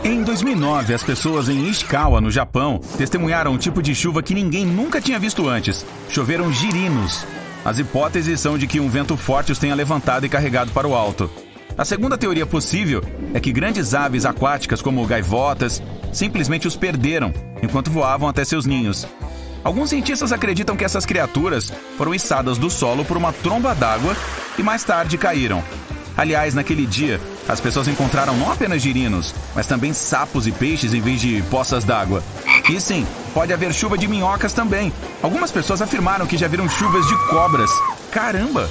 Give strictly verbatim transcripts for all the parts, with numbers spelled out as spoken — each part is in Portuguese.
Em dois mil e nove, as pessoas em Ishikawa, no Japão, testemunharam um tipo de chuva que ninguém nunca tinha visto antes. Choveram girinos. As hipóteses são de que um vento forte os tenha levantado e carregado para o alto. A segunda teoria possível é que grandes aves aquáticas, como gaivotas, simplesmente os perderam enquanto voavam até seus ninhos. Alguns cientistas acreditam que essas criaturas foram içadas do solo por uma tromba d'água e mais tarde caíram. Aliás, naquele dia, as pessoas encontraram não apenas girinos, mas também sapos e peixes em vez de poças d'água. E sim, pode haver chuva de minhocas também. Algumas pessoas afirmaram que já viram chuvas de cobras. Caramba!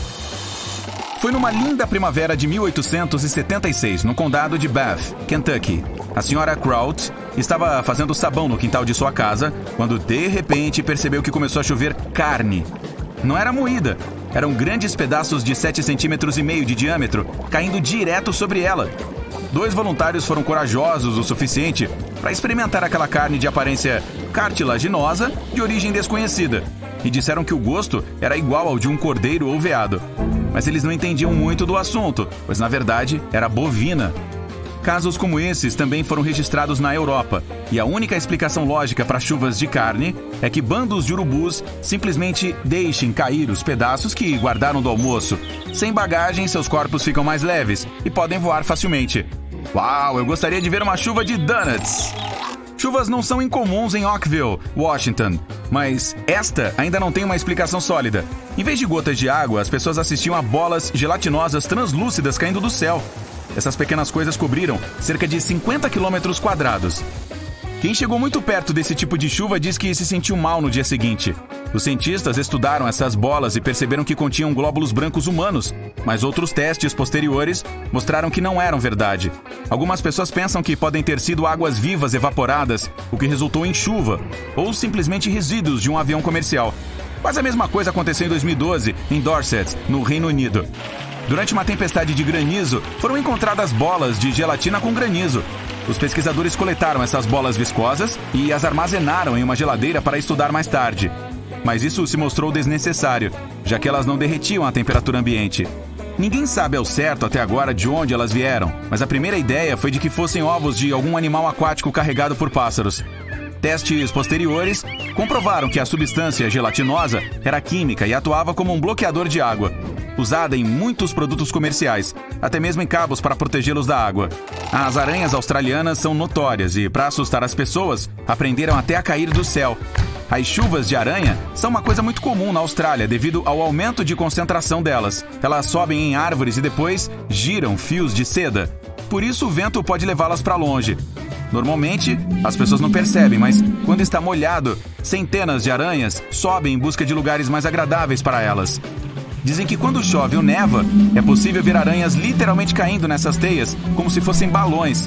Foi numa linda primavera de mil oitocentos e setenta e seis, no condado de Bath, Kentucky. A senhora Kraut estava fazendo sabão no quintal de sua casa, quando de repente percebeu que começou a chover carne. Não era moída, eram grandes pedaços de sete centímetros e meio de diâmetro, caindo direto sobre ela. Dois voluntários foram corajosos o suficiente para experimentar aquela carne de aparência cartilaginosa de origem desconhecida, e disseram que o gosto era igual ao de um cordeiro ou veado. Mas eles não entendiam muito do assunto, pois na verdade era bovina. Casos como esses também foram registrados na Europa, e a única explicação lógica para chuvas de carne é que bandos de urubus simplesmente deixem cair os pedaços que guardaram do almoço. Sem bagagem, seus corpos ficam mais leves e podem voar facilmente. Uau, eu gostaria de ver uma chuva de donuts! Chuvas não são incomuns em Oakville, Washington, mas esta ainda não tem uma explicação sólida. Em vez de gotas de água, as pessoas assistiam a bolas gelatinosas translúcidas caindo do céu. Essas pequenas coisas cobriram cerca de cinquenta quilômetros quadrados. Quem chegou muito perto desse tipo de chuva diz que se sentiu mal no dia seguinte. Os cientistas estudaram essas bolas e perceberam que continham glóbulos brancos humanos, mas outros testes posteriores mostraram que não eram verdade. Algumas pessoas pensam que podem ter sido águas vivas evaporadas, o que resultou em chuva, ou simplesmente resíduos de um avião comercial. Quase a mesma coisa aconteceu em dois mil e doze, em Dorset, no Reino Unido. Durante uma tempestade de granizo, foram encontradas bolas de gelatina com granizo. Os pesquisadores coletaram essas bolas viscosas e as armazenaram em uma geladeira para estudar mais tarde. Mas isso se mostrou desnecessário, já que elas não derretiam a temperatura ambiente. Ninguém sabe ao certo até agora de onde elas vieram, mas a primeira ideia foi de que fossem ovos de algum animal aquático carregado por pássaros. Testes posteriores comprovaram que a substância gelatinosa era química e atuava como um bloqueador de água, usada em muitos produtos comerciais, até mesmo em cabos para protegê-los da água. As aranhas australianas são notórias e, para assustar as pessoas, aprenderam até a cair do céu. As chuvas de aranha são uma coisa muito comum na Austrália devido ao aumento de concentração delas. Elas sobem em árvores e depois giram fios de seda. Por isso o vento pode levá-las para longe. Normalmente, as pessoas não percebem, mas quando está molhado, centenas de aranhas sobem em busca de lugares mais agradáveis para elas. Dizem que quando chove ou neva, é possível ver aranhas literalmente caindo nessas teias, como se fossem balões.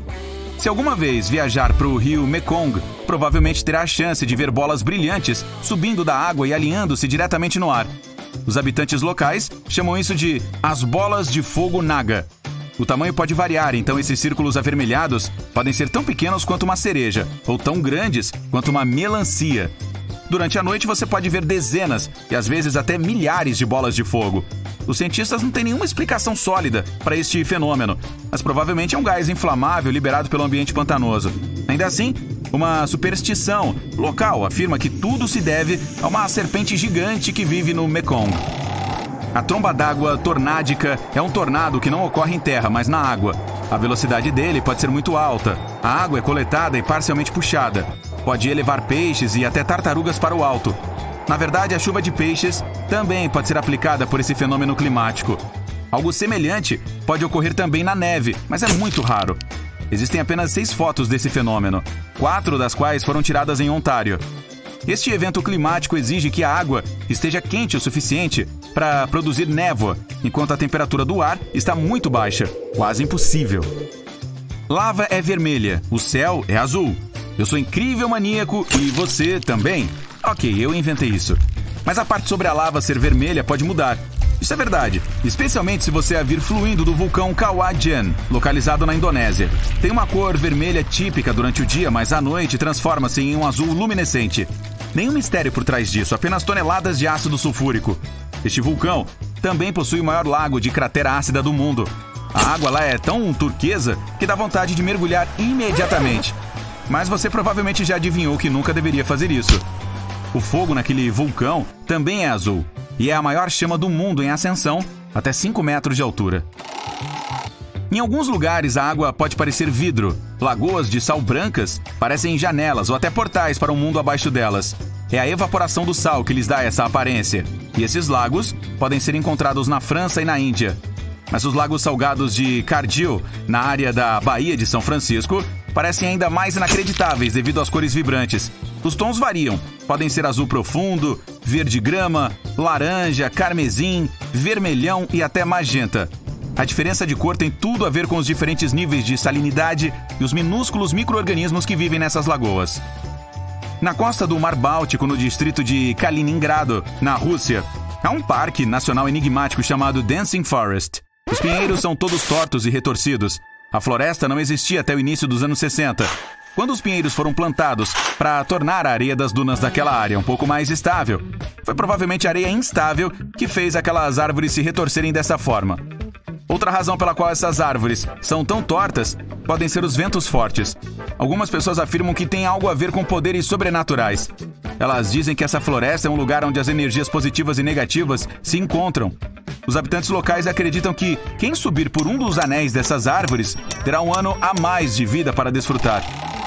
Se alguma vez viajar para o rio Mekong, provavelmente terá a chance de ver bolas brilhantes subindo da água e alinhando-se diretamente no ar. Os habitantes locais chamam isso de as bolas de fogo Naga. O tamanho pode variar, então esses círculos avermelhados podem ser tão pequenos quanto uma cereja, ou tão grandes quanto uma melancia. Durante a noite você pode ver dezenas e às vezes até milhares de bolas de fogo. Os cientistas não têm nenhuma explicação sólida para este fenômeno, mas provavelmente é um gás inflamável liberado pelo ambiente pantanoso. Ainda assim, uma superstição local afirma que tudo se deve a uma serpente gigante que vive no Mekong. A tromba d'água tornádica é um tornado que não ocorre em terra, mas na água. A velocidade dele pode ser muito alta. A água é coletada e parcialmente puxada. Pode elevar peixes e até tartarugas para o alto. Na verdade, a chuva de peixes também pode ser aplicada por esse fenômeno climático. Algo semelhante pode ocorrer também na neve, mas é muito raro. Existem apenas seis fotos desse fenômeno, quatro das quais foram tiradas em Ontário. Este evento climático exige que a água esteja quente o suficiente para produzir névoa, enquanto a temperatura do ar está muito baixa, quase impossível. Lava é vermelha, o céu é azul. Eu sou incrível maníaco e você também? Ok, eu inventei isso. Mas a parte sobre a lava ser vermelha pode mudar. Isso é verdade, especialmente se você a vir fluindo do vulcão Kawah Jan, localizado na Indonésia. Tem uma cor vermelha típica durante o dia, mas à noite transforma-se em um azul luminescente. Nenhum mistério por trás disso, apenas toneladas de ácido sulfúrico. Este vulcão também possui o maior lago de cratera ácida do mundo. A água lá é tão turquesa que dá vontade de mergulhar imediatamente. Mas você provavelmente já adivinhou que nunca deveria fazer isso. O fogo naquele vulcão também é azul e é a maior chama do mundo em ascensão, até cinco metros de altura. Em alguns lugares a água pode parecer vidro. Lagoas de sal brancas parecem janelas ou até portais para um mundo abaixo delas. É a evaporação do sal que lhes dá essa aparência. E esses lagos podem ser encontrados na França e na Índia. Mas os lagos salgados de Cardiel, na área da Baía de São Francisco, parecem ainda mais inacreditáveis devido às cores vibrantes. Os tons variam. Podem ser azul profundo, verde grama, laranja, carmesim, vermelhão e até magenta. A diferença de cor tem tudo a ver com os diferentes níveis de salinidade e os minúsculos micro-organismos que vivem nessas lagoas. Na costa do Mar Báltico, no distrito de Kaliningrado, na Rússia, há um parque nacional enigmático chamado Dancing Forest. Os pinheiros são todos tortos e retorcidos. A floresta não existia até o início dos anos sessenta, quando os pinheiros foram plantados para tornar a areia das dunas daquela área um pouco mais estável. Foi provavelmente a areia instável que fez aquelas árvores se retorcerem dessa forma. Outra razão pela qual essas árvores são tão tortas podem ser os ventos fortes. Algumas pessoas afirmam que tem algo a ver com poderes sobrenaturais. Elas dizem que essa floresta é um lugar onde as energias positivas e negativas se encontram. Os habitantes locais acreditam que quem subir por um dos anéis dessas árvores terá um ano a mais de vida para desfrutar.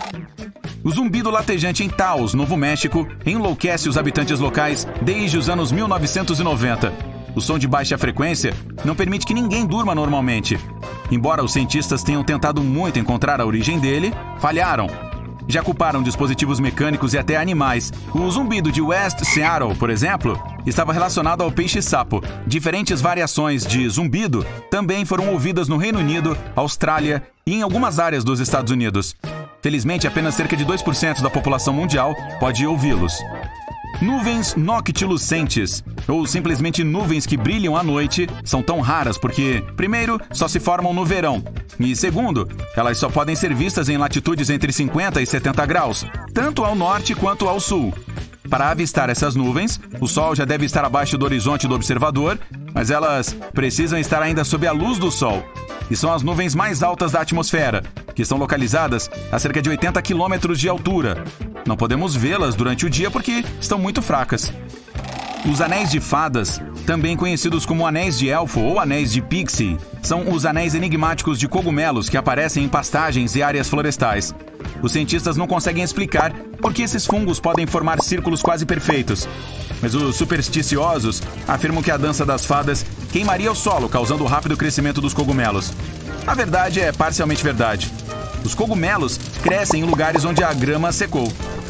O zumbido latejante em Taos, Novo México, enlouquece os habitantes locais desde os anos mil novecentos e noventa. O som de baixa frequência não permite que ninguém durma normalmente. Embora os cientistas tenham tentado muito encontrar a origem dele, falharam. Já culparam dispositivos mecânicos e até animais. O zumbido de West Seattle, por exemplo, estava relacionado ao peixe-sapo. Diferentes variações de zumbido também foram ouvidas no Reino Unido, Austrália e em algumas áreas dos Estados Unidos. Felizmente, apenas cerca de dois por cento da população mundial pode ouvi-los. Nuvens noctilucentes, ou simplesmente nuvens que brilham à noite, são tão raras porque, primeiro, só se formam no verão, e segundo, elas só podem ser vistas em latitudes entre cinquenta e setenta graus, tanto ao norte quanto ao sul. Para avistar essas nuvens, o sol já deve estar abaixo do horizonte do observador, mas elas precisam estar ainda sob a luz do sol. E são as nuvens mais altas da atmosfera, que estão localizadas a cerca de oitenta quilômetros de altura. Não podemos vê-las durante o dia porque estão muito fracas. Os anéis de fadas, também conhecidos como anéis de elfo ou anéis de pixie, são os anéis enigmáticos de cogumelos que aparecem em pastagens e áreas florestais. Os cientistas não conseguem explicar por que esses fungos podem formar círculos quase perfeitos. Mas os supersticiosos afirmam que a dança das fadas queimaria o solo, causando o rápido crescimento dos cogumelos. A verdade é parcialmente verdade. Os cogumelos crescem em lugares onde a grama secou.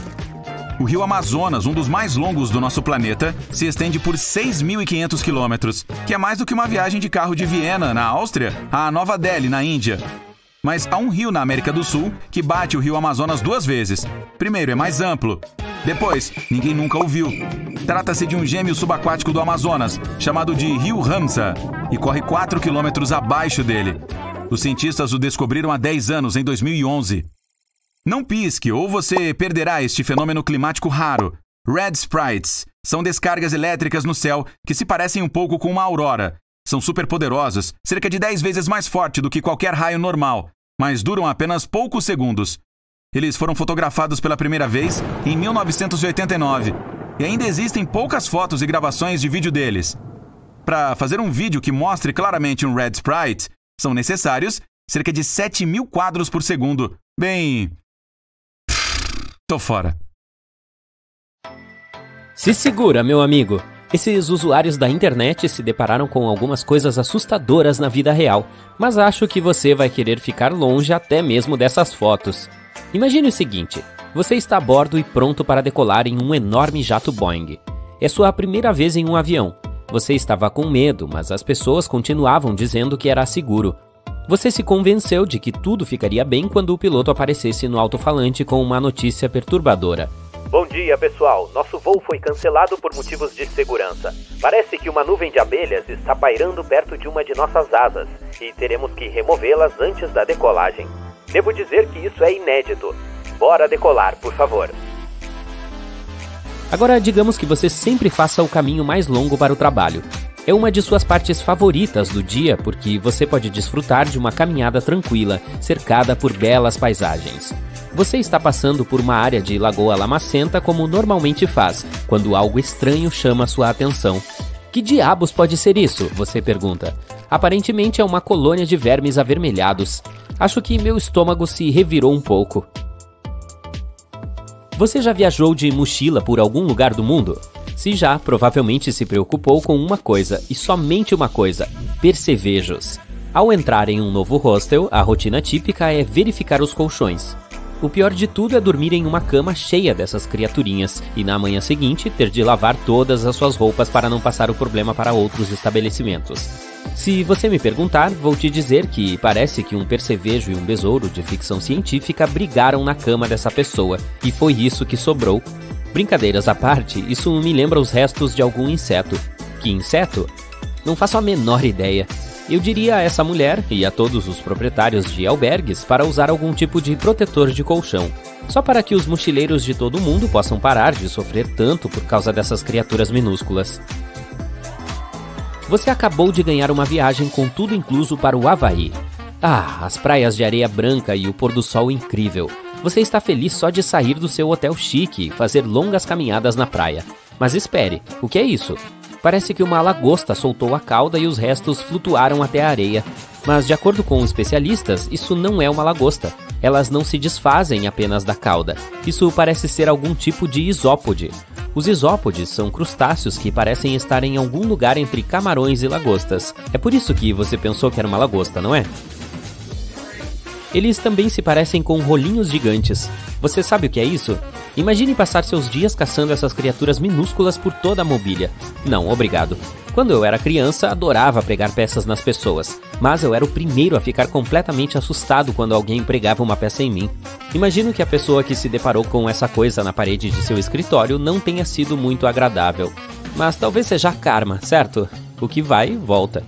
O rio Amazonas, um dos mais longos do nosso planeta, se estende por seis mil e quinhentos quilômetros, que é mais do que uma viagem de carro de Viena, na Áustria, a Nova Delhi, na Índia. Mas há um rio na América do Sul que bate o rio Amazonas duas vezes. Primeiro, é mais amplo. Depois, ninguém nunca o viu. Trata-se de um gêmeo subaquático do Amazonas, chamado de Rio Ramsar, e corre quatro quilômetros abaixo dele. Os cientistas o descobriram há dez anos, em dois mil e onze. Não pisque, ou você perderá este fenômeno climático raro. Red Sprites são descargas elétricas no céu que se parecem um pouco com uma aurora. São superpoderosos, cerca de dez vezes mais forte do que qualquer raio normal, mas duram apenas poucos segundos. Eles foram fotografados pela primeira vez em mil novecentos e oitenta e nove, e ainda existem poucas fotos e gravações de vídeo deles. Para fazer um vídeo que mostre claramente um Red Sprite, são necessários cerca de sete mil quadros por segundo. Bem... tô fora. Se segura, meu amigo. Esses usuários da internet se depararam com algumas coisas assustadoras na vida real, mas acho que você vai querer ficar longe até mesmo dessas fotos. Imagine o seguinte, você está a bordo e pronto para decolar em um enorme jato Boeing. É sua primeira vez em um avião. Você estava com medo, mas as pessoas continuavam dizendo que era seguro. Você se convenceu de que tudo ficaria bem quando o piloto aparecesse no alto-falante com uma notícia perturbadora. Bom dia, pessoal. Nosso voo foi cancelado por motivos de segurança. Parece que uma nuvem de abelhas está pairando perto de uma de nossas asas e teremos que removê-las antes da decolagem. Devo dizer que isso é inédito. Bora decolar, por favor. Agora, digamos que você sempre faça o caminho mais longo para o trabalho. É uma de suas partes favoritas do dia porque você pode desfrutar de uma caminhada tranquila, cercada por belas paisagens. Você está passando por uma área de lagoa lamacenta como normalmente faz, quando algo estranho chama sua atenção. Que diabos pode ser isso? Você pergunta. Aparentemente é uma colônia de vermes avermelhados. Acho que meu estômago se revirou um pouco. Você já viajou de mochila por algum lugar do mundo? Se já, provavelmente se preocupou com uma coisa, e somente uma coisa: percevejos. Ao entrar em um novo hostel, a rotina típica é verificar os colchões. O pior de tudo é dormir em uma cama cheia dessas criaturinhas e na manhã seguinte ter de lavar todas as suas roupas para não passar o problema para outros estabelecimentos. Se você me perguntar, vou te dizer que parece que um percevejo e um besouro de ficção científica brigaram na cama dessa pessoa, e foi isso que sobrou. Brincadeiras à parte, isso me lembra os restos de algum inseto. Que inseto? Não faço a menor ideia. Eu diria a essa mulher e a todos os proprietários de albergues para usar algum tipo de protetor de colchão, só para que os mochileiros de todo mundo possam parar de sofrer tanto por causa dessas criaturas minúsculas. Você acabou de ganhar uma viagem com tudo incluso para o Havaí. Ah, as praias de areia branca e o pôr do sol incrível. Você está feliz só de sair do seu hotel chique e fazer longas caminhadas na praia. Mas espere, o que é isso? Parece que uma lagosta soltou a cauda e os restos flutuaram até a areia. Mas, de acordo com especialistas, isso não é uma lagosta. Elas não se desfazem apenas da cauda. Isso parece ser algum tipo de isópode. Os isópodes são crustáceos que parecem estar em algum lugar entre camarões e lagostas. É por isso que você pensou que era uma lagosta, não é? Eles também se parecem com rolinhos gigantes. Você sabe o que é isso? Imagine passar seus dias caçando essas criaturas minúsculas por toda a mobília. Não, obrigado. Quando eu era criança, adorava pregar peças nas pessoas, mas eu era o primeiro a ficar completamente assustado quando alguém pregava uma peça em mim. Imagino que a pessoa que se deparou com essa coisa na parede de seu escritório não tenha sido muito agradável. Mas talvez seja karma, certo? O que vai, volta.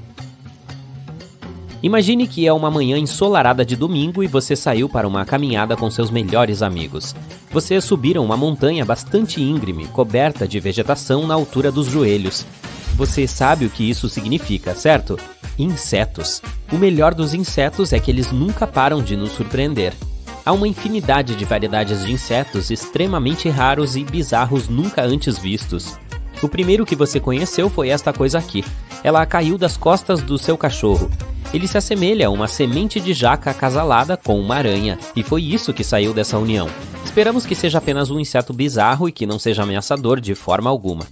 Imagine que é uma manhã ensolarada de domingo e você saiu para uma caminhada com seus melhores amigos. Vocês subiram uma montanha bastante íngreme, coberta de vegetação na altura dos joelhos. Você sabe o que isso significa, certo? Insetos. O melhor dos insetos é que eles nunca param de nos surpreender. Há uma infinidade de variedades de insetos extremamente raros e bizarros nunca antes vistos. O primeiro que você conheceu foi esta coisa aqui. Ela caiu das costas do seu cachorro. Ele se assemelha a uma semente de jaca acasalada com uma aranha, e foi isso que saiu dessa união. Esperamos que seja apenas um inseto bizarro e que não seja ameaçador de forma alguma.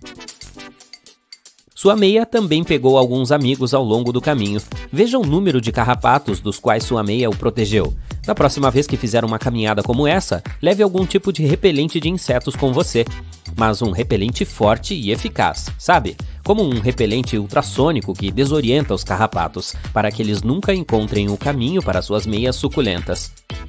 Sua meia também pegou alguns amigos ao longo do caminho. Veja o número de carrapatos dos quais sua meia o protegeu. Da próxima vez que fizer uma caminhada como essa, leve algum tipo de repelente de insetos com você. Mas um repelente forte e eficaz, sabe? Como um repelente ultrassônico que desorienta os carrapatos, para que eles nunca encontrem o caminho para suas meias suculentas.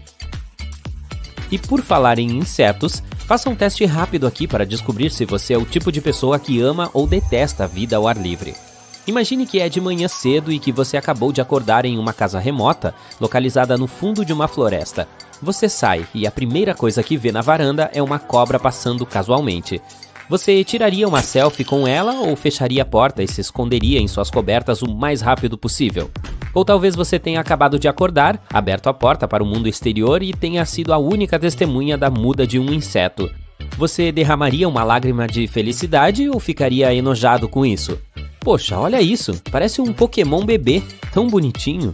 E por falar em insetos, faça um teste rápido aqui para descobrir se você é o tipo de pessoa que ama ou detesta a vida ao ar livre. Imagine que é de manhã cedo e que você acabou de acordar em uma casa remota, localizada no fundo de uma floresta. Você sai e a primeira coisa que vê na varanda é uma cobra passando casualmente. Você tiraria uma selfie com ela ou fecharia a porta e se esconderia em suas cobertas o mais rápido possível? Ou talvez você tenha acabado de acordar, aberto a porta para o mundo exterior e tenha sido a única testemunha da muda de um inseto. Você derramaria uma lágrima de felicidade ou ficaria enojado com isso? Poxa, olha isso, parece um Pokémon bebê, tão bonitinho.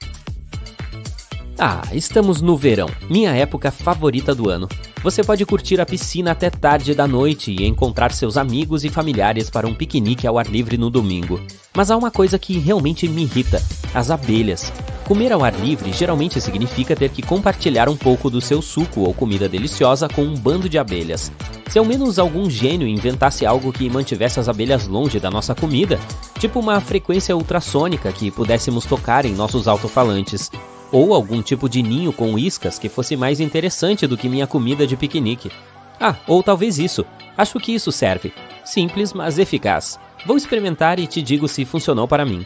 Ah, estamos no verão, minha época favorita do ano. Você pode curtir a piscina até tarde da noite e encontrar seus amigos e familiares para um piquenique ao ar livre no domingo. Mas há uma coisa que realmente me irrita, as abelhas. Comer ao ar livre geralmente significa ter que compartilhar um pouco do seu suco ou comida deliciosa com um bando de abelhas. Se ao menos algum gênio inventasse algo que mantivesse as abelhas longe da nossa comida, tipo uma frequência ultrassônica que pudéssemos tocar em nossos alto-falantes, ou algum tipo de ninho com iscas que fosse mais interessante do que minha comida de piquenique. Ah, ou talvez isso. Acho que isso serve. Simples, mas eficaz. Vou experimentar e te digo se funcionou para mim.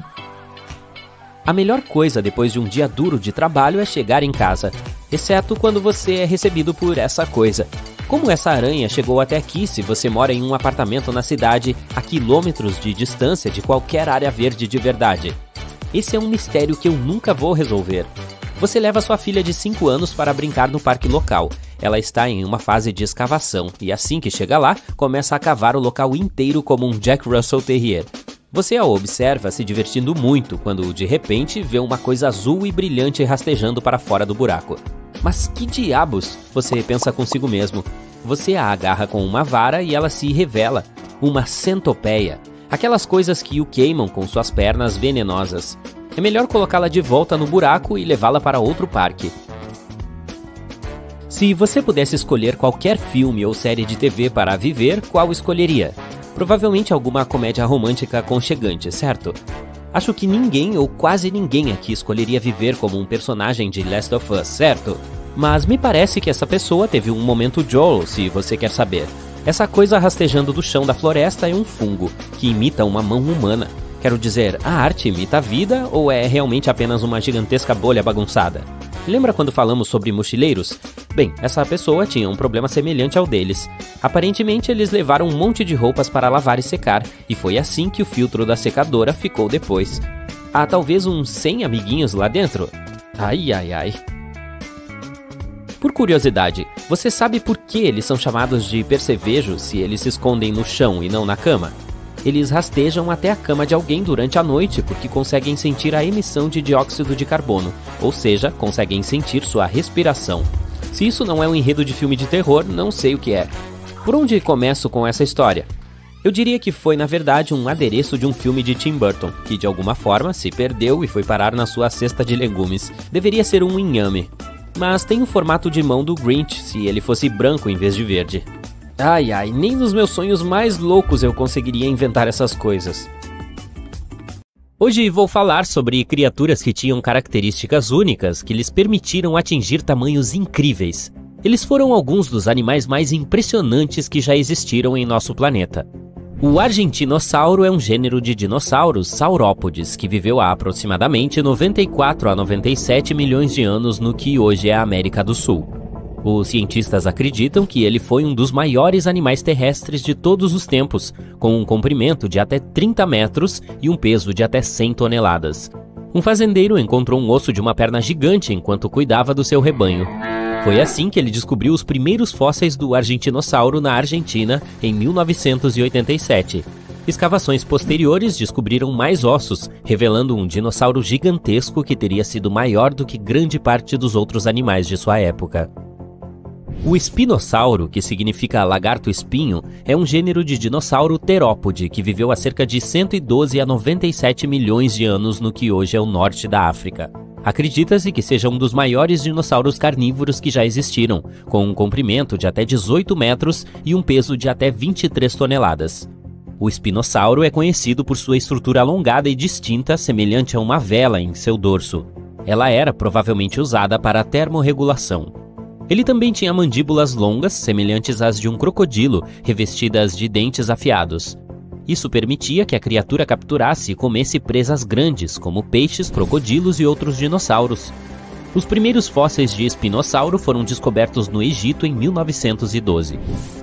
A melhor coisa depois de um dia duro de trabalho é chegar em casa, exceto quando você é recebido por essa coisa. Como essa aranha chegou até aqui se você mora em um apartamento na cidade a quilômetros de distância de qualquer área verde de verdade? Esse é um mistério que eu nunca vou resolver. Você leva sua filha de cinco anos para brincar no parque local. Ela está em uma fase de escavação e assim que chega lá, começa a cavar o local inteiro como um Jack Russell Terrier. Você a observa se divertindo muito quando de repente vê uma coisa azul e brilhante rastejando para fora do buraco. Mas que diabos? Você pensa consigo mesmo. Você a agarra com uma vara e ela se revela. Uma centopeia. Aquelas coisas que o queimam com suas pernas venenosas. É melhor colocá-la de volta no buraco e levá-la para outro parque. Se você pudesse escolher qualquer filme ou série de T V para viver, qual escolheria? Provavelmente alguma comédia romântica aconchegante, certo? Acho que ninguém ou quase ninguém aqui escolheria viver como um personagem de Last of Us, certo? Mas me parece que essa pessoa teve um momento Joel, se você quer saber. Essa coisa rastejando do chão da floresta é um fungo, que imita uma mão humana. Quero dizer, a arte imita a vida ou é realmente apenas uma gigantesca bolha bagunçada? Lembra quando falamos sobre mochileiros? Bem, essa pessoa tinha um problema semelhante ao deles. Aparentemente eles levaram um monte de roupas para lavar e secar, e foi assim que o filtro da secadora ficou depois. Há talvez uns cem amiguinhos lá dentro? Ai, ai, ai. Por curiosidade, você sabe por que eles são chamados de percevejos se eles se escondem no chão e não na cama? Eles rastejam até a cama de alguém durante a noite porque conseguem sentir a emissão de dióxido de carbono, ou seja, conseguem sentir sua respiração. Se isso não é um enredo de filme de terror, não sei o que é. Por onde começo com essa história? Eu diria que foi, na verdade, um adereço de um filme de Tim Burton, que de alguma forma se perdeu e foi parar na sua cesta de legumes. Deveria ser um inhame. Mas tem o formato de mão do Grinch, se ele fosse branco em vez de verde. Ai ai, nem nos meus sonhos mais loucos eu conseguiria inventar essas coisas. Hoje vou falar sobre criaturas que tinham características únicas que lhes permitiram atingir tamanhos incríveis. Eles foram alguns dos animais mais impressionantes que já existiram em nosso planeta. O argentinossauro é um gênero de dinossauros saurópodes que viveu há aproximadamente noventa e quatro a noventa e sete milhões de anos no que hoje é a América do Sul. Os cientistas acreditam que ele foi um dos maiores animais terrestres de todos os tempos, com um comprimento de até trinta metros e um peso de até cem toneladas. Um fazendeiro encontrou um osso de uma perna gigante enquanto cuidava do seu rebanho. Foi assim que ele descobriu os primeiros fósseis do argentinossauro na Argentina em mil novecentos e oitenta e sete. Escavações posteriores descobriram mais ossos, revelando um dinossauro gigantesco que teria sido maior do que grande parte dos outros animais de sua época. O espinossauro, que significa lagarto-espinho, é um gênero de dinossauro terópode que viveu há cerca de cento e doze a noventa e sete milhões de anos no que hoje é o norte da África. Acredita-se que seja um dos maiores dinossauros carnívoros que já existiram, com um comprimento de até dezoito metros e um peso de até vinte e três toneladas. O espinossauro é conhecido por sua estrutura alongada e distinta, semelhante a uma vela em seu dorso. Ela era provavelmente usada para a termorregulação. Ele também tinha mandíbulas longas, semelhantes às de um crocodilo, revestidas de dentes afiados. Isso permitia que a criatura capturasse e comesse presas grandes, como peixes, crocodilos e outros dinossauros. Os primeiros fósseis de espinossauro foram descobertos no Egito em mil novecentos e doze.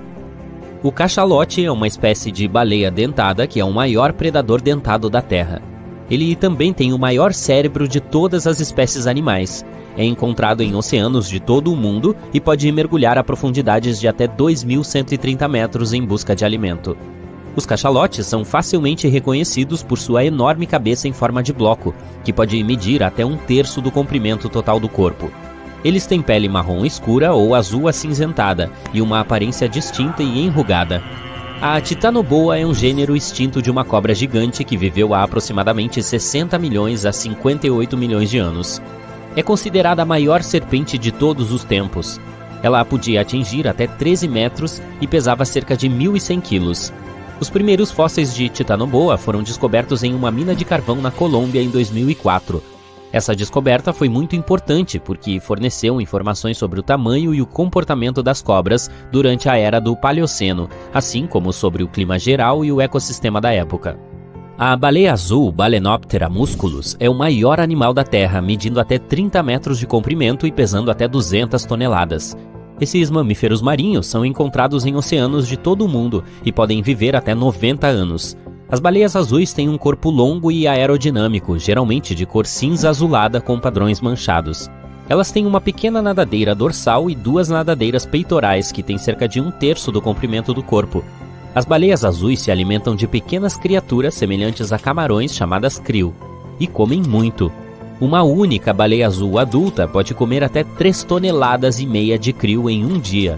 O cachalote é uma espécie de baleia dentada que é o maior predador dentado da Terra. Ele também tem o maior cérebro de todas as espécies animais. É encontrado em oceanos de todo o mundo e pode mergulhar a profundidades de até dois mil cento e trinta metros em busca de alimento. Os cachalotes são facilmente reconhecidos por sua enorme cabeça em forma de bloco, que pode medir até um terço do comprimento total do corpo. Eles têm pele marrom escura ou azul acinzentada e uma aparência distinta e enrugada. A titanoboa é um gênero extinto de uma cobra gigante que viveu há aproximadamente sessenta milhões a cinquenta e oito milhões de anos. É considerada a maior serpente de todos os tempos. Ela podia atingir até treze metros e pesava cerca de mil e cem quilos. Os primeiros fósseis de titanoboa foram descobertos em uma mina de carvão na Colômbia em dois mil e quatro. Essa descoberta foi muito importante porque forneceu informações sobre o tamanho e o comportamento das cobras durante a era do Paleoceno, assim como sobre o clima geral e o ecossistema da época. A baleia azul, Balaenoptera musculus, é o maior animal da Terra, medindo até trinta metros de comprimento e pesando até duzentas toneladas. Esses mamíferos marinhos são encontrados em oceanos de todo o mundo e podem viver até noventa anos. As baleias azuis têm um corpo longo e aerodinâmico, geralmente de cor cinza azulada com padrões manchados. Elas têm uma pequena nadadeira dorsal e duas nadadeiras peitorais que têm cerca de um terço do comprimento do corpo. As baleias azuis se alimentam de pequenas criaturas semelhantes a camarões chamadas krill e comem muito. Uma única baleia azul adulta pode comer até três toneladas e meia de krill em um dia.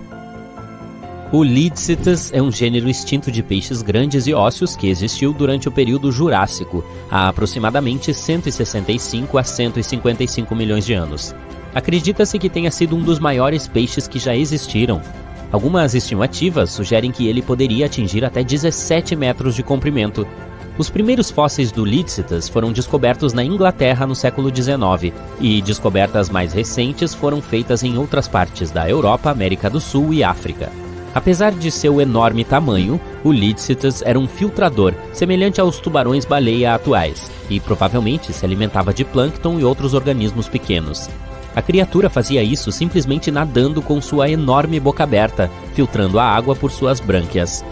O Leadsitus é um gênero extinto de peixes grandes e ósseos que existiu durante o período Jurássico, há aproximadamente cento e sessenta e cinco a cento e cinquenta e cinco milhões de anos. Acredita-se que tenha sido um dos maiores peixes que já existiram. Algumas estimativas sugerem que ele poderia atingir até dezessete metros de comprimento. Os primeiros fósseis do Leadsitus foram descobertos na Inglaterra no século dezenove, e descobertas mais recentes foram feitas em outras partes da Europa, América do Sul e África. Apesar de seu enorme tamanho, o Leadsitus era um filtrador, semelhante aos tubarões-baleia atuais, e provavelmente se alimentava de plâncton e outros organismos pequenos. A criatura fazia isso simplesmente nadando com sua enorme boca aberta, filtrando a água por suas brânquias.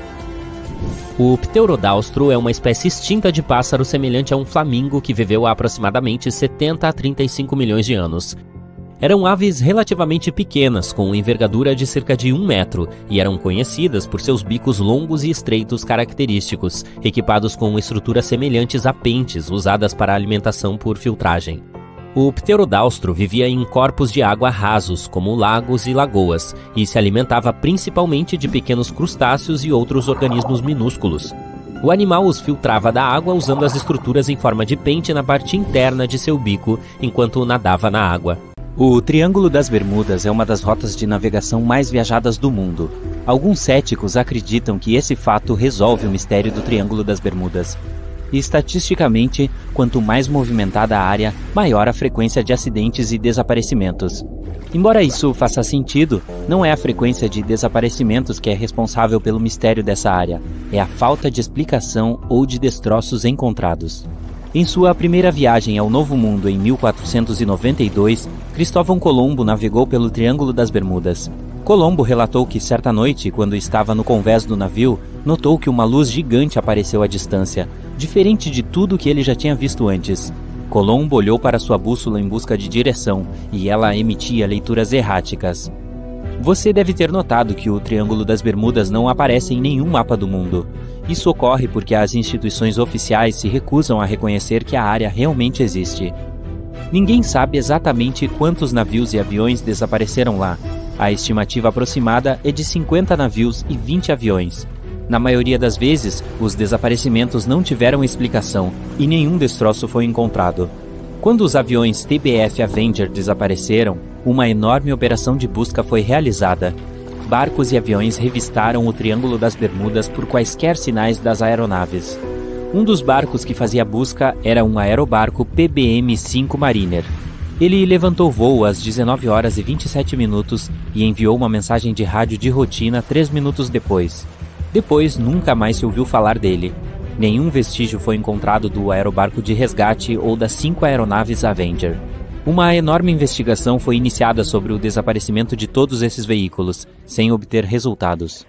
O pterodáustro é uma espécie extinta de pássaro semelhante a um flamingo que viveu há aproximadamente setenta a trinta e cinco milhões de anos. Eram aves relativamente pequenas, com envergadura de cerca de um metro, e eram conhecidas por seus bicos longos e estreitos característicos, equipados com estruturas semelhantes a pentes usadas para alimentação por filtragem. O pterodáustro vivia em corpos de água rasos, como lagos e lagoas, e se alimentava principalmente de pequenos crustáceos e outros organismos minúsculos. O animal os filtrava da água usando as estruturas em forma de pente na parte interna de seu bico, enquanto nadava na água. O Triângulo das Bermudas é uma das rotas de navegação mais viajadas do mundo. Alguns céticos acreditam que esse fato resolve o mistério do Triângulo das Bermudas. E, estatisticamente, quanto mais movimentada a área, maior a frequência de acidentes e desaparecimentos. Embora isso faça sentido, não é a frequência de desaparecimentos que é responsável pelo mistério dessa área, é a falta de explicação ou de destroços encontrados. Em sua primeira viagem ao Novo Mundo em mil quatrocentos e noventa e dois, Cristóvão Colombo navegou pelo Triângulo das Bermudas. Colombo relatou que certa noite, quando estava no convés do navio, notou que uma luz gigante apareceu à distância, diferente de tudo que ele já tinha visto antes. Colombo olhou para sua bússola em busca de direção, e ela emitia leituras erráticas. Você deve ter notado que o Triângulo das Bermudas não aparece em nenhum mapa do mundo. Isso ocorre porque as instituições oficiais se recusam a reconhecer que a área realmente existe. Ninguém sabe exatamente quantos navios e aviões desapareceram lá. A estimativa aproximada é de cinquenta navios e vinte aviões. Na maioria das vezes, os desaparecimentos não tiveram explicação e nenhum destroço foi encontrado. Quando os aviões T B F Avenger desapareceram, uma enorme operação de busca foi realizada. Barcos e aviões revistaram o Triângulo das Bermudas por quaisquer sinais das aeronaves. Um dos barcos que fazia busca era um aerobarco P B M cinco Mariner. Ele levantou voo às dezenove horas e vinte e sete minutos e enviou uma mensagem de rádio de rotina três minutos depois. Depois, nunca mais se ouviu falar dele. Nenhum vestígio foi encontrado do aerobarco de resgate ou das cinco aeronaves Avenger. Uma enorme investigação foi iniciada sobre o desaparecimento de todos esses veículos, sem obter resultados.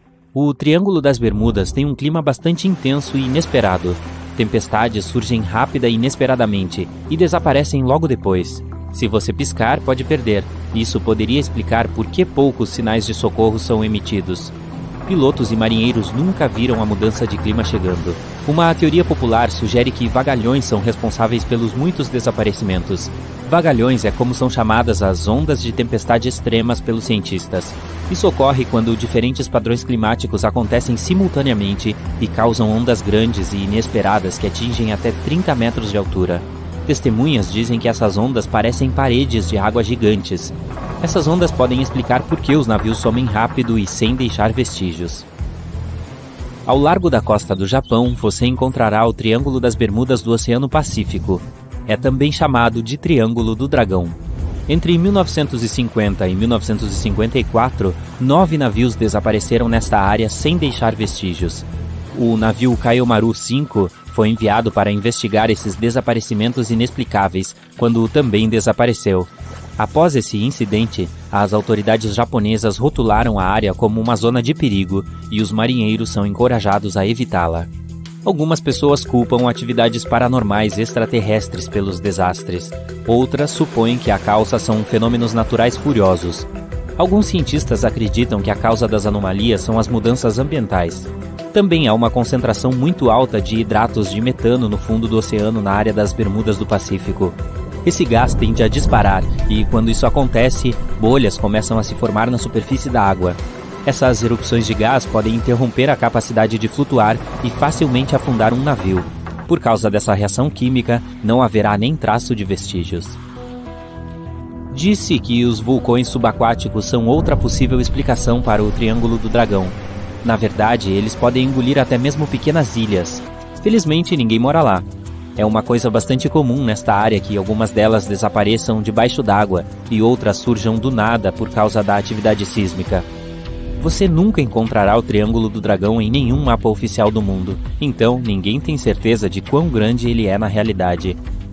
O Triângulo das Bermudas tem um clima bastante intenso e inesperado. Tempestades surgem rápida e inesperadamente e desaparecem logo depois. Se você piscar, pode perder. Isso poderia explicar por que poucos sinais de socorro são emitidos. Pilotos e marinheiros nunca viram a mudança de clima chegando. Uma teoria popular sugere que vagalhões são responsáveis pelos muitos desaparecimentos. Vagalhões é como são chamadas as ondas de tempestade extremas pelos cientistas. Isso ocorre quando diferentes padrões climáticos acontecem simultaneamente e causam ondas grandes e inesperadas que atingem até trinta metros de altura. Testemunhas dizem que essas ondas parecem paredes de água gigantes. Essas ondas podem explicar por que os navios somem rápido e sem deixar vestígios. Ao largo da costa do Japão, você encontrará o Triângulo das Bermudas do Oceano Pacífico. É também chamado de Triângulo do Dragão. Entre mil novecentos e cinquenta e mil novecentos e cinquenta e quatro, nove navios desapareceram nesta área sem deixar vestígios. O navio Kaiomaru cinco foi enviado para investigar esses desaparecimentos inexplicáveis, quando também desapareceu. Após esse incidente, as autoridades japonesas rotularam a área como uma zona de perigo e os marinheiros são encorajados a evitá-la. Algumas pessoas culpam atividades paranormais extraterrestres pelos desastres. Outras supõem que a causa são fenômenos naturais furiosos. Alguns cientistas acreditam que a causa das anomalias são as mudanças ambientais. Também há uma concentração muito alta de hidratos de metano no fundo do oceano na área das Bermudas do Pacífico. Esse gás tende a disparar e, quando isso acontece, bolhas começam a se formar na superfície da água. Essas erupções de gás podem interromper a capacidade de flutuar e facilmente afundar um navio. Por causa dessa reação química, não haverá nem traço de vestígios. Disse que os vulcões subaquáticos são outra possível explicação para o Triângulo do Dragão. Na verdade, eles podem engolir até mesmo pequenas ilhas. Felizmente, ninguém mora lá. É uma coisa bastante comum nesta área que algumas delas desapareçam debaixo d'água e outras surjam do nada por causa da atividade sísmica. Você nunca encontrará o Triângulo do Dragão em nenhum mapa oficial do mundo, então ninguém tem certeza de quão grande ele é na realidade.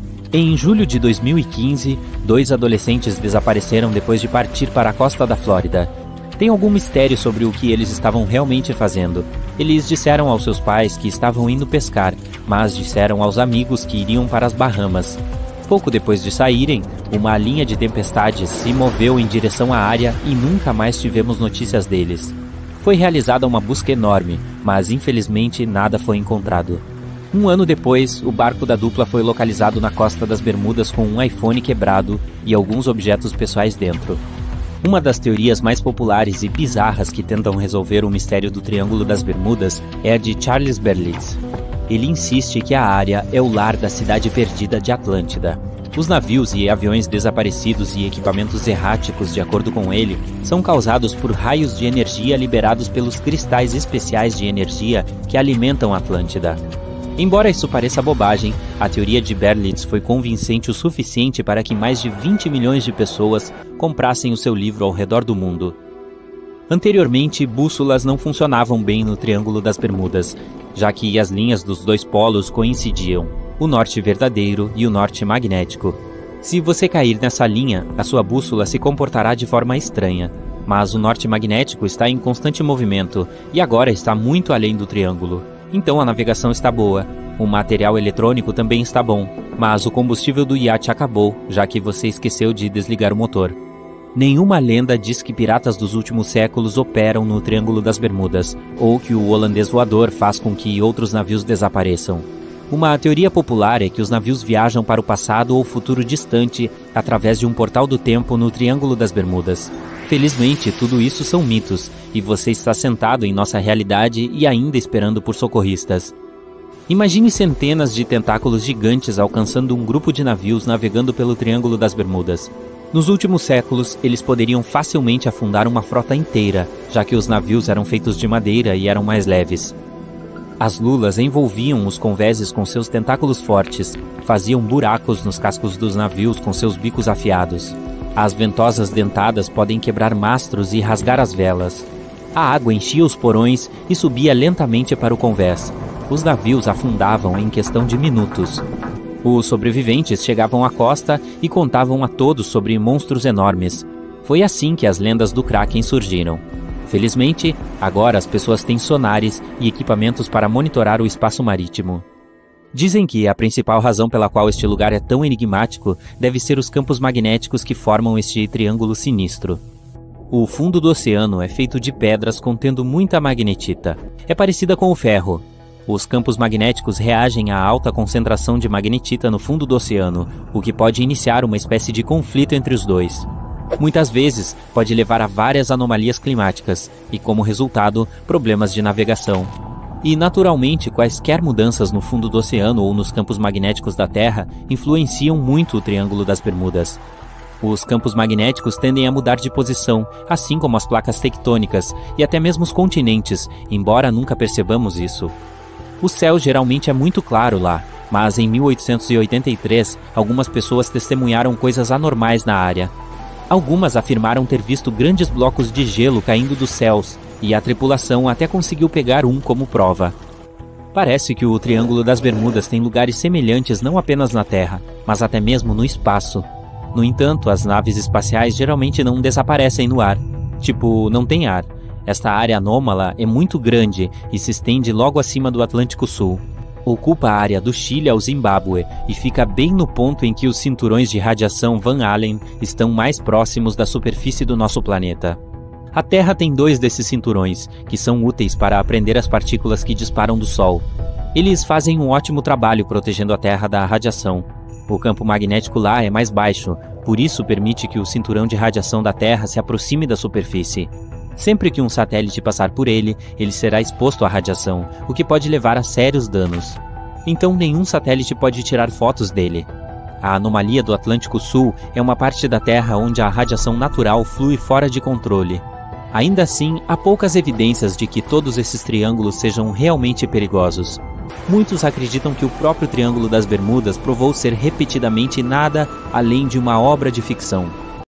Em julho de dois mil e quinze, dois adolescentes desapareceram depois de partir para a costa da Flórida. Tem algum mistério sobre o que eles estavam realmente fazendo. Eles disseram aos seus pais que estavam indo pescar, mas disseram aos amigos que iriam para as Bahamas. Pouco depois de saírem, uma linha de tempestades se moveu em direção à área e nunca mais tivemos notícias deles. Foi realizada uma busca enorme, mas infelizmente nada foi encontrado. Um ano depois, o barco da dupla foi localizado na costa das Bermudas com um iPhone quebrado e alguns objetos pessoais dentro. Uma das teorias mais populares e bizarras que tentam resolver o mistério do Triângulo das Bermudas é a de Charles Berlitz. Ele insiste que a área é o lar da cidade perdida de Atlântida. Os navios e aviões desaparecidos e equipamentos erráticos, de acordo com ele, são causados por raios de energia liberados pelos cristais especiais de energia que alimentam Atlântida. Embora isso pareça bobagem, a teoria de Berlitz foi convincente o suficiente para que mais de vinte milhões de pessoas comprassem o seu livro ao redor do mundo. Anteriormente, bússolas não funcionavam bem no Triângulo das Bermudas, já que as linhas dos dois polos coincidiam, o norte verdadeiro e o norte magnético. Se você cair nessa linha, a sua bússola se comportará de forma estranha, mas o norte magnético está em constante movimento e agora está muito além do triângulo. Então a navegação está boa, o material eletrônico também está bom, mas o combustível do iate acabou, já que você esqueceu de desligar o motor. Nenhuma lenda diz que piratas dos últimos séculos operam no Triângulo das Bermudas, ou que o holandês voador faz com que outros navios desapareçam. Uma teoria popular é que os navios viajam para o passado ou futuro distante através de um portal do tempo no Triângulo das Bermudas. Felizmente, tudo isso são mitos, e você está sentado em nossa realidade e ainda esperando por socorristas. Imagine centenas de tentáculos gigantes alcançando um grupo de navios navegando pelo Triângulo das Bermudas. Nos últimos séculos, eles poderiam facilmente afundar uma frota inteira, já que os navios eram feitos de madeira e eram mais leves. As lulas envolviam os convéses com seus tentáculos fortes, faziam buracos nos cascos dos navios com seus bicos afiados. As ventosas dentadas podem quebrar mastros e rasgar as velas. A água enchia os porões e subia lentamente para o convés. Os navios afundavam em questão de minutos. Os sobreviventes chegavam à costa e contavam a todos sobre monstros enormes. Foi assim que as lendas do Kraken surgiram. Felizmente, agora as pessoas têm sonares e equipamentos para monitorar o espaço marítimo. Dizem que a principal razão pela qual este lugar é tão enigmático deve ser os campos magnéticos que formam este triângulo sinistro. O fundo do oceano é feito de pedras contendo muita magnetita. É parecida com o ferro. Os campos magnéticos reagem à alta concentração de magnetita no fundo do oceano, o que pode iniciar uma espécie de conflito entre os dois. Muitas vezes, pode levar a várias anomalias climáticas e, como resultado, problemas de navegação. E, naturalmente, quaisquer mudanças no fundo do oceano ou nos campos magnéticos da Terra influenciam muito o Triângulo das Bermudas. Os campos magnéticos tendem a mudar de posição, assim como as placas tectônicas e até mesmo os continentes, embora nunca percebamos isso. O céu geralmente é muito claro lá, mas em mil oitocentos e oitenta e três, algumas pessoas testemunharam coisas anormais na área. Algumas afirmaram ter visto grandes blocos de gelo caindo dos céus, e a tripulação até conseguiu pegar um como prova. Parece que o Triângulo das Bermudas tem lugares semelhantes não apenas na Terra, mas até mesmo no espaço. No entanto, as naves espaciais geralmente não desaparecem no ar. Tipo, não tem ar. Esta área anômala é muito grande e se estende logo acima do Atlântico Sul. Ocupa a área do Chile ao Zimbábue e fica bem no ponto em que os cinturões de radiação Van Allen estão mais próximos da superfície do nosso planeta. A Terra tem dois desses cinturões, que são úteis para prender as partículas que disparam do Sol. Eles fazem um ótimo trabalho protegendo a Terra da radiação. O campo magnético lá é mais baixo, por isso permite que o cinturão de radiação da Terra se aproxime da superfície. Sempre que um satélite passar por ele, ele será exposto à radiação, o que pode levar a sérios danos. Então nenhum satélite pode tirar fotos dele. A anomalia do Atlântico Sul é uma parte da Terra onde a radiação natural flui fora de controle. Ainda assim, há poucas evidências de que todos esses triângulos sejam realmente perigosos. Muitos acreditam que o próprio Triângulo das Bermudas provou ser repetidamente nada além de uma obra de ficção.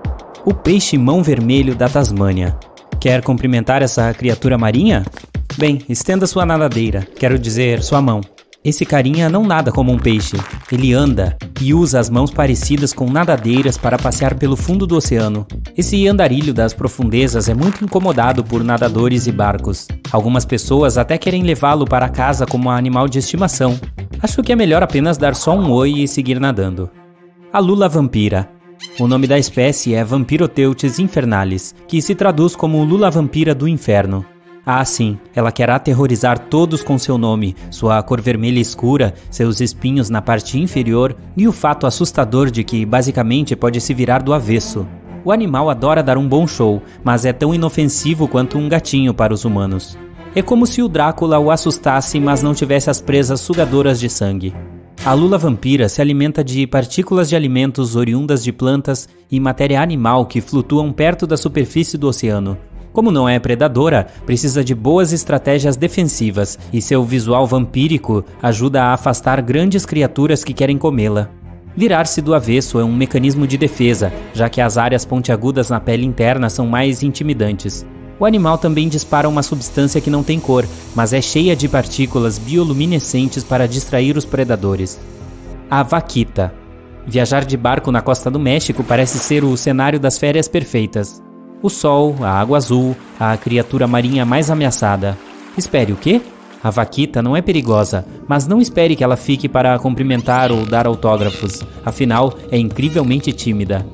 O peixe-mão vermelho da Tasmânia. Quer cumprimentar essa criatura marinha? Bem, estenda sua nadadeira, quero dizer, sua mão. Esse carinha não nada como um peixe. Ele anda e usa as mãos parecidas com nadadeiras para passear pelo fundo do oceano. Esse andarilho das profundezas é muito incomodado por nadadores e barcos. Algumas pessoas até querem levá-lo para casa como animal de estimação. Acho que é melhor apenas dar só um oi e seguir nadando. A lula vampira. O nome da espécie é Vampiroteuthis infernalis, que se traduz como lula vampira do inferno. Ah, sim, ela quer aterrorizar todos com seu nome, sua cor vermelha escura, seus espinhos na parte inferior e o fato assustador de que, basicamente, pode se virar do avesso. O animal adora dar um bom show, mas é tão inofensivo quanto um gatinho para os humanos. É como se o Drácula o assustasse, mas não tivesse as presas sugadoras de sangue. A lula vampira se alimenta de partículas de alimentos oriundas de plantas e matéria animal que flutuam perto da superfície do oceano. Como não é predadora, precisa de boas estratégias defensivas e seu visual vampírico ajuda a afastar grandes criaturas que querem comê-la. Virar-se do avesso é um mecanismo de defesa, já que as áreas pontiagudas na pele interna são mais intimidantes. O animal também dispara uma substância que não tem cor, mas é cheia de partículas bioluminescentes para distrair os predadores. A vaquita. Viajar de barco na costa do México parece ser o cenário das férias perfeitas. O sol, a água azul, a criatura marinha mais ameaçada. Espere, o quê? A vaquita não é perigosa, mas não espere que ela fique para cumprimentar ou dar autógrafos. Afinal, é incrivelmente tímida.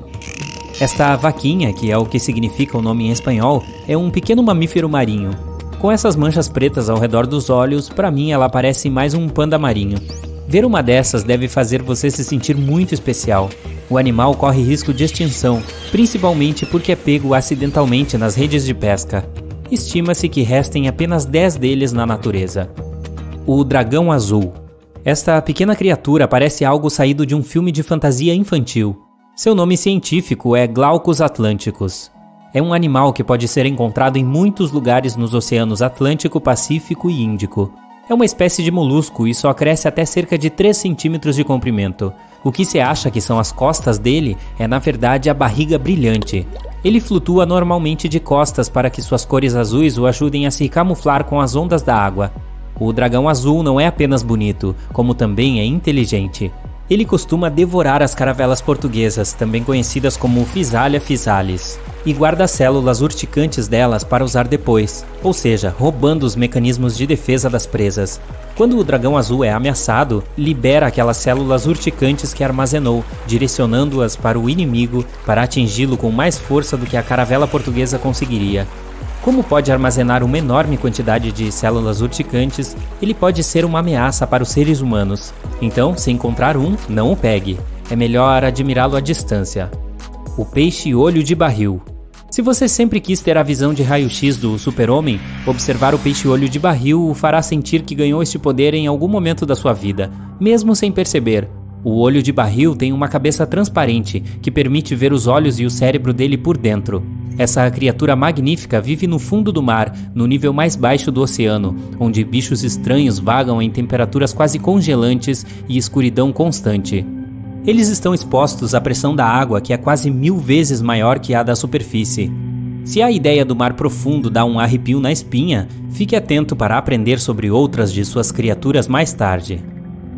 Esta vaquinha, que é o que significa o nome em espanhol, é um pequeno mamífero marinho. Com essas manchas pretas ao redor dos olhos, para mim ela parece mais um panda marinho. Ver uma dessas deve fazer você se sentir muito especial. O animal corre risco de extinção, principalmente porque é pego acidentalmente nas redes de pesca. Estima-se que restem apenas dez deles na natureza. O dragão azul. Esta pequena criatura parece algo saído de um filme de fantasia infantil. Seu nome científico é Glaucus atlanticus. É um animal que pode ser encontrado em muitos lugares nos oceanos Atlântico, Pacífico e Índico. É uma espécie de molusco e só cresce até cerca de três centímetros de comprimento. O que se acha que são as costas dele é na verdade a barriga brilhante. Ele flutua normalmente de costas para que suas cores azuis o ajudem a se camuflar com as ondas da água. O dragão azul não é apenas bonito, como também é inteligente. Ele costuma devorar as caravelas portuguesas, também conhecidas como Physalia physalis, e guarda as células urticantes delas para usar depois, ou seja, roubando os mecanismos de defesa das presas. Quando o dragão azul é ameaçado, libera aquelas células urticantes que armazenou, direcionando-as para o inimigo para atingi-lo com mais força do que a caravela portuguesa conseguiria. Como pode armazenar uma enorme quantidade de células urticantes, ele pode ser uma ameaça para os seres humanos. Então, se encontrar um, não o pegue. É melhor admirá-lo à distância. O peixe olho de barril. Se você sempre quis ter a visão de raio-x do super-homem, observar o peixe olho de barril o fará sentir que ganhou este poder em algum momento da sua vida, mesmo sem perceber. O olho de barril tem uma cabeça transparente, que permite ver os olhos e o cérebro dele por dentro. Essa criatura magnífica vive no fundo do mar, no nível mais baixo do oceano, onde bichos estranhos vagam em temperaturas quase congelantes e escuridão constante. Eles estão expostos à pressão da água, que é quase mil vezes maior que a da superfície. Se a ideia do mar profundo dá um arrepio na espinha, fique atento para aprender sobre outras de suas criaturas mais tarde.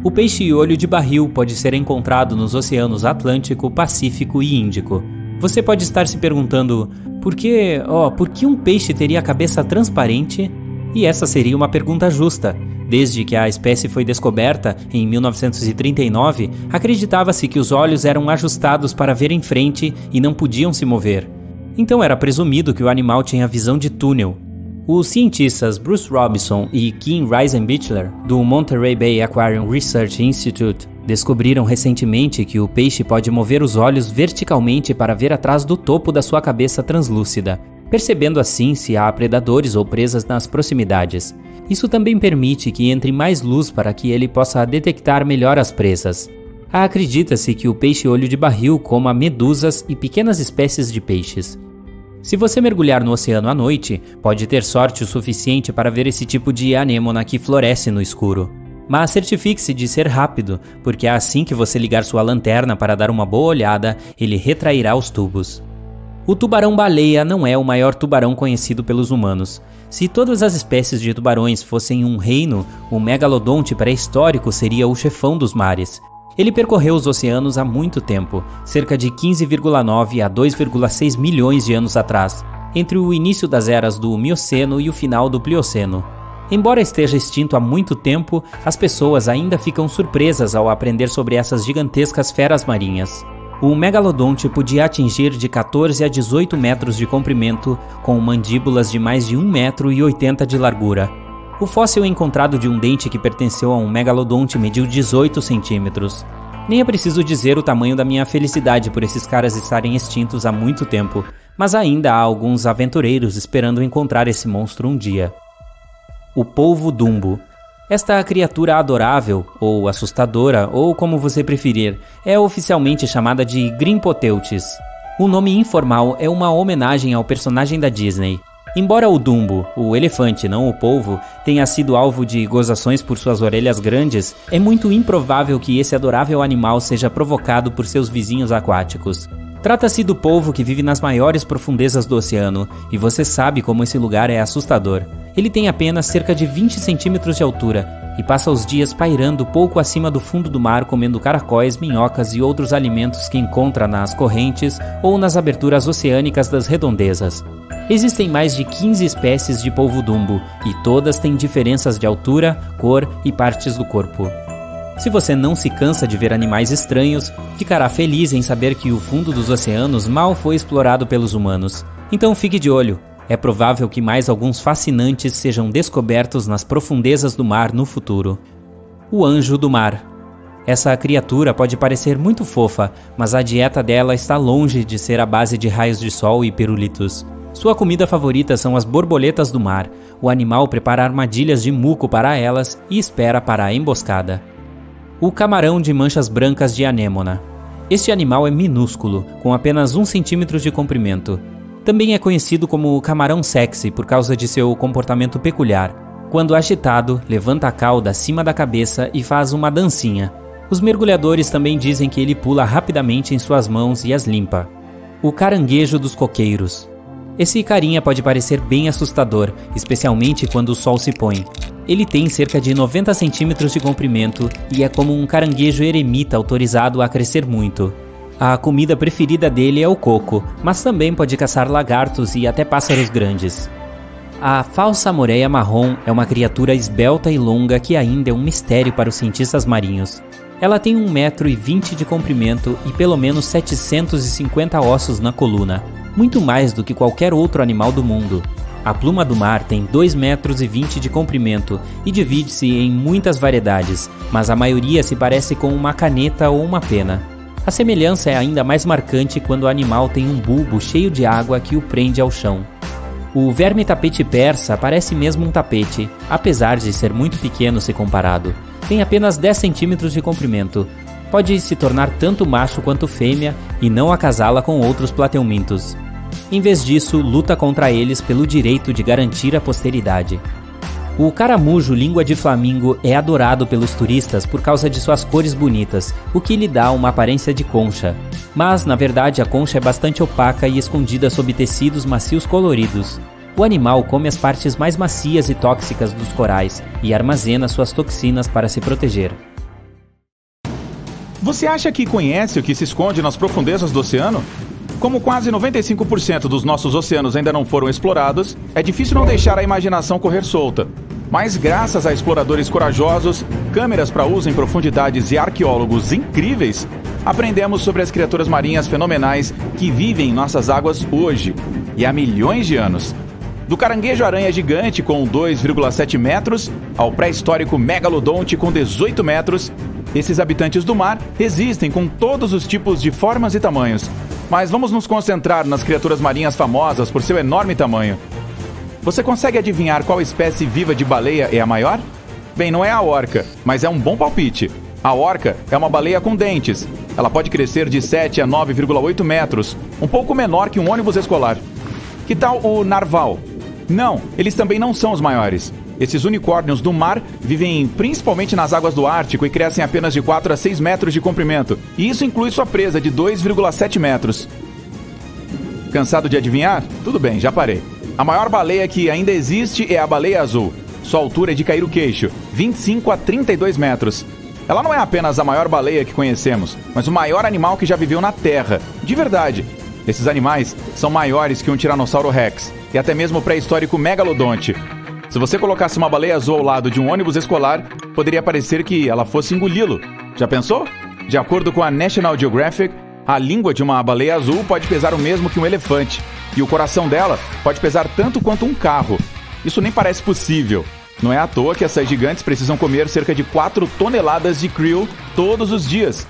O peixe olho de barril pode ser encontrado nos oceanos Atlântico, Pacífico e Índico. Você pode estar se perguntando, por que, oh, por que um peixe teria a cabeça transparente? E essa seria uma pergunta justa. Desde que a espécie foi descoberta, em mil novecentos e trinta e nove, acreditava-se que os olhos eram ajustados para ver em frente e não podiam se mover. Então era presumido que o animal tinha visão de túnel. Os cientistas Bruce Robinson e Kim Reisenbichler, do Monterey Bay Aquarium Research Institute, descobriram recentemente que o peixe pode mover os olhos verticalmente para ver atrás do topo da sua cabeça translúcida, percebendo assim se há predadores ou presas nas proximidades. Isso também permite que entre mais luz para que ele possa detectar melhor as presas. Acredita-se que o peixe-olho de barril coma medusas e pequenas espécies de peixes. Se você mergulhar no oceano à noite, pode ter sorte o suficiente para ver esse tipo de anêmona que floresce no escuro. Mas certifique-se de ser rápido, porque assim que você ligar sua lanterna para dar uma boa olhada, ele retrairá os tubos. O tubarão-baleia não é o maior tubarão conhecido pelos humanos. Se todas as espécies de tubarões fossem um reino, o megalodonte pré-histórico seria o chefão dos mares. Ele percorreu os oceanos há muito tempo, cerca de quinze vírgula nove a dois vírgula seis milhões de anos atrás, entre o início das eras do Mioceno e o final do Plioceno. Embora esteja extinto há muito tempo, as pessoas ainda ficam surpresas ao aprender sobre essas gigantescas feras marinhas. O megalodonte podia atingir de quatorze a dezoito metros de comprimento, com mandíbulas de mais de um metro e oitenta de largura. O fóssil encontrado de um dente que pertenceu a um megalodonte mediu dezoito centímetros. Nem é preciso dizer o tamanho da minha felicidade por esses caras estarem extintos há muito tempo, mas ainda há alguns aventureiros esperando encontrar esse monstro um dia. O polvo dumbo. Esta criatura adorável, ou assustadora, ou como você preferir, é oficialmente chamada de Grimpoteuthis. O nome informal é uma homenagem ao personagem da Disney. Embora o Dumbo, o elefante, não o polvo, tenha sido alvo de gozações por suas orelhas grandes, é muito improvável que esse adorável animal seja provocado por seus vizinhos aquáticos. Trata-se do polvo que vive nas maiores profundezas do oceano, e você sabe como esse lugar é assustador. Ele tem apenas cerca de vinte centímetros de altura e passa os dias pairando pouco acima do fundo do mar, comendo caracóis, minhocas e outros alimentos que encontra nas correntes ou nas aberturas oceânicas das redondezas. Existem mais de quinze espécies de polvo dumbo e todas têm diferenças de altura, cor e partes do corpo. Se você não se cansa de ver animais estranhos, ficará feliz em saber que o fundo dos oceanos mal foi explorado pelos humanos. Então fique de olho. É provável que mais alguns fascinantes sejam descobertos nas profundezas do mar no futuro. O anjo do mar. Essa criatura pode parecer muito fofa, mas a dieta dela está longe de ser à base de raios de sol e pirulitos. Sua comida favorita são as borboletas do mar. O animal prepara armadilhas de muco para elas e espera para a emboscada. O camarão de manchas brancas de anêmona. Este animal é minúsculo, com apenas um centímetro de comprimento. Também é conhecido como camarão sexy por causa de seu comportamento peculiar. Quando agitado, levanta a cauda acima da cabeça e faz uma dancinha. Os mergulhadores também dizem que ele pula rapidamente em suas mãos e as limpa. O caranguejo dos coqueiros. Esse carinha pode parecer bem assustador, especialmente quando o sol se põe. Ele tem cerca de noventa centímetros de comprimento e é como um caranguejo eremita autorizado a crescer muito. A comida preferida dele é o coco, mas também pode caçar lagartos e até pássaros grandes. A falsa moreia marrom é uma criatura esbelta e longa que ainda é um mistério para os cientistas marinhos. Ela tem um metro e vinte de comprimento e pelo menos setecentos e cinquenta ossos na coluna, muito mais do que qualquer outro animal do mundo. A pluma do mar tem dois metros e vinte de comprimento e divide-se em muitas variedades, mas a maioria se parece com uma caneta ou uma pena. A semelhança é ainda mais marcante quando o animal tem um bulbo cheio de água que o prende ao chão. O verme tapete persa parece mesmo um tapete, apesar de ser muito pequeno se comparado. Tem apenas dez centímetros de comprimento. Pode se tornar tanto macho quanto fêmea e não acasala com outros plateumintos. Em vez disso, luta contra eles pelo direito de garantir a posteridade. O caramujo língua de flamingo é adorado pelos turistas por causa de suas cores bonitas, o que lhe dá uma aparência de concha. Mas, na verdade, a concha é bastante opaca e escondida sob tecidos macios coloridos. O animal come as partes mais macias e tóxicas dos corais e armazena suas toxinas para se proteger. Você acha que conhece o que se esconde nas profundezas do oceano? Como quase noventa e cinco por cento dos nossos oceanos ainda não foram explorados, é difícil não deixar a imaginação correr solta. Mas graças a exploradores corajosos, câmeras para uso em profundidades e arqueólogos incríveis, aprendemos sobre as criaturas marinhas fenomenais que vivem em nossas águas hoje e há milhões de anos. Do caranguejo-aranha gigante com dois vírgula sete metros ao pré-histórico megalodonte com dezoito metros, esses habitantes do mar existem com todos os tipos de formas e tamanhos. Mas vamos nos concentrar nas criaturas marinhas famosas por seu enorme tamanho. Você consegue adivinhar qual espécie viva de baleia é a maior? Bem, não é a orca, mas é um bom palpite. A orca é uma baleia com dentes. Ela pode crescer de sete a nove vírgula oito metros, um pouco menor que um ônibus escolar. Que tal o narval? Não, eles também não são os maiores. Esses unicórnios do mar vivem principalmente nas águas do Ártico e crescem apenas de quatro a seis metros de comprimento. E isso inclui sua presa de dois vírgula sete metros. Cansado de adivinhar? Tudo bem, já parei. A maior baleia que ainda existe é a baleia azul. Sua altura é de cair o queixo, vinte e cinco a trinta e dois metros. Ela não é apenas a maior baleia que conhecemos, mas o maior animal que já viveu na Terra. De verdade. Esses animais são maiores que um Tiranossauro Rex e até mesmo o pré-histórico megalodonte. Se você colocasse uma baleia azul ao lado de um ônibus escolar, poderia parecer que ela fosse engoli-lo. Já pensou? De acordo com a National Geographic, a língua de uma baleia azul pode pesar o mesmo que um elefante. E o coração dela pode pesar tanto quanto um carro. Isso nem parece possível. Não é à toa que essas gigantes precisam comer cerca de quatro toneladas de krill todos os dias.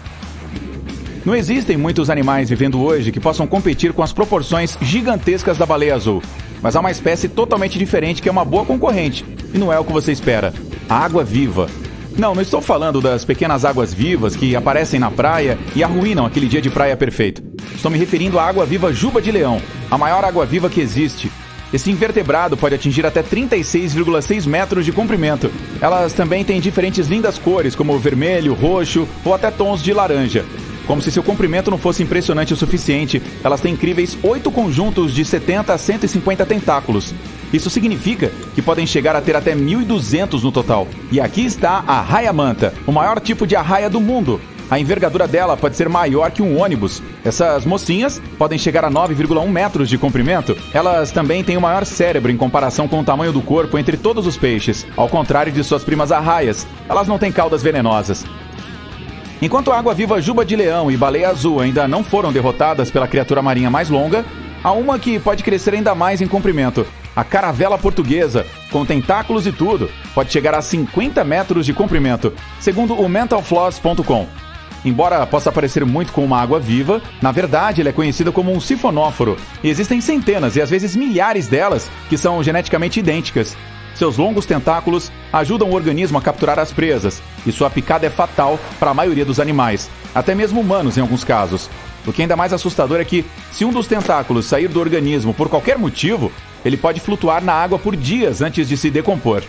Não existem muitos animais vivendo hoje que possam competir com as proporções gigantescas da baleia azul. Mas há uma espécie totalmente diferente que é uma boa concorrente. E não é o que você espera. A água-viva. Não, não estou falando das pequenas águas-vivas que aparecem na praia e arruinam aquele dia de praia perfeito. Estou me referindo à água-viva juba de leão, a maior água-viva que existe. Esse invertebrado pode atingir até trinta e seis vírgula seis metros de comprimento. Elas também têm diferentes lindas cores, como vermelho, roxo ou até tons de laranja. Como se seu comprimento não fosse impressionante o suficiente, elas têm incríveis oito conjuntos de setenta a cento e cinquenta tentáculos. Isso significa que podem chegar a ter até mil e duzentos no total. E aqui está a raia-manta, o maior tipo de arraia do mundo. A envergadura dela pode ser maior que um ônibus. Essas mocinhas podem chegar a nove vírgula um metros de comprimento. Elas também têm o maior cérebro em comparação com o tamanho do corpo entre todos os peixes. Ao contrário de suas primas arraias, elas não têm caudas venenosas. Enquanto a água-viva juba de leão e baleia azul ainda não foram derrotadas pela criatura marinha mais longa, há uma que pode crescer ainda mais em comprimento. A caravela portuguesa, com tentáculos e tudo, pode chegar a cinquenta metros de comprimento, segundo o mental floss ponto com. Embora possa parecer muito com uma água-viva, na verdade ela é conhecida como um sifonóforo. E existem centenas e às vezes milhares delas que são geneticamente idênticas. Seus longos tentáculos ajudam o organismo a capturar as presas, e sua picada é fatal para a maioria dos animais, até mesmo humanos em alguns casos. O que é ainda mais assustador é que, se um dos tentáculos sair do organismo por qualquer motivo, ele pode flutuar na água por dias antes de se decompor.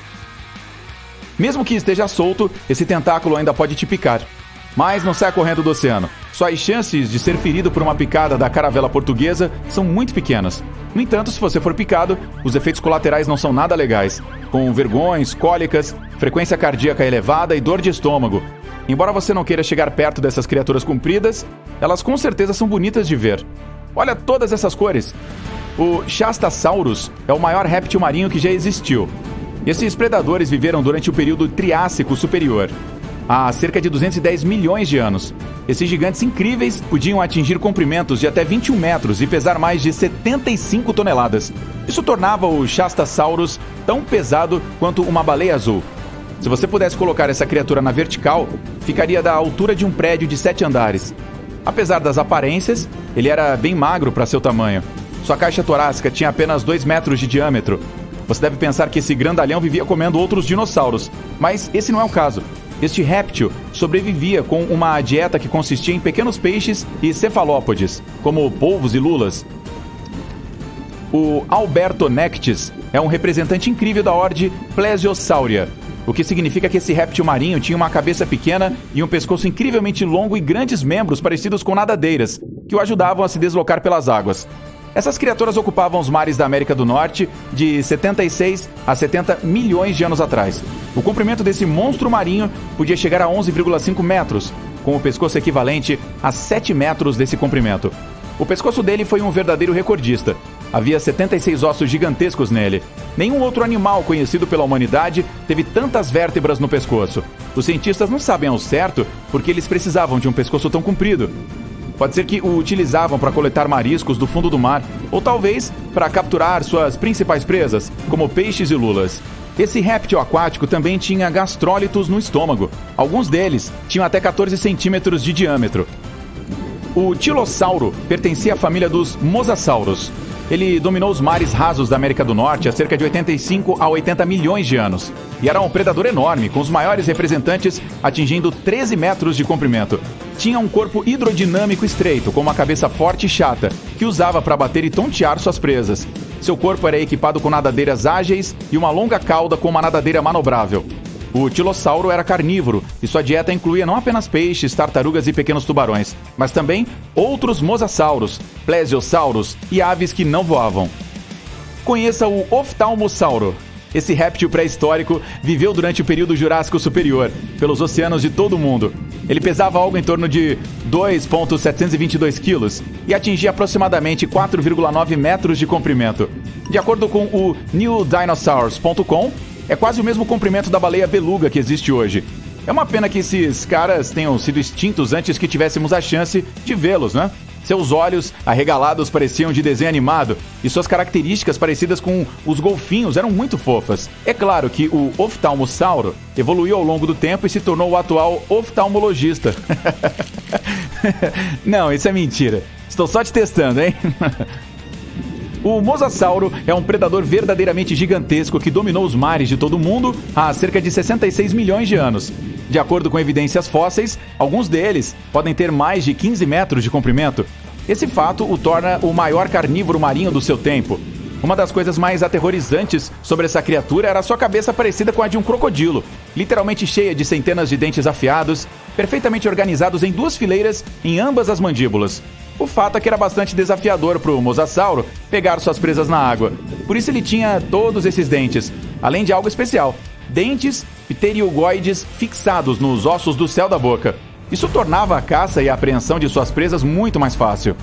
Mesmo que esteja solto, esse tentáculo ainda pode te picar. Mas não saia correndo do oceano. Suas chances de ser ferido por uma picada da caravela portuguesa são muito pequenas. No entanto, se você for picado, os efeitos colaterais não são nada legais, com vergões, cólicas, frequência cardíaca elevada e dor de estômago. Embora você não queira chegar perto dessas criaturas compridas, elas com certeza são bonitas de ver. Olha todas essas cores! O Shastasaurus é o maior réptil marinho que já existiu. Esses predadores viveram durante o período Triássico Superior, há cerca de duzentos e dez milhões de anos. Esses gigantes incríveis podiam atingir comprimentos de até vinte e um metros e pesar mais de setenta e cinco toneladas. Isso tornava o Shastasaurus tão pesado quanto uma baleia azul. Se você pudesse colocar essa criatura na vertical, ficaria da altura de um prédio de sete andares. Apesar das aparências, ele era bem magro para seu tamanho. Sua caixa torácica tinha apenas dois metros de diâmetro. Você deve pensar que esse grandalhão vivia comendo outros dinossauros, mas esse não é o caso. Este réptil sobrevivia com uma dieta que consistia em pequenos peixes e cefalópodes, como polvos e lulas. O Albertonectes é um representante incrível da ordem Plesiosauria, o que significa que esse réptil marinho tinha uma cabeça pequena e um pescoço incrivelmente longo e grandes membros parecidos com nadadeiras, que o ajudavam a se deslocar pelas águas. Essas criaturas ocupavam os mares da América do Norte de setenta e seis a setenta milhões de anos atrás. O comprimento desse monstro marinho podia chegar a onze vírgula cinco metros. com o pescoço equivalente a sete metros desse comprimento. O pescoço dele foi um verdadeiro recordista. Havia setenta e seis ossos gigantescos nele. Nenhum outro animal conhecido pela humanidade teve tantas vértebras no pescoço. Os cientistas não sabem ao certo porque eles precisavam de um pescoço tão comprido. Pode ser que o utilizavam para coletar mariscos do fundo do mar, ou talvez para capturar suas principais presas, como peixes e lulas. Esse réptil aquático também tinha gastrólitos no estômago. Alguns deles tinham até quatorze centímetros de diâmetro. O tilossauro pertencia à família dos mosasauros. Ele dominou os mares rasos da América do Norte há cerca de oitenta e cinco a oitenta milhões de anos. E era um predador enorme, com os maiores representantes atingindo treze metros de comprimento. Tinha um corpo hidrodinâmico estreito, com uma cabeça forte e chata, que usava para bater e tontear suas presas. Seu corpo era equipado com nadadeiras ágeis e uma longa cauda com uma nadadeira manobrável. O tilossauro era carnívoro e sua dieta incluía não apenas peixes, tartarugas e pequenos tubarões, mas também outros mosassauros, plesiosauros e aves que não voavam. Conheça o oftalmossauro. Esse réptil pré-histórico viveu durante o período Jurássico Superior, pelos oceanos de todo o mundo. Ele pesava algo em torno de dois vírgula setecentos e vinte e dois quilos e atingia aproximadamente quatro vírgula nove metros de comprimento. De acordo com o new dinosaurs ponto com, é quase o mesmo comprimento da baleia beluga que existe hoje. É uma pena que esses caras tenham sido extintos antes que tivéssemos a chance de vê-los, né? Seus olhos arregalados pareciam de desenho animado e suas características parecidas com os golfinhos eram muito fofas. É claro que o oftalmossauro evoluiu ao longo do tempo e se tornou o atual oftalmologista. Não, isso é mentira. Estou só te testando, hein? O mosassauro é um predador verdadeiramente gigantesco que dominou os mares de todo o mundo há cerca de sessenta e seis milhões de anos. De acordo com evidências fósseis, alguns deles podem ter mais de quinze metros de comprimento. Esse fato o torna o maior carnívoro marinho do seu tempo. Uma das coisas mais aterrorizantes sobre essa criatura era sua cabeça parecida com a de um crocodilo, literalmente cheia de centenas de dentes afiados, perfeitamente organizados em duas fileiras em ambas as mandíbulas. O fato é que era bastante desafiador para o mosassauro pegar suas presas na água. Por isso ele tinha todos esses dentes, além de algo especial: dentes pteriogoides fixados nos ossos do céu da boca. Isso tornava a caça e a apreensão de suas presas muito mais fácil.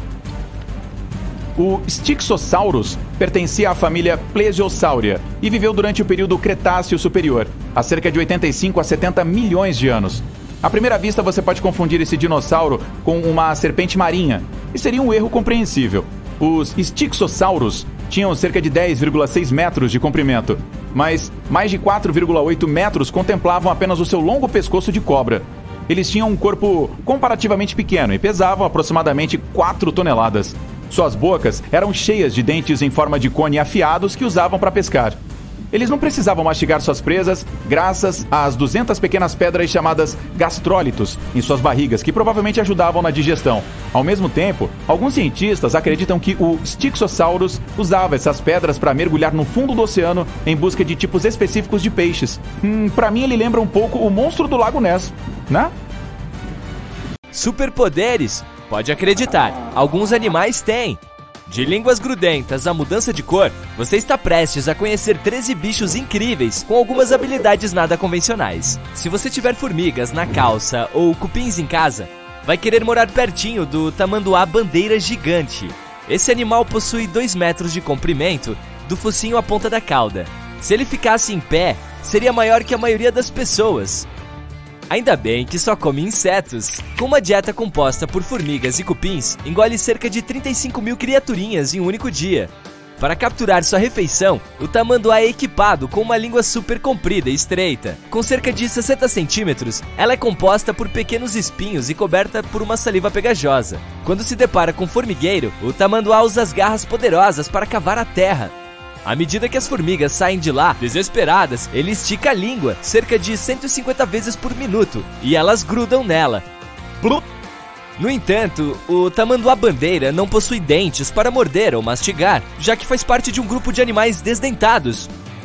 O Styxosaurus pertencia à família Plesiosauria e viveu durante o período Cretáceo Superior, há cerca de oitenta e cinco a setenta milhões de anos. À primeira vista, você pode confundir esse dinossauro com uma serpente marinha, e seria um erro compreensível. Os Styxosaurus tinham cerca de dez vírgula seis metros de comprimento, mas mais de quatro vírgula oito metros contemplavam apenas o seu longo pescoço de cobra. Eles tinham um corpo comparativamente pequeno e pesavam aproximadamente quatro toneladas. Suas bocas eram cheias de dentes em forma de cone afiados que usavam para pescar. Eles não precisavam mastigar suas presas graças às duzentas pequenas pedras chamadas gastrólitos em suas barrigas, que provavelmente ajudavam na digestão. Ao mesmo tempo, alguns cientistas acreditam que o Styxosaurus usava essas pedras para mergulhar no fundo do oceano em busca de tipos específicos de peixes. Hum, para mim ele lembra um pouco o monstro do Lago Ness, né? Superpoderes? Pode acreditar, alguns animais têm. De línguas grudentas a mudança de cor, você está prestes a conhecer treze bichos incríveis com algumas habilidades nada convencionais. Se você tiver formigas na calça ou cupins em casa, vai querer morar pertinho do tamanduá bandeira gigante. Esse animal possui dois metros de comprimento, do focinho à ponta da cauda. Se ele ficasse em pé, seria maior que a maioria das pessoas. Ainda bem que só come insetos. Com uma dieta composta por formigas e cupins, engole cerca de trinta e cinco mil criaturinhas em um único dia. Para capturar sua refeição, o tamanduá é equipado com uma língua super comprida e estreita. Com cerca de sessenta centímetros, ela é composta por pequenos espinhos e coberta por uma saliva pegajosa. Quando se depara com formigueiro, o tamanduá usa as garras poderosas para cavar a terra. À medida que as formigas saem de lá, desesperadas, ele estica a língua cerca de cento e cinquenta vezes por minuto e elas grudam nela. Blup! No entanto, o tamanduá bandeira não possui dentes para morder ou mastigar, já que faz parte de um grupo de animais desdentados.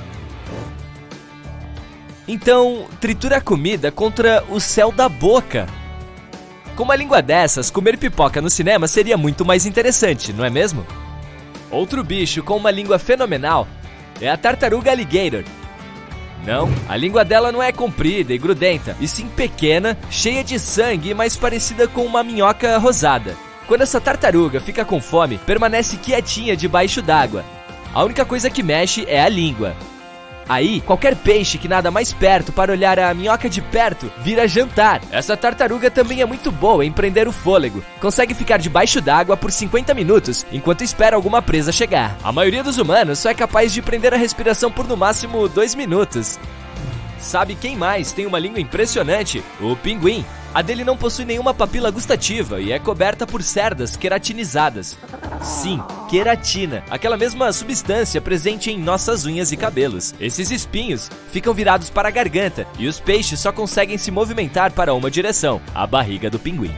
Então, tritura a comida contra o céu da boca. Com uma língua dessas, comer pipoca no cinema seria muito mais interessante, não é mesmo? Outro bicho com uma língua fenomenal é a tartaruga alligator. Não, a língua dela não é comprida e grudenta, e sim pequena, cheia de sangue e mais parecida com uma minhoca rosada. Quando essa tartaruga fica com fome, permanece quietinha debaixo d'água. A única coisa que mexe é a língua. Aí, qualquer peixe que nada mais perto para olhar a minhoca de perto, vira jantar. Essa tartaruga também é muito boa em prender o fôlego. Consegue ficar debaixo d'água por cinquenta minutos, enquanto espera alguma presa chegar. A maioria dos humanos só é capaz de prender a respiração por no máximo dois minutos. Sabe quem mais tem uma língua impressionante? O pinguim. A dele não possui nenhuma papila gustativa e é coberta por cerdas queratinizadas. Sim, queratina, aquela mesma substância presente em nossas unhas e cabelos. Esses espinhos ficam virados para a garganta e os peixes só conseguem se movimentar para uma direção, a barriga do pinguim.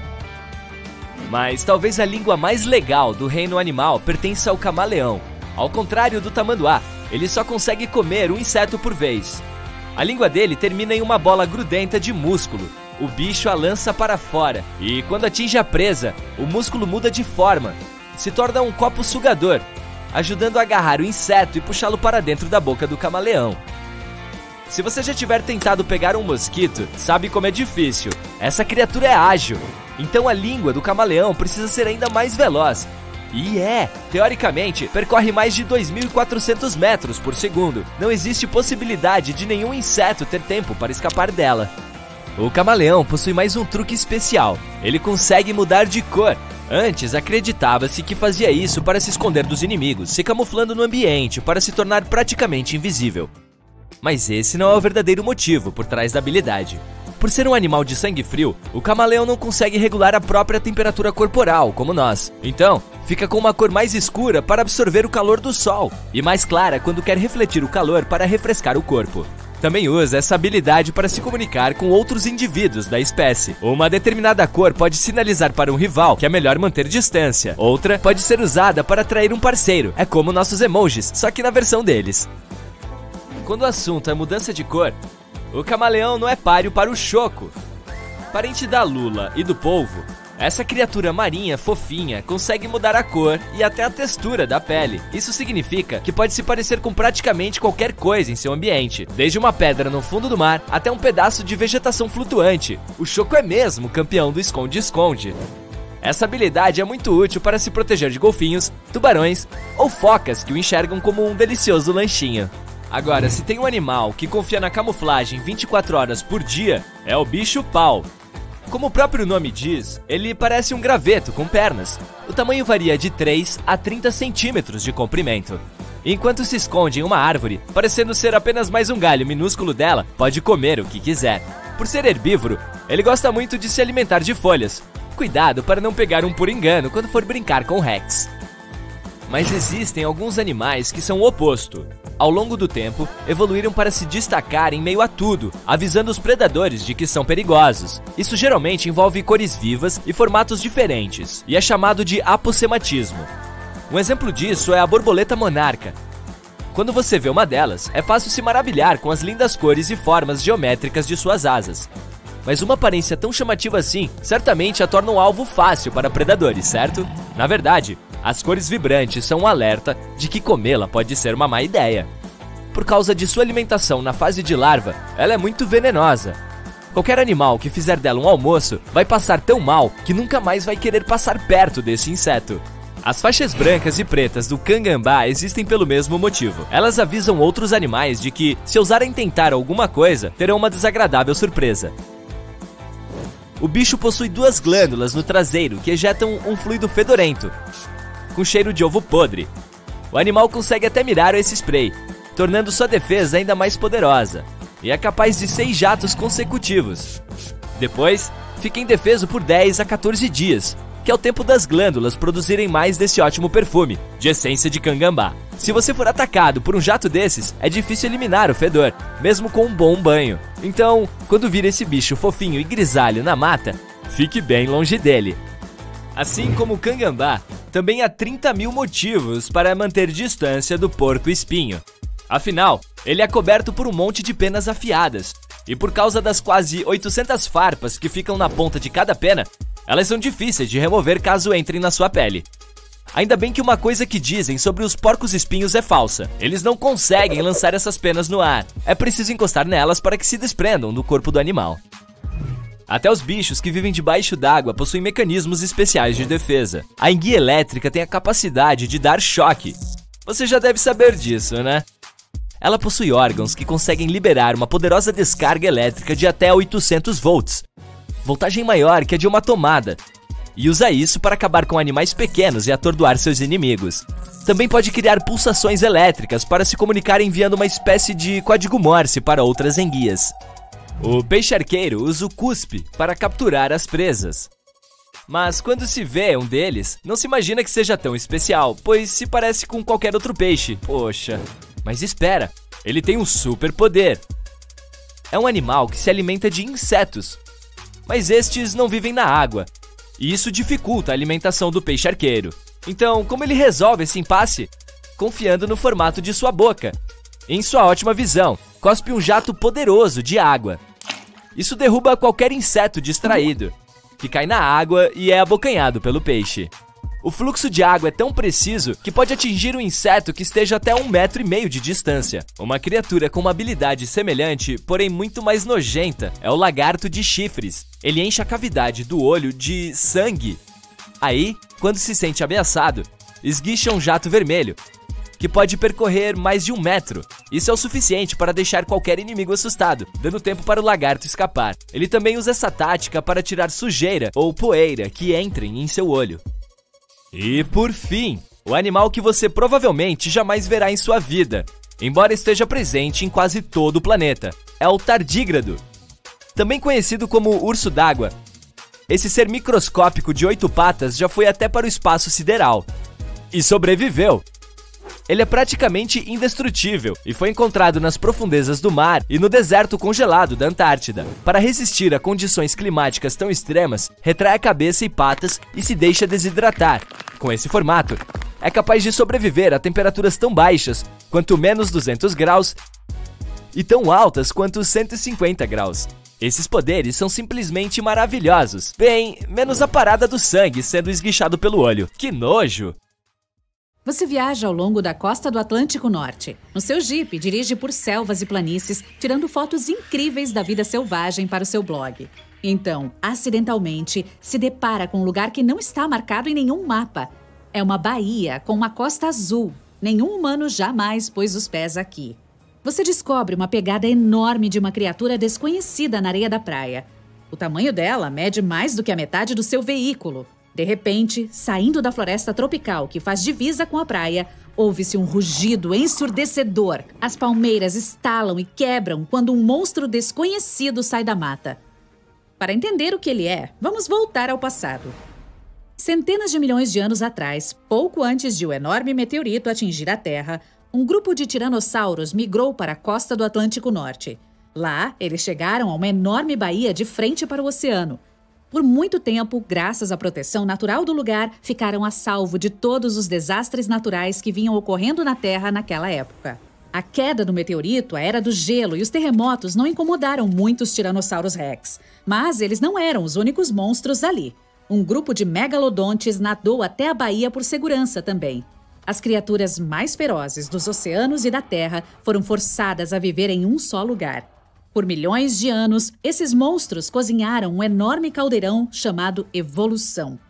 Mas talvez a língua mais legal do reino animal pertença ao camaleão. Ao contrário do tamanduá, ele só consegue comer um inseto por vez. A língua dele termina em uma bola grudenta de músculo. O bicho a lança para fora e, quando atinge a presa, o músculo muda de forma. Se torna um copo sugador, ajudando a agarrar o inseto e puxá-lo para dentro da boca do camaleão. Se você já tiver tentado pegar um mosquito, sabe como é difícil. Essa criatura é ágil, então a língua do camaleão precisa ser ainda mais veloz. E é, teoricamente, percorre mais de dois mil e quatrocentos metros por segundo. Não existe possibilidade de nenhum inseto ter tempo para escapar dela. O camaleão possui mais um truque especial. Ele consegue mudar de cor. Antes, acreditava-se que fazia isso para se esconder dos inimigos, se camuflando no ambiente para se tornar praticamente invisível. Mas esse não é o verdadeiro motivo por trás da habilidade. Por ser um animal de sangue frio, o camaleão não consegue regular a própria temperatura corporal, como nós. Então, fica com uma cor mais escura para absorver o calor do sol, e mais clara quando quer refletir o calor para refrescar o corpo. Também usa essa habilidade para se comunicar com outros indivíduos da espécie. Uma determinada cor pode sinalizar para um rival que é melhor manter distância. Outra pode ser usada para atrair um parceiro. É como nossos emojis, só que na versão deles. Quando o assunto é mudança de cor, o camaleão não é páreo para o choco. Parente da lula e do polvo, essa criatura marinha fofinha consegue mudar a cor e até a textura da pele. Isso significa que pode se parecer com praticamente qualquer coisa em seu ambiente, desde uma pedra no fundo do mar até um pedaço de vegetação flutuante. O choco é mesmo campeão do esconde-esconde. Essa habilidade é muito útil para se proteger de golfinhos, tubarões ou focas que o enxergam como um delicioso lanchinho. Agora, se tem um animal que confia na camuflagem vinte e quatro horas por dia, é o bicho-pau. Como o próprio nome diz, ele parece um graveto com pernas. O tamanho varia de três a trinta centímetros de comprimento. Enquanto se esconde em uma árvore, parecendo ser apenas mais um galho minúsculo dela, pode comer o que quiser. Por ser herbívoro, ele gosta muito de se alimentar de folhas. Cuidado para não pegar um por engano quando for brincar com o Rex. Mas existem alguns animais que são o oposto. Ao longo do tempo, evoluíram para se destacar em meio a tudo, avisando os predadores de que são perigosos. Isso geralmente envolve cores vivas e formatos diferentes, e é chamado de apossematismo. Um exemplo disso é a borboleta monarca. Quando você vê uma delas, é fácil se maravilhar com as lindas cores e formas geométricas de suas asas. Mas uma aparência tão chamativa assim, certamente a torna um alvo fácil para predadores, certo? Na verdade, as cores vibrantes são um alerta de que comê-la pode ser uma má ideia. Por causa de sua alimentação na fase de larva, ela é muito venenosa. Qualquer animal que fizer dela um almoço vai passar tão mal que nunca mais vai querer passar perto desse inseto. As faixas brancas e pretas do cangambá existem pelo mesmo motivo. Elas avisam outros animais de que, se ousarem tentar alguma coisa, terão uma desagradável surpresa. O bicho possui duas glândulas no traseiro que ejetam um fluido fedorento, com cheiro de ovo podre. O animal consegue até mirar esse spray, tornando sua defesa ainda mais poderosa, e é capaz de seis jatos consecutivos. Depois, fica indefeso por dez a quatorze dias, que é o tempo das glândulas produzirem mais desse ótimo perfume, de essência de cangambá. Se você for atacado por um jato desses, é difícil eliminar o fedor, mesmo com um bom banho. Então, quando vir esse bicho fofinho e grisalho na mata, fique bem longe dele. Assim como o cangambá, também há trinta mil motivos para manter distância do porco-espinho. Afinal, ele é coberto por um monte de penas afiadas, e por causa das quase oitocentas farpas que ficam na ponta de cada pena, elas são difíceis de remover caso entrem na sua pele. Ainda bem que uma coisa que dizem sobre os porcos-espinhos é falsa. Eles não conseguem lançar essas penas no ar. É preciso encostar nelas para que se desprendam do corpo do animal. Até os bichos que vivem debaixo d'água possuem mecanismos especiais de defesa. A enguia elétrica tem a capacidade de dar choque. Você já deve saber disso, né? Ela possui órgãos que conseguem liberar uma poderosa descarga elétrica de até oitocentos volts, voltagem maior que a de uma tomada, e usa isso para acabar com animais pequenos e atordoar seus inimigos. Também pode criar pulsações elétricas para se comunicar enviando uma espécie de código Morse para outras enguias. O peixe-arqueiro usa o cuspe para capturar as presas. Mas quando se vê um deles, não se imagina que seja tão especial, pois se parece com qualquer outro peixe. Poxa, mas espera, ele tem um super poder. É um animal que se alimenta de insetos, mas estes não vivem na água, e isso dificulta a alimentação do peixe-arqueiro. Então, como ele resolve esse impasse? Confiando no formato de sua boca. Em sua ótima visão, cospe um jato poderoso de água. Isso derruba qualquer inseto distraído, que cai na água e é abocanhado pelo peixe. O fluxo de água é tão preciso que pode atingir um inseto que esteja até um metro e meio de distância. Uma criatura com uma habilidade semelhante, porém muito mais nojenta, é o lagarto de chifres. Ele enche a cavidade do olho de sangue. Aí, quando se sente ameaçado, esguicha um jato vermelho, que pode percorrer mais de um metro. Isso é o suficiente para deixar qualquer inimigo assustado, dando tempo para o lagarto escapar. Ele também usa essa tática para tirar sujeira ou poeira que entrem em seu olho. E por fim, o animal que você provavelmente jamais verá em sua vida, embora esteja presente em quase todo o planeta, é o tardígrado. Também conhecido como urso d'água. Esse ser microscópico de oito patas já foi até para o espaço sideral e sobreviveu. Ele é praticamente indestrutível e foi encontrado nas profundezas do mar e no deserto congelado da Antártida. Para resistir a condições climáticas tão extremas, retrai a cabeça e patas e se deixa desidratar. Com esse formato, é capaz de sobreviver a temperaturas tão baixas quanto menos duzentos graus e tão altas quanto cento e cinquenta graus. Esses poderes são simplesmente maravilhosos. Bem, menos a parada do sangue sendo esguichado pelo olho. Que nojo! Você viaja ao longo da costa do Atlântico Norte. No seu Jeep, dirige por selvas e planícies, tirando fotos incríveis da vida selvagem para o seu blog. Então, acidentalmente, se depara com um lugar que não está marcado em nenhum mapa. É uma baía com uma costa azul. Nenhum humano jamais pôs os pés aqui. Você descobre uma pegada enorme de uma criatura desconhecida na areia da praia. O tamanho dela mede mais do que a metade do seu veículo. De repente, saindo da floresta tropical que faz divisa com a praia, ouve-se um rugido ensurdecedor. As palmeiras estalam e quebram quando um monstro desconhecido sai da mata. Para entender o que ele é, vamos voltar ao passado. Centenas de milhões de anos atrás, pouco antes de o enorme meteorito atingir a Terra, um grupo de tiranossauros migrou para a costa do Atlântico Norte. Lá, eles chegaram a uma enorme baía de frente para o oceano. Por muito tempo, graças à proteção natural do lugar, ficaram a salvo de todos os desastres naturais que vinham ocorrendo na Terra naquela época. A queda do meteorito, a era do gelo e os terremotos não incomodaram muitos tiranossauros rex. Mas eles não eram os únicos monstros ali. Um grupo de megalodontes nadou até a baía por segurança também. As criaturas mais ferozes dos oceanos e da Terra foram forçadas a viver em um só lugar. Por milhões de anos, esses monstros cozinharam um enorme caldeirão chamado evolução.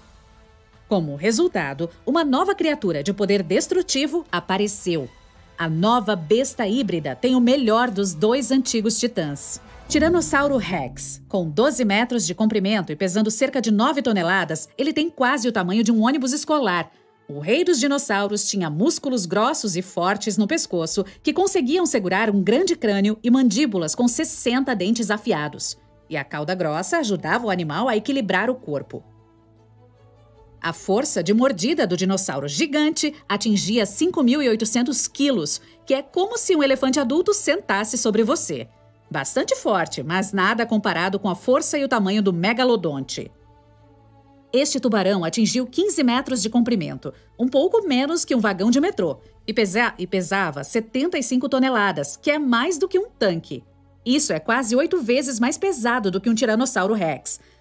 Como resultado, uma nova criatura de poder destrutivo apareceu. A nova besta híbrida tem o melhor dos dois antigos titãs. Tiranossauro Rex, com doze metros de comprimento e pesando cerca de nove toneladas, ele tem quase o tamanho de um ônibus escolar. O rei dos dinossauros tinha músculos grossos e fortes no pescoço que conseguiam segurar um grande crânio e mandíbulas com sessenta dentes afiados. E a cauda grossa ajudava o animal a equilibrar o corpo. A força de mordida do dinossauro gigante atingia cinco mil e oitocentos quilos, que é como se um elefante adulto sentasse sobre você. Bastante forte, mas nada comparado com a força e o tamanho do megalodonte. Este tubarão atingiu quinze metros de comprimento, um pouco menos que um vagão de metrô, e, pesa- e pesava setenta e cinco toneladas, que é mais do que um tanque. Isso é quase oito vezes mais pesado do que um tiranossauro rex.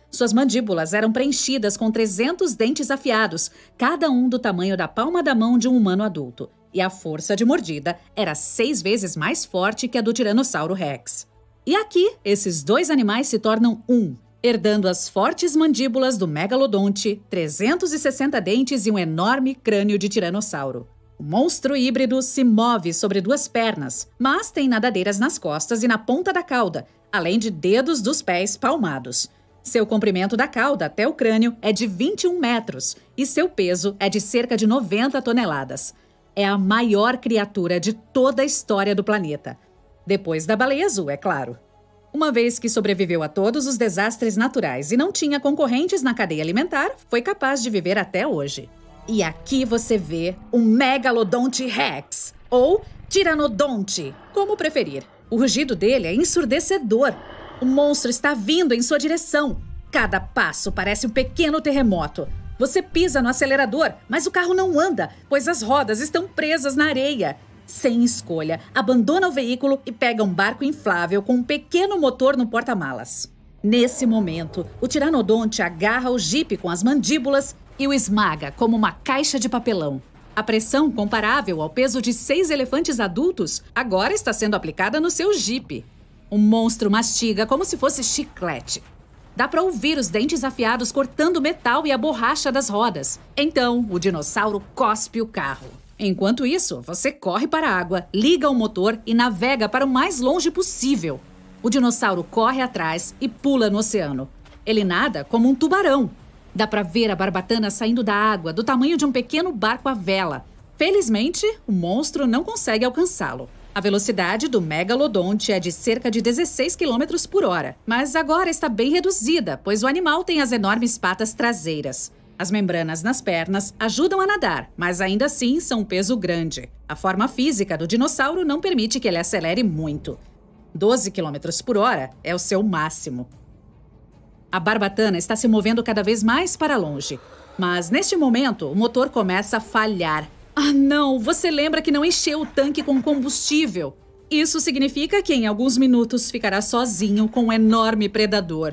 Suas mandíbulas eram preenchidas com trezentos dentes afiados, cada um do tamanho da palma da mão de um humano adulto. E a força de mordida era seis vezes mais forte que a do Tiranossauro Rex. E aqui, esses dois animais se tornam um, herdando as fortes mandíbulas do megalodonte, trezentos e sessenta dentes e um enorme crânio de tiranossauro. O monstro híbrido se move sobre duas pernas, mas tem nadadeiras nas costas e na ponta da cauda, além de dedos dos pés palmados. Seu comprimento da cauda até o crânio é de vinte e um metros e seu peso é de cerca de noventa toneladas. É a maior criatura de toda a história do planeta. Depois da baleia azul, é claro. Uma vez que sobreviveu a todos os desastres naturais e não tinha concorrentes na cadeia alimentar, foi capaz de viver até hoje. E aqui você vê um Megalodonte Rex, ou Tiranodonte, como preferir. O rugido dele é ensurdecedor. O monstro está vindo em sua direção. Cada passo parece um pequeno terremoto. Você pisa no acelerador, mas o carro não anda, pois as rodas estão presas na areia. Sem escolha, abandona o veículo e pega um barco inflável com um pequeno motor no porta-malas. Nesse momento, o Tiranodonte agarra o jipe com as mandíbulas e o esmaga como uma caixa de papelão. A pressão, comparável ao peso de seis elefantes adultos, agora está sendo aplicada no seu jipe. O monstro mastiga como se fosse chiclete. Dá para ouvir os dentes afiados cortando o metal e a borracha das rodas. Então, o dinossauro cospe o carro. Enquanto isso, você corre para a água, liga o motor e navega para o mais longe possível. O dinossauro corre atrás e pula no oceano. Ele nada como um tubarão. Dá para ver a barbatana saindo da água, do tamanho de um pequeno barco à vela. Felizmente, o monstro não consegue alcançá-lo. A velocidade do megalodonte é de cerca de dezesseis quilômetros por hora, mas agora está bem reduzida, pois o animal tem as enormes patas traseiras. As membranas nas pernas ajudam a nadar, mas ainda assim são um peso grande. A forma física do dinossauro não permite que ele acelere muito. doze quilômetros por hora é o seu máximo. A barbatana está se movendo cada vez mais para longe, mas neste momento o motor começa a falhar. Ah, não! Você lembra que não encheu o tanque com combustível? Isso significa que em alguns minutos ficará sozinho com um enorme predador.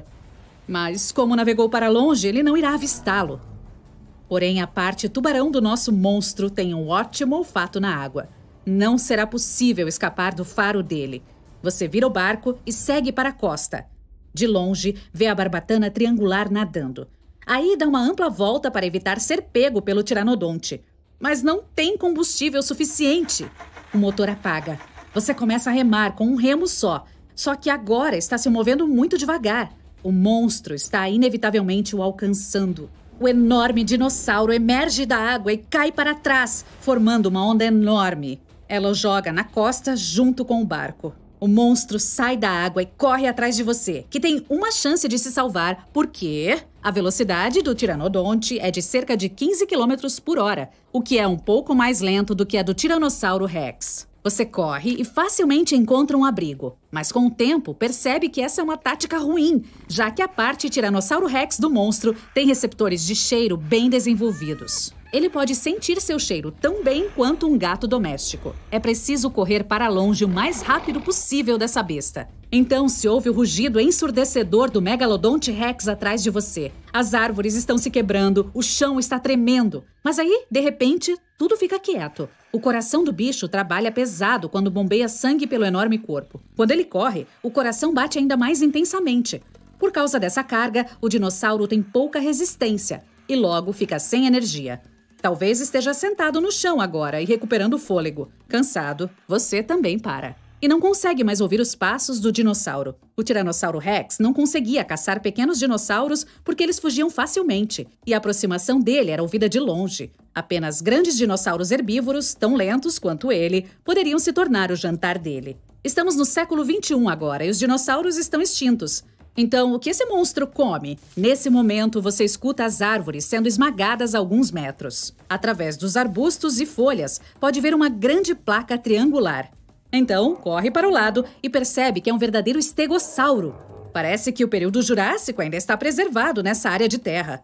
Mas como navegou para longe, ele não irá avistá-lo. Porém, a parte tubarão do nosso monstro tem um ótimo olfato na água. Não será possível escapar do faro dele. Você vira o barco e segue para a costa. De longe, vê a barbatana triangular nadando. Aí dá uma ampla volta para evitar ser pego pelo tiranodonte. Mas não tem combustível suficiente. O motor apaga. Você começa a remar com um remo só. Só que agora está se movendo muito devagar. O monstro está inevitavelmente o alcançando. O enorme dinossauro emerge da água e cai para trás, formando uma onda enorme. Ela o joga na costa junto com o barco. O monstro sai da água e corre atrás de você, que tem uma chance de se salvar, porque a velocidade do tiranodonte é de cerca de quinze quilômetros por hora, o que é um pouco mais lento do que a do Tiranossauro Rex. Você corre e facilmente encontra um abrigo, mas com o tempo percebe que essa é uma tática ruim, já que a parte Tiranossauro Rex do monstro tem receptores de cheiro bem desenvolvidos. Ele pode sentir seu cheiro tão bem quanto um gato doméstico. É preciso correr para longe o mais rápido possível dessa besta. Então se ouve o rugido ensurdecedor do Megalodonte Rex atrás de você. As árvores estão se quebrando, o chão está tremendo. Mas aí, de repente, tudo fica quieto. O coração do bicho trabalha pesado quando bombeia sangue pelo enorme corpo. Quando ele corre, o coração bate ainda mais intensamente. Por causa dessa carga, o dinossauro tem pouca resistência e logo fica sem energia. Talvez esteja sentado no chão agora e recuperando o fôlego. Cansado, você também para. E não consegue mais ouvir os passos do dinossauro. O Tiranossauro Rex não conseguia caçar pequenos dinossauros porque eles fugiam facilmente, e a aproximação dele era ouvida de longe. Apenas grandes dinossauros herbívoros, tão lentos quanto ele, poderiam se tornar o jantar dele. Estamos no século vinte e um agora e os dinossauros estão extintos. Então, o que esse monstro come? Nesse momento, você escuta as árvores sendo esmagadas a alguns metros. Através dos arbustos e folhas, pode ver uma grande placa triangular. Então, corre para o lado e percebe que é um verdadeiro estegossauro. Parece que o período Jurássico ainda está preservado nessa área de terra.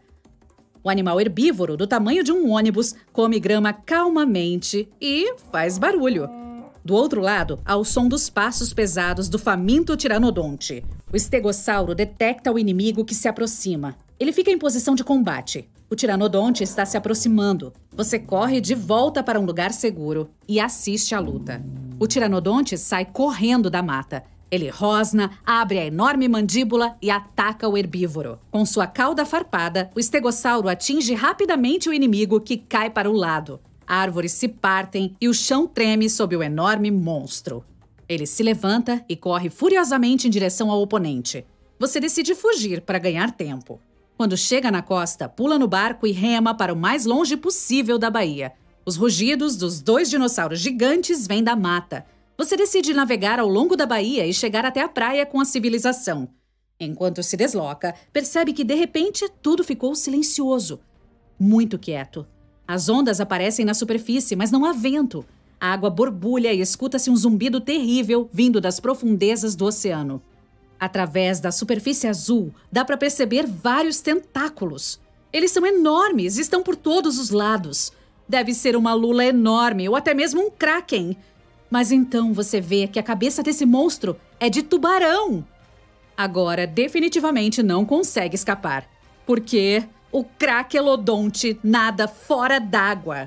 O animal herbívoro, do tamanho de um ônibus, come grama calmamente e faz barulho. Do outro lado, há o som dos passos pesados do faminto Tiranodonte. O estegossauro detecta o inimigo que se aproxima. Ele fica em posição de combate. O Tiranodonte está se aproximando. Você corre de volta para um lugar seguro e assiste à luta. O Tiranodonte sai correndo da mata. Ele rosna, abre a enorme mandíbula e ataca o herbívoro. Com sua cauda farpada, o estegossauro atinge rapidamente o inimigo, que cai para o lado. Árvores se partem e o chão treme sob o enorme monstro. Ele se levanta e corre furiosamente em direção ao oponente. Você decide fugir para ganhar tempo. Quando chega na costa, pula no barco e rema para o mais longe possível da baía. Os rugidos dos dois dinossauros gigantes vêm da mata. Você decide navegar ao longo da baía e chegar até a praia com a civilização. Enquanto se desloca, percebe que de repente tudo ficou silencioso. Muito quieto. As ondas aparecem na superfície, mas não há vento. A água borbulha e escuta-se um zumbido terrível vindo das profundezas do oceano. Através da superfície azul, dá para perceber vários tentáculos. Eles são enormes e estão por todos os lados. Deve ser uma lula enorme ou até mesmo um kraken. Mas então você vê que a cabeça desse monstro é de tubarão. Agora, definitivamente não consegue escapar. Porque o Craquelodonte nada fora d'água.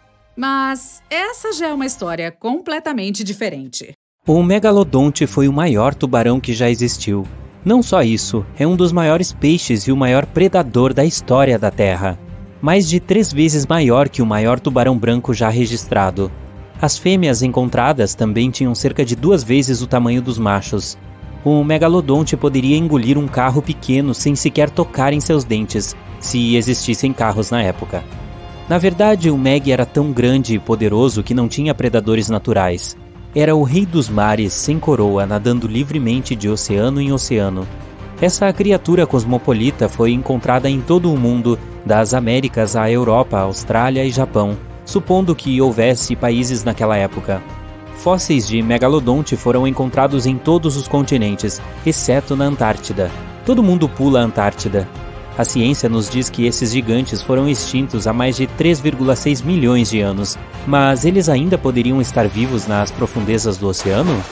Mas essa já é uma história completamente diferente. O Megalodonte foi o maior tubarão que já existiu. Não só isso, é um dos maiores peixes e o maior predador da história da Terra. Mais de três vezes maior que o maior tubarão branco já registrado. As fêmeas encontradas também tinham cerca de duas vezes o tamanho dos machos. O Megalodonte poderia engolir um carro pequeno sem sequer tocar em seus dentes, se existissem carros na época. Na verdade, o Meg era tão grande e poderoso que não tinha predadores naturais. Era o rei dos mares, sem coroa, nadando livremente de oceano em oceano. Essa criatura cosmopolita foi encontrada em todo o mundo, das Américas à Europa, Austrália e Japão, supondo que houvesse países naquela época. Fósseis de Megalodonte foram encontrados em todos os continentes, exceto na Antártida. Todo mundo pula a Antártida. A ciência nos diz que esses gigantes foram extintos há mais de três vírgula seis milhões de anos, mas eles ainda poderiam estar vivos nas profundezas do oceano?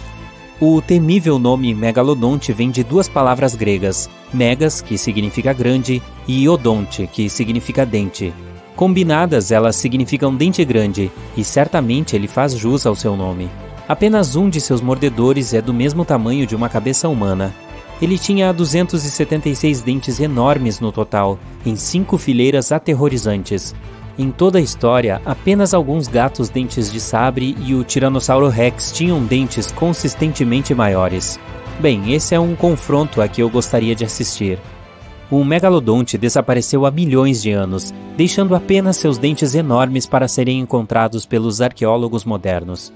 O temível nome Megalodonte vem de duas palavras gregas, megas, que significa grande, e odonte, que significa dente. Combinadas, elas significam dente grande, e certamente ele faz jus ao seu nome. Apenas um de seus mordedores é do mesmo tamanho de uma cabeça humana. Ele tinha duzentos e setenta e seis dentes enormes no total, em cinco fileiras aterrorizantes. Em toda a história, apenas alguns gatos dentes de sabre e o Tiranossauro Rex tinham dentes consistentemente maiores. Bem, esse é um confronto a que eu gostaria de assistir. O Megalodonte desapareceu há milhões de anos, deixando apenas seus dentes enormes para serem encontrados pelos arqueólogos modernos.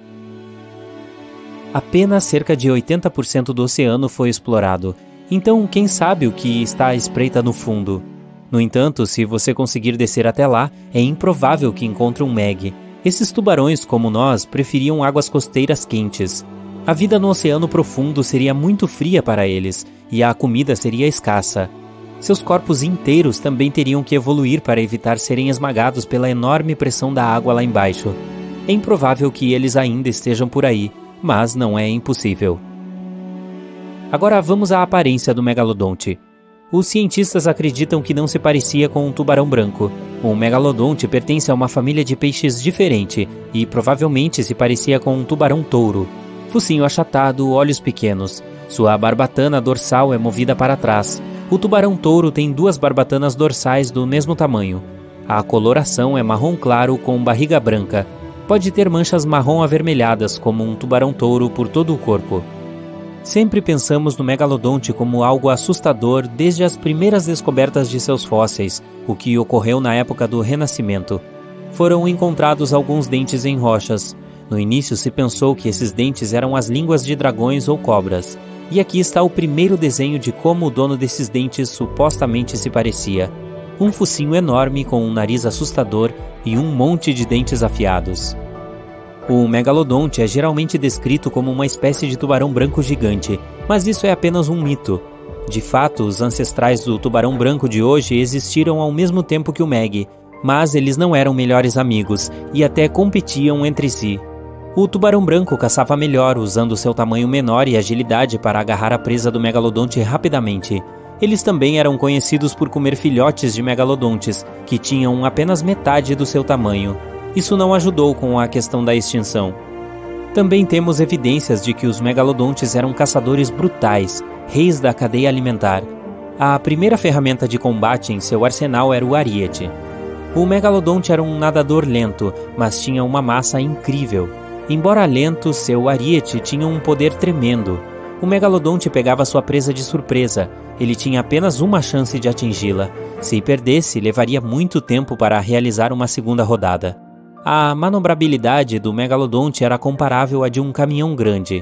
Apenas cerca de oitenta por cento do oceano foi explorado, então quem sabe o que está à espreita no fundo? No entanto, se você conseguir descer até lá, é improvável que encontre um Meg. Esses tubarões, como nós, preferiam águas costeiras quentes. A vida no oceano profundo seria muito fria para eles, e a comida seria escassa. Seus corpos inteiros também teriam que evoluir para evitar serem esmagados pela enorme pressão da água lá embaixo. É improvável que eles ainda estejam por aí, mas não é impossível. Agora vamos à aparência do Megalodonte. Os cientistas acreditam que não se parecia com um tubarão branco. O Megalodonte pertence a uma família de peixes diferente e provavelmente se parecia com um tubarão-touro. Focinho achatado, olhos pequenos. Sua barbatana dorsal é movida para trás. O tubarão-touro tem duas barbatanas dorsais do mesmo tamanho. A coloração é marrom claro com barriga branca. Pode ter manchas marrom avermelhadas como um tubarão-touro por todo o corpo. Sempre pensamos no Megalodonte como algo assustador desde as primeiras descobertas de seus fósseis, o que ocorreu na época do Renascimento. Foram encontrados alguns dentes em rochas. No início se pensou que esses dentes eram as línguas de dragões ou cobras. E aqui está o primeiro desenho de como o dono desses dentes supostamente se parecia. Um focinho enorme com um nariz assustador e um monte de dentes afiados. O Megalodonte é geralmente descrito como uma espécie de tubarão branco gigante, mas isso é apenas um mito. De fato, os ancestrais do tubarão branco de hoje existiram ao mesmo tempo que o Meg, mas eles não eram melhores amigos e até competiam entre si. O tubarão branco caçava melhor, usando seu tamanho menor e agilidade para agarrar a presa do megalodonte rapidamente. Eles também eram conhecidos por comer filhotes de megalodontes, que tinham apenas metade do seu tamanho. Isso não ajudou com a questão da extinção. Também temos evidências de que os megalodontes eram caçadores brutais, reis da cadeia alimentar. A primeira ferramenta de combate em seu arsenal era o ariete. O megalodonte era um nadador lento, mas tinha uma massa incrível. Embora lento, seu ariete tinha um poder tremendo. O megalodonte pegava sua presa de surpresa. Ele tinha apenas uma chance de atingi-la. Se perdesse, levaria muito tempo para realizar uma segunda rodada. A manobrabilidade do megalodonte era comparável à de um caminhão grande.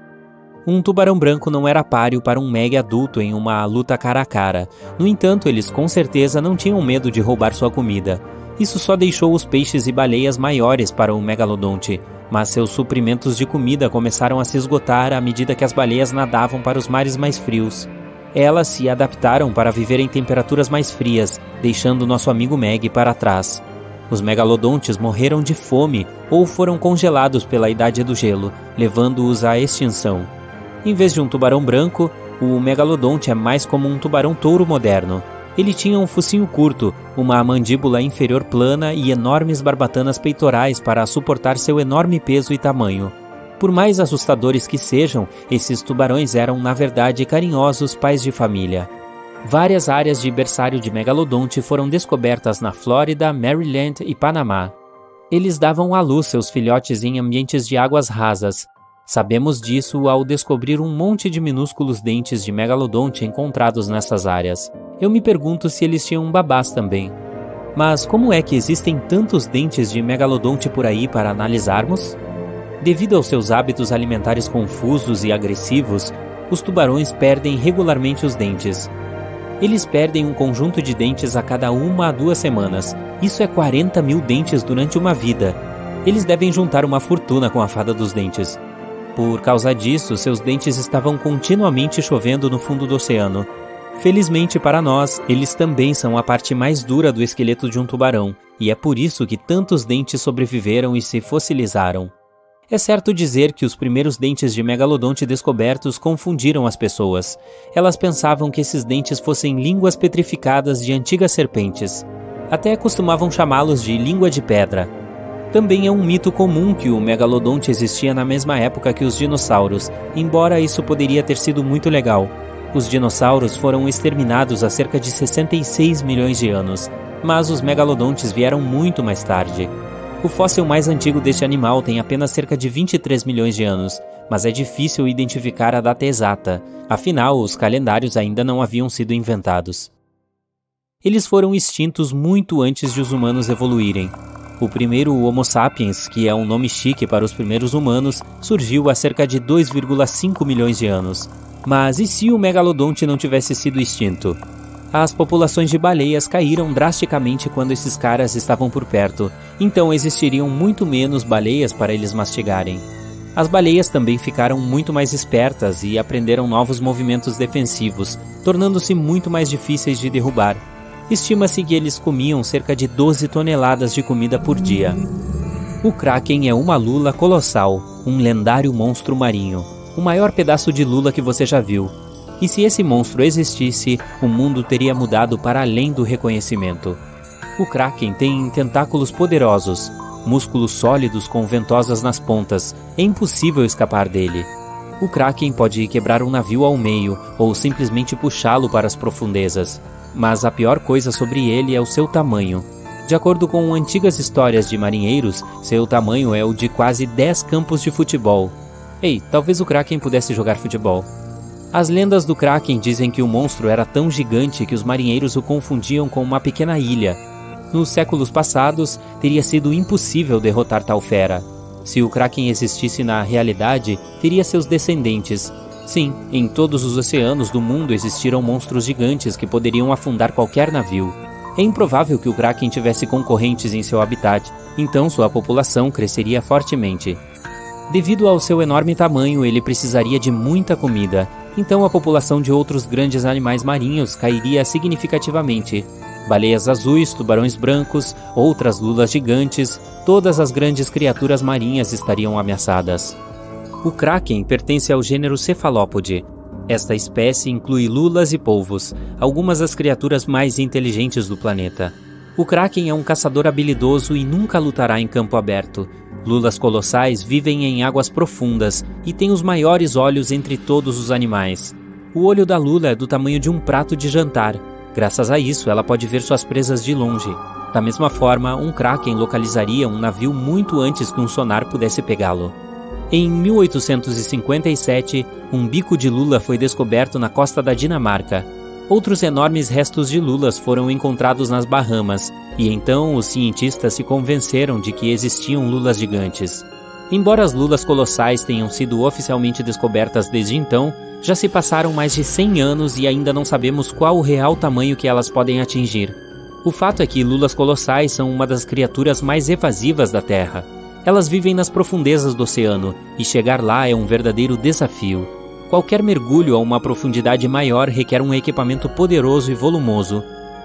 Um tubarão branco não era páreo para um mega adulto em uma luta cara a cara. No entanto, eles com certeza não tinham medo de roubar sua comida. Isso só deixou os peixes e baleias maiores para o megalodonte, mas seus suprimentos de comida começaram a se esgotar à medida que as baleias nadavam para os mares mais frios. Elas se adaptaram para viver em temperaturas mais frias, deixando nosso amigo Meg para trás. Os megalodontes morreram de fome ou foram congelados pela idade do gelo, levando-os à extinção. Em vez de um tubarão branco, o megalodonte é mais como um tubarão-touro moderno. Ele tinha um focinho curto, uma mandíbula inferior plana e enormes barbatanas peitorais para suportar seu enorme peso e tamanho. Por mais assustadores que sejam, esses tubarões eram, na verdade, carinhosos pais de família. Várias áreas de berçário de megalodonte foram descobertas na Flórida, Maryland e Panamá. Eles davam à luz seus filhotes em ambientes de águas rasas. Sabemos disso ao descobrir um monte de minúsculos dentes de megalodonte encontrados nessas áreas. Eu me pergunto se eles tinham babás também. Mas como é que existem tantos dentes de megalodonte por aí para analisarmos? Devido aos seus hábitos alimentares confusos e agressivos, os tubarões perdem regularmente os dentes. Eles perdem um conjunto de dentes a cada uma a duas semanas. Isso é quarenta mil dentes durante uma vida. Eles devem juntar uma fortuna com a fada dos dentes. Por causa disso, seus dentes estavam continuamente chovendo no fundo do oceano. Felizmente para nós, eles também são a parte mais dura do esqueleto de um tubarão, e é por isso que tantos dentes sobreviveram e se fossilizaram. É certo dizer que os primeiros dentes de megalodonte descobertos confundiram as pessoas. Elas pensavam que esses dentes fossem línguas petrificadas de antigas serpentes. Até costumavam chamá-los de língua de pedra. Também é um mito comum que o megalodonte existia na mesma época que os dinossauros, embora isso poderia ter sido muito legal. Os dinossauros foram exterminados há cerca de sessenta e seis milhões de anos, mas os megalodontes vieram muito mais tarde. O fóssil mais antigo deste animal tem apenas cerca de vinte e três milhões de anos, mas é difícil identificar a data exata, afinal os calendários ainda não haviam sido inventados. Eles foram extintos muito antes de os humanos evoluírem. O primeiro Homo sapiens, que é um nome chique para os primeiros humanos, surgiu há cerca de dois vírgula cinco milhões de anos. Mas e se o megalodonte não tivesse sido extinto? As populações de baleias caíram drasticamente quando esses caras estavam por perto, então existiriam muito menos baleias para eles mastigarem. As baleias também ficaram muito mais espertas e aprenderam novos movimentos defensivos, tornando-se muito mais difíceis de derrubar. Estima-se que eles comiam cerca de doze toneladas de comida por dia. O Kraken é uma lula colossal, um lendário monstro marinho, o maior pedaço de lula que você já viu. E se esse monstro existisse, o mundo teria mudado para além do reconhecimento. O Kraken tem tentáculos poderosos, músculos sólidos com ventosas nas pontas. É impossível escapar dele. O Kraken pode quebrar um navio ao meio ou simplesmente puxá-lo para as profundezas. Mas a pior coisa sobre ele é o seu tamanho. De acordo com antigas histórias de marinheiros, seu tamanho é o de quase dez campos de futebol. Ei, talvez o Kraken pudesse jogar futebol. As lendas do Kraken dizem que o monstro era tão gigante que os marinheiros o confundiam com uma pequena ilha. Nos séculos passados, teria sido impossível derrotar tal fera. Se o Kraken existisse na realidade, teria seus descendentes. Sim, em todos os oceanos do mundo existiram monstros gigantes que poderiam afundar qualquer navio. É improvável que o Kraken tivesse concorrentes em seu habitat, então sua população cresceria fortemente. Devido ao seu enorme tamanho, ele precisaria de muita comida. Então a população de outros grandes animais marinhos cairia significativamente. Baleias azuis, tubarões brancos, outras lulas gigantes, todas as grandes criaturas marinhas estariam ameaçadas. O Kraken pertence ao gênero Cephalopode. Esta espécie inclui lulas e polvos, algumas das criaturas mais inteligentes do planeta. O Kraken é um caçador habilidoso e nunca lutará em campo aberto. Lulas colossais vivem em águas profundas e têm os maiores olhos entre todos os animais. O olho da lula é do tamanho de um prato de jantar. Graças a isso, ela pode ver suas presas de longe. Da mesma forma, um Kraken localizaria um navio muito antes que um sonar pudesse pegá-lo. Em mil oitocentos e cinquenta e sete, um bico de lula foi descoberto na costa da Dinamarca. Outros enormes restos de lulas foram encontrados nas Bahamas, e então os cientistas se convenceram de que existiam lulas gigantes. Embora as lulas colossais tenham sido oficialmente descobertas desde então, já se passaram mais de cem anos e ainda não sabemos qual o real tamanho que elas podem atingir. O fato é que lulas colossais são uma das criaturas mais evasivas da Terra. Elas vivem nas profundezas do oceano, e chegar lá é um verdadeiro desafio. Qualquer mergulho a uma profundidade maior requer um equipamento poderoso e volumoso.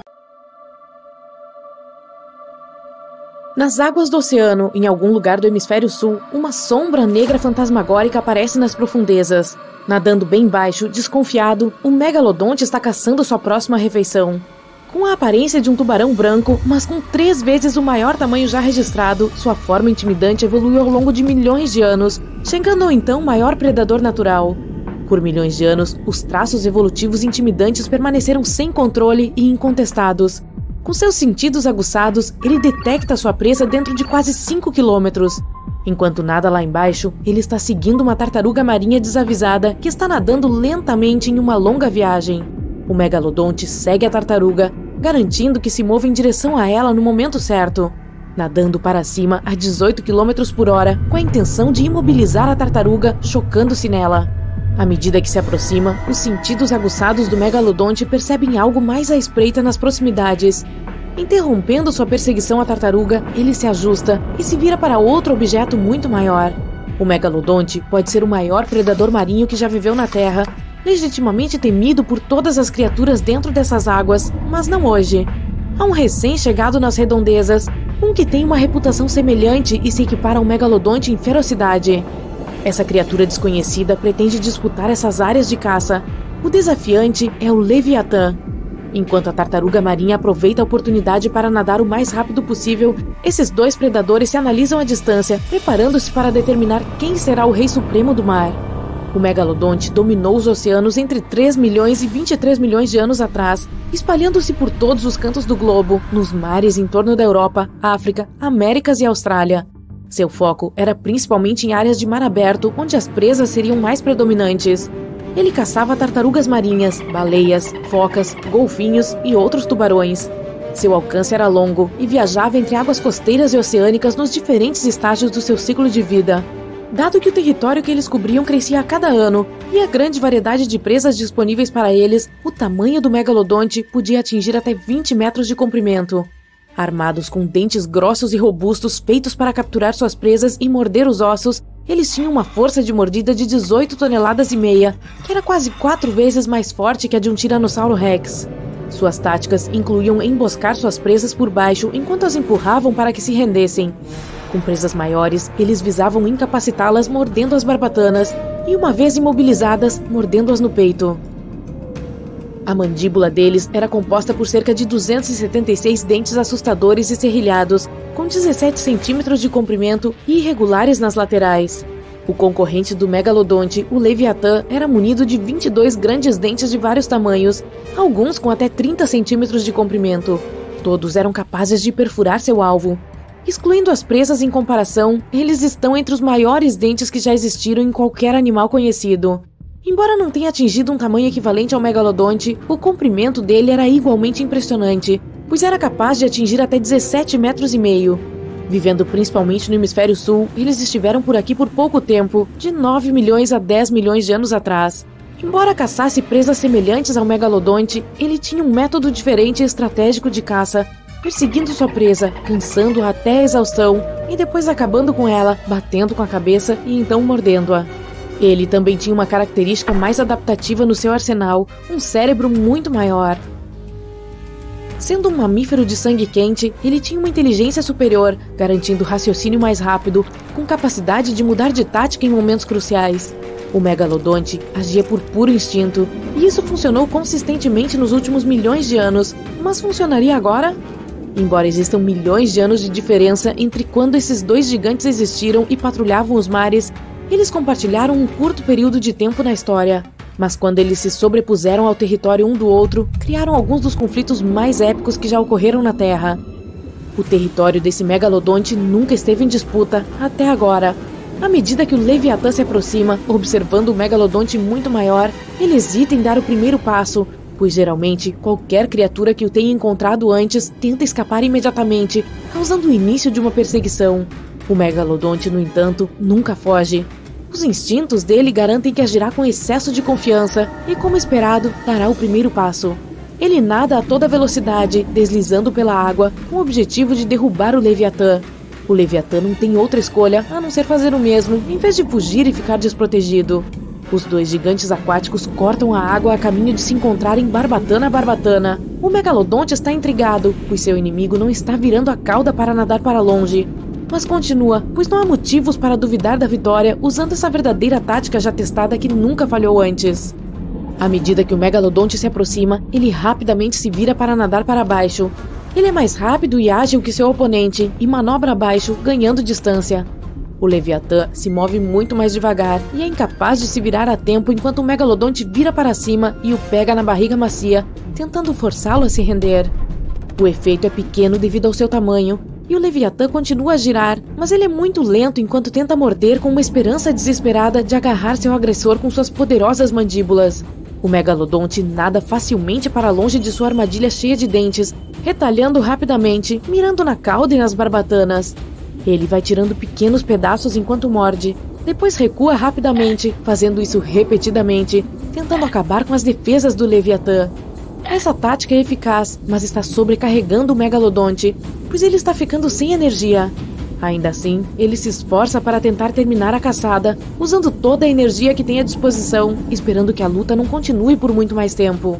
Nas águas do oceano, em algum lugar do hemisfério sul, uma sombra negra fantasmagórica aparece nas profundezas. Nadando bem baixo, desconfiado, o megalodonte está caçando sua próxima refeição. Com a aparência de um tubarão branco, mas com três vezes o maior tamanho já registrado, sua forma intimidante evoluiu ao longo de milhões de anos, chegando ao então maior predador natural. Por milhões de anos, os traços evolutivos intimidantes permaneceram sem controle e incontestados. Com seus sentidos aguçados, ele detecta sua presa dentro de quase cinco quilômetros. Enquanto nada lá embaixo, ele está seguindo uma tartaruga marinha desavisada que está nadando lentamente em uma longa viagem. O megalodonte segue a tartaruga, garantindo que se mova em direção a ela no momento certo, nadando para cima a dezoito quilômetros por hora com a intenção de imobilizar a tartaruga, chocando-se nela. À medida que se aproxima, os sentidos aguçados do megalodonte percebem algo mais à espreita nas proximidades. Interrompendo sua perseguição à tartaruga, ele se ajusta e se vira para outro objeto muito maior. O megalodonte pode ser o maior predador marinho que já viveu na Terra, legitimamente temido por todas as criaturas dentro dessas águas, mas não hoje. Há um recém-chegado nas redondezas, um que tem uma reputação semelhante e se equipara ao megalodonte em ferocidade. Essa criatura desconhecida pretende disputar essas áreas de caça. O desafiante é o Leviatã. Enquanto a tartaruga marinha aproveita a oportunidade para nadar o mais rápido possível, esses dois predadores se analisam à distância, preparando-se para determinar quem será o rei supremo do mar. O megalodonte dominou os oceanos entre três milhões e vinte e três milhões de anos atrás, espalhando-se por todos os cantos do globo, nos mares em torno da Europa, África, Américas e Austrália. Seu foco era principalmente em áreas de mar aberto, onde as presas seriam mais predominantes. Ele caçava tartarugas marinhas, baleias, focas, golfinhos e outros tubarões. Seu alcance era longo e viajava entre águas costeiras e oceânicas nos diferentes estágios do seu ciclo de vida. Dado que o território que eles cobriam crescia a cada ano e a grande variedade de presas disponíveis para eles, o tamanho do megalodonte podia atingir até vinte metros de comprimento. Armados com dentes grossos e robustos feitos para capturar suas presas e morder os ossos, eles tinham uma força de mordida de dezoito toneladas e meia, que era quase quatro vezes mais forte que a de um Tiranossauro Rex. Suas táticas incluíam emboscar suas presas por baixo enquanto as empurravam para que se rendessem. Com presas maiores, eles visavam incapacitá-las mordendo as barbatanas e, uma vez imobilizadas, mordendo-as no peito. A mandíbula deles era composta por cerca de duzentos e setenta e seis dentes assustadores e serrilhados, com dezessete centímetros de comprimento e irregulares nas laterais. O concorrente do megalodonte, o Leviatã, era munido de vinte e dois grandes dentes de vários tamanhos, alguns com até trinta centímetros de comprimento. Todos eram capazes de perfurar seu alvo. Excluindo as presas em comparação, eles estão entre os maiores dentes que já existiram em qualquer animal conhecido. Embora não tenha atingido um tamanho equivalente ao megalodonte, o comprimento dele era igualmente impressionante, pois era capaz de atingir até dezessete metros e meio. Vivendo principalmente no hemisfério sul, eles estiveram por aqui por pouco tempo, de nove milhões a dez milhões de anos atrás. Embora caçasse presas semelhantes ao megalodonte, ele tinha um método diferente e estratégico de caça, perseguindo sua presa, cansando-a até a exaustão e depois acabando com ela, batendo com a cabeça e então mordendo-a. Ele também tinha uma característica mais adaptativa no seu arsenal, um cérebro muito maior. Sendo um mamífero de sangue quente, ele tinha uma inteligência superior, garantindo raciocínio mais rápido, com capacidade de mudar de tática em momentos cruciais. O megalodonte agia por puro instinto, e isso funcionou consistentemente nos últimos milhões de anos, mas funcionaria agora? Embora existam milhões de anos de diferença entre quando esses dois gigantes existiram e patrulhavam os mares, eles compartilharam um curto período de tempo na história. Mas quando eles se sobrepuseram ao território um do outro, criaram alguns dos conflitos mais épicos que já ocorreram na Terra. O território desse megalodonte nunca esteve em disputa, até agora. À medida que o Leviatã se aproxima, observando o megalodonte muito maior, ele hesita em dar o primeiro passo, pois geralmente qualquer criatura que o tenha encontrado antes tenta escapar imediatamente, causando o início de uma perseguição. O megalodonte, no entanto, nunca foge. Os instintos dele garantem que agirá com excesso de confiança e, como esperado, dará o primeiro passo. Ele nada a toda velocidade, deslizando pela água, com o objetivo de derrubar o Leviatã. O Leviatã não tem outra escolha a não ser fazer o mesmo, em vez de fugir e ficar desprotegido. Os dois gigantes aquáticos cortam a água a caminho de se encontrarem barbatana a barbatana. O megalodonte está intrigado, pois seu inimigo não está virando a cauda para nadar para longe. Mas continua, pois não há motivos para duvidar da vitória usando essa verdadeira tática já testada que nunca falhou antes. À medida que o megalodonte se aproxima, ele rapidamente se vira para nadar para baixo. Ele é mais rápido e ágil que seu oponente e manobra abaixo, ganhando distância. O Leviatã se move muito mais devagar e é incapaz de se virar a tempo enquanto o megalodonte vira para cima e o pega na barriga macia, tentando forçá-lo a se render. O efeito é pequeno devido ao seu tamanho, e o Leviatã continua a girar, mas ele é muito lento enquanto tenta morder com uma esperança desesperada de agarrar seu agressor com suas poderosas mandíbulas. O megalodonte nada facilmente para longe de sua armadilha cheia de dentes, retalhando rapidamente, mirando na cauda e nas barbatanas. Ele vai tirando pequenos pedaços enquanto morde, depois recua rapidamente, fazendo isso repetidamente, tentando acabar com as defesas do Leviatã. Essa tática é eficaz, mas está sobrecarregando o megalodonte, pois ele está ficando sem energia. Ainda assim, ele se esforça para tentar terminar a caçada, usando toda a energia que tem à disposição, esperando que a luta não continue por muito mais tempo.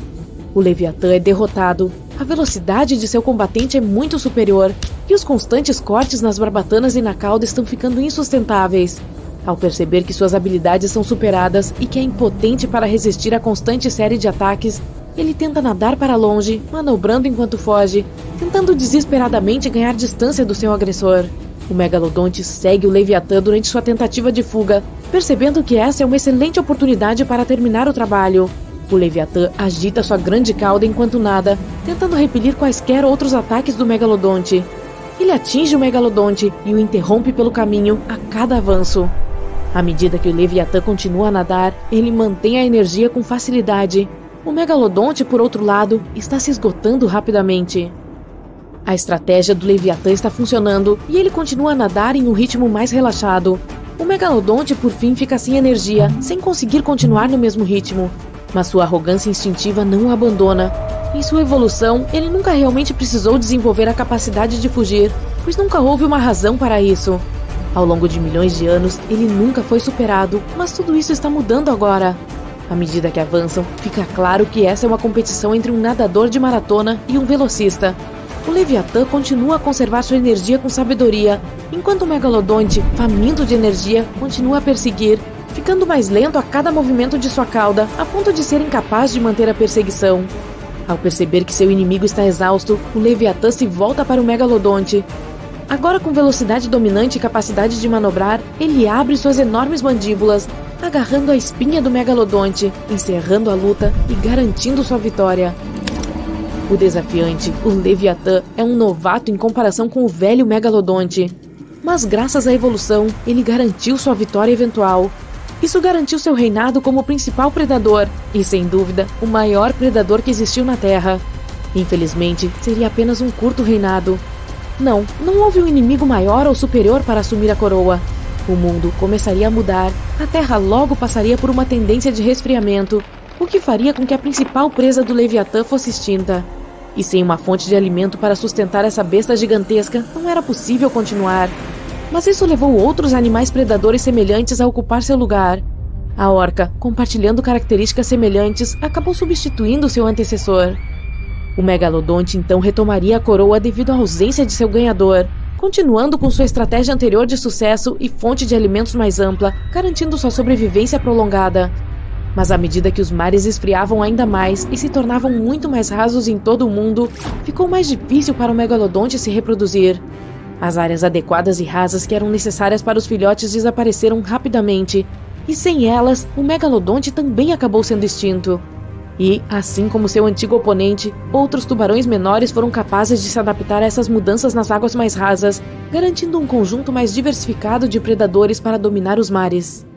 O Leviatã é derrotado, a velocidade de seu combatente é muito superior, e os constantes cortes nas barbatanas e na cauda estão ficando insustentáveis. Ao perceber que suas habilidades são superadas e que é impotente para resistir à constante série de ataques, ele tenta nadar para longe, manobrando enquanto foge, tentando desesperadamente ganhar distância do seu agressor. O megalodonte segue o Leviatã durante sua tentativa de fuga, percebendo que essa é uma excelente oportunidade para terminar o trabalho. O Leviatã agita sua grande cauda enquanto nada, tentando repelir quaisquer outros ataques do megalodonte. Ele atinge o megalodonte e o interrompe pelo caminho a cada avanço. À medida que o Leviatã continua a nadar, ele mantém a energia com facilidade. O megalodonte, por outro lado, está se esgotando rapidamente. A estratégia do Leviatã está funcionando e ele continua a nadar em um ritmo mais relaxado. O megalodonte, por fim, fica sem energia, sem conseguir continuar no mesmo ritmo. Mas sua arrogância instintiva não o abandona. Em sua evolução, ele nunca realmente precisou desenvolver a capacidade de fugir, pois nunca houve uma razão para isso. Ao longo de milhões de anos, ele nunca foi superado, mas tudo isso está mudando agora. À medida que avançam, fica claro que essa é uma competição entre um nadador de maratona e um velocista. O Leviatã continua a conservar sua energia com sabedoria, enquanto o megalodonte, faminto de energia, continua a perseguir, ficando mais lento a cada movimento de sua cauda, a ponto de ser incapaz de manter a perseguição. Ao perceber que seu inimigo está exausto, o Leviatã se volta para o megalodonte. Agora com velocidade dominante e capacidade de manobrar, ele abre suas enormes mandíbulas, agarrando a espinha do megalodonte, encerrando a luta e garantindo sua vitória. O desafiante, o Leviatã, é um novato em comparação com o velho megalodonte. Mas graças à evolução, ele garantiu sua vitória eventual. Isso garantiu seu reinado como o principal predador e, sem dúvida, o maior predador que existiu na Terra. Infelizmente, seria apenas um curto reinado. Não, não houve um inimigo maior ou superior para assumir a coroa. O mundo começaria a mudar, a Terra logo passaria por uma tendência de resfriamento, o que faria com que a principal presa do Leviatã fosse extinta. E sem uma fonte de alimento para sustentar essa besta gigantesca, não era possível continuar. Mas isso levou outros animais predadores semelhantes a ocupar seu lugar. A orca, compartilhando características semelhantes, acabou substituindo seu antecessor. O megalodonte então retomaria a coroa devido à ausência de seu ganhador, continuando com sua estratégia anterior de sucesso e fonte de alimentos mais ampla, garantindo sua sobrevivência prolongada. Mas à medida que os mares esfriavam ainda mais e se tornavam muito mais rasos em todo o mundo, ficou mais difícil para o megalodonte se reproduzir. As áreas adequadas e rasas que eram necessárias para os filhotes desapareceram rapidamente, e sem elas, o megalodonte também acabou sendo extinto. E, assim como seu antigo oponente, outros tubarões menores foram capazes de se adaptar a essas mudanças nas águas mais rasas, garantindo um conjunto mais diversificado de predadores para dominar os mares.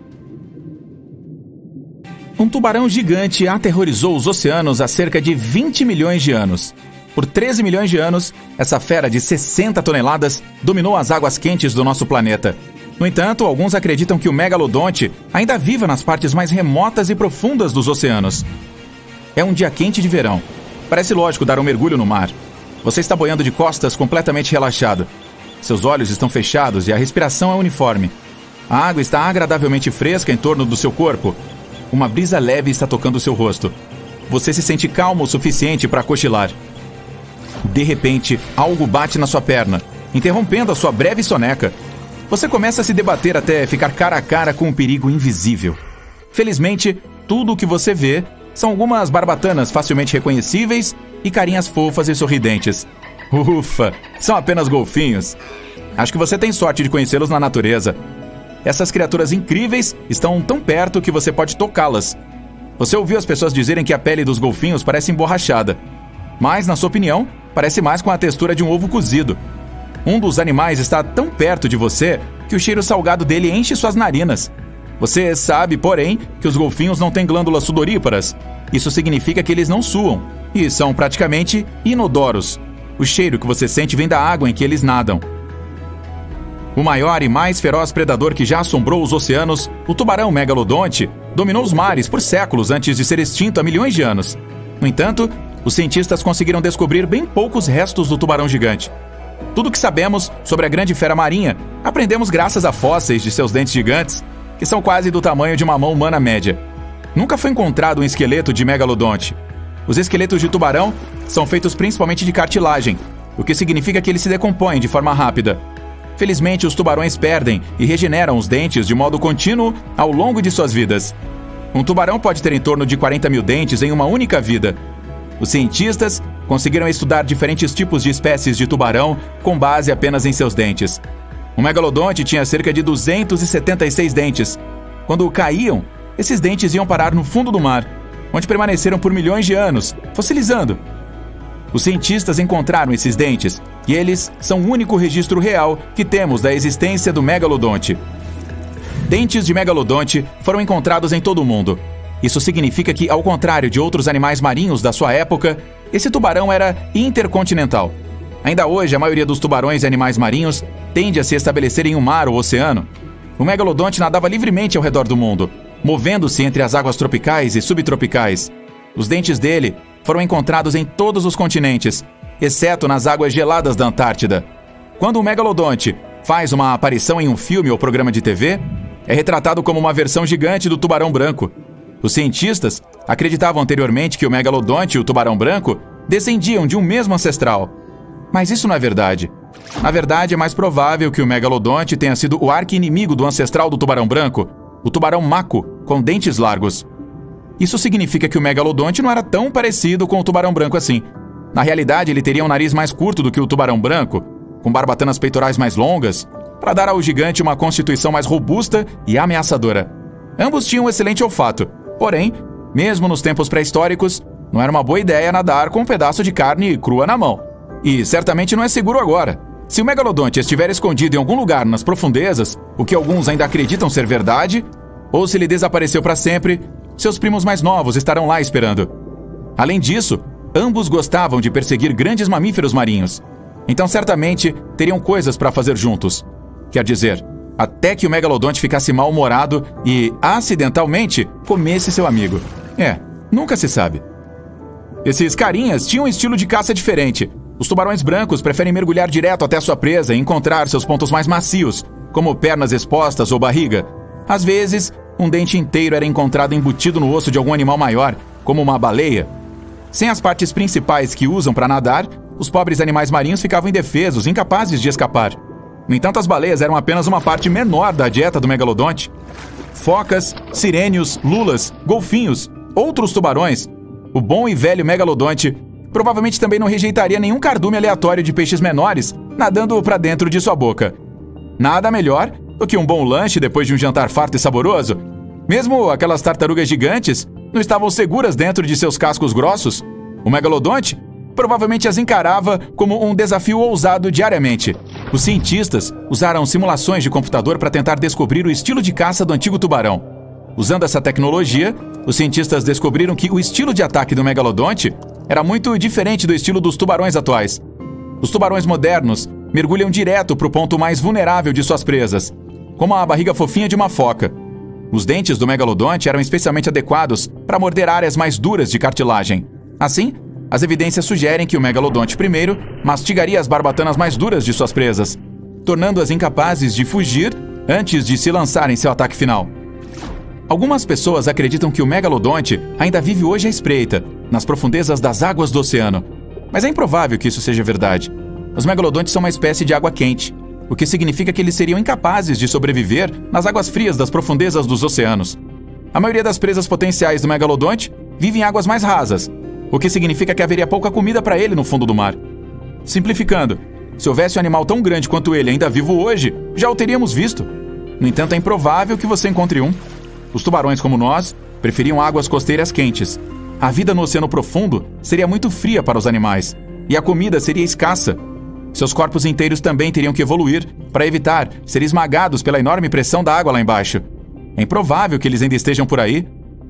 Um tubarão gigante aterrorizou os oceanos há cerca de vinte milhões de anos. Por treze milhões de anos, essa fera de sessenta toneladas dominou as águas quentes do nosso planeta. No entanto, alguns acreditam que o megalodonte ainda viva nas partes mais remotas e profundas dos oceanos. É um dia quente de verão. Parece lógico dar um mergulho no mar. Você está boiando de costas completamente relaxado. Seus olhos estão fechados e a respiração é uniforme. A água está agradavelmente fresca em torno do seu corpo. Uma brisa leve está tocando seu rosto. Você se sente calmo o suficiente para cochilar. De repente, algo bate na sua perna, interrompendo a sua breve soneca. Você começa a se debater até ficar cara a cara com um perigo invisível. Felizmente, tudo o que você vê são algumas barbatanas facilmente reconhecíveis e carinhas fofas e sorridentes. Ufa, são apenas golfinhos. Acho que você tem sorte de conhecê-los na natureza. Essas criaturas incríveis estão tão perto que você pode tocá-las. Você ouviu as pessoas dizerem que a pele dos golfinhos parece emborrachada. Mas, na sua opinião, parece mais com a textura de um ovo cozido. Um dos animais está tão perto de você que o cheiro salgado dele enche suas narinas. Você sabe, porém, que os golfinhos não têm glândulas sudoríparas. Isso significa que eles não suam e são praticamente inodoros. O cheiro que você sente vem da água em que eles nadam. O maior e mais feroz predador que já assombrou os oceanos, o tubarão megalodonte, dominou os mares por séculos antes de ser extinto há milhões de anos. No entanto, os cientistas conseguiram descobrir bem poucos restos do tubarão gigante. Tudo o que sabemos sobre a grande fera marinha aprendemos graças a fósseis de seus dentes gigantes, que são quase do tamanho de uma mão humana média. Nunca foi encontrado um esqueleto de megalodonte. Os esqueletos de tubarão são feitos principalmente de cartilagem, o que significa que eles se decompõem de forma rápida. Felizmente, os tubarões perdem e regeneram os dentes de modo contínuo ao longo de suas vidas. Um tubarão pode ter em torno de quarenta mil dentes em uma única vida. Os cientistas conseguiram estudar diferentes tipos de espécies de tubarão com base apenas em seus dentes. O megalodonte tinha cerca de duzentos e setenta e seis dentes. Quando caíam, esses dentes iam parar no fundo do mar, onde permaneceram por milhões de anos, fossilizando. Os cientistas encontraram esses dentes, e eles são o único registro real que temos da existência do megalodonte. Dentes de megalodonte foram encontrados em todo o mundo. Isso significa que, ao contrário de outros animais marinhos da sua época, esse tubarão era intercontinental. Ainda hoje, a maioria dos tubarões e animais marinhos tende a se estabelecer em um mar ou oceano. O megalodonte nadava livremente ao redor do mundo, movendo-se entre as águas tropicais e subtropicais. Os dentes dele foram encontrados em todos os continentes, exceto nas águas geladas da Antártida. Quando o megalodonte faz uma aparição em um filme ou programa de T V, é retratado como uma versão gigante do tubarão branco. Os cientistas acreditavam anteriormente que o megalodonte e o tubarão branco descendiam de um mesmo ancestral. Mas isso não é verdade. Na verdade, é mais provável que o megalodonte tenha sido o arqui-inimigo do ancestral do tubarão branco, o tubarão mako, com dentes largos. Isso significa que o megalodonte não era tão parecido com o tubarão branco assim. Na realidade, ele teria um nariz mais curto do que o tubarão branco, com barbatanas peitorais mais longas, para dar ao gigante uma constituição mais robusta e ameaçadora. Ambos tinham um excelente olfato, porém, mesmo nos tempos pré-históricos, não era uma boa ideia nadar com um pedaço de carne crua na mão. E certamente não é seguro agora. Se o megalodonte estiver escondido em algum lugar nas profundezas, o que alguns ainda acreditam ser verdade, ou se ele desapareceu para sempre, seus primos mais novos estarão lá esperando. Além disso, ambos gostavam de perseguir grandes mamíferos marinhos. Então certamente teriam coisas para fazer juntos. Quer dizer, até que o megalodonte ficasse mal-humorado e, acidentalmente, comesse seu amigo. É, nunca se sabe. Esses carinhas tinham um estilo de caça diferente. Os tubarões brancos preferem mergulhar direto até sua presa e encontrar seus pontos mais macios, como pernas expostas ou barriga. Às vezes, um dente inteiro era encontrado embutido no osso de algum animal maior, como uma baleia. Sem as partes principais que usam para nadar, os pobres animais marinhos ficavam indefesos, incapazes de escapar. No entanto, as baleias eram apenas uma parte menor da dieta do megalodonte. Focas, sirênios, lulas, golfinhos, outros tubarões. O bom e velho megalodonte provavelmente também não rejeitaria nenhum cardume aleatório de peixes menores nadando para dentro de sua boca. Nada melhor do que um bom lanche depois de um jantar farto e saboroso. Mesmo aquelas tartarugas gigantes não estavam seguras dentro de seus cascos grossos. O megalodonte provavelmente as encarava como um desafio ousado diariamente. Os cientistas usaram simulações de computador para tentar descobrir o estilo de caça do antigo tubarão. Usando essa tecnologia, os cientistas descobriram que o estilo de ataque do megalodonte era muito diferente do estilo dos tubarões atuais. Os tubarões modernos mergulham direto para o ponto mais vulnerável de suas presas, como a barriga fofinha de uma foca. Os dentes do megalodonte eram especialmente adequados para morder áreas mais duras de cartilagem. Assim, as evidências sugerem que o megalodonte primeiro mastigaria as barbatanas mais duras de suas presas, tornando-as incapazes de fugir antes de se lançar em seu ataque final. Algumas pessoas acreditam que o megalodonte ainda vive hoje à espreita, nas profundezas das águas do oceano. Mas é improvável que isso seja verdade. Os megalodontes são uma espécie de água quente, o que significa que eles seriam incapazes de sobreviver nas águas frias das profundezas dos oceanos. A maioria das presas potenciais do megalodonte vive em águas mais rasas, o que significa que haveria pouca comida para ele no fundo do mar. Simplificando, se houvesse um animal tão grande quanto ele ainda vivo hoje, já o teríamos visto. No entanto, é improvável que você encontre um. Os tubarões, como nós, preferiam águas costeiras quentes. A vida no oceano profundo seria muito fria para os animais, e a comida seria escassa. Seus corpos inteiros também teriam que evoluir para evitar ser esmagados pela enorme pressão da água lá embaixo. É improvável que eles ainda estejam por aí,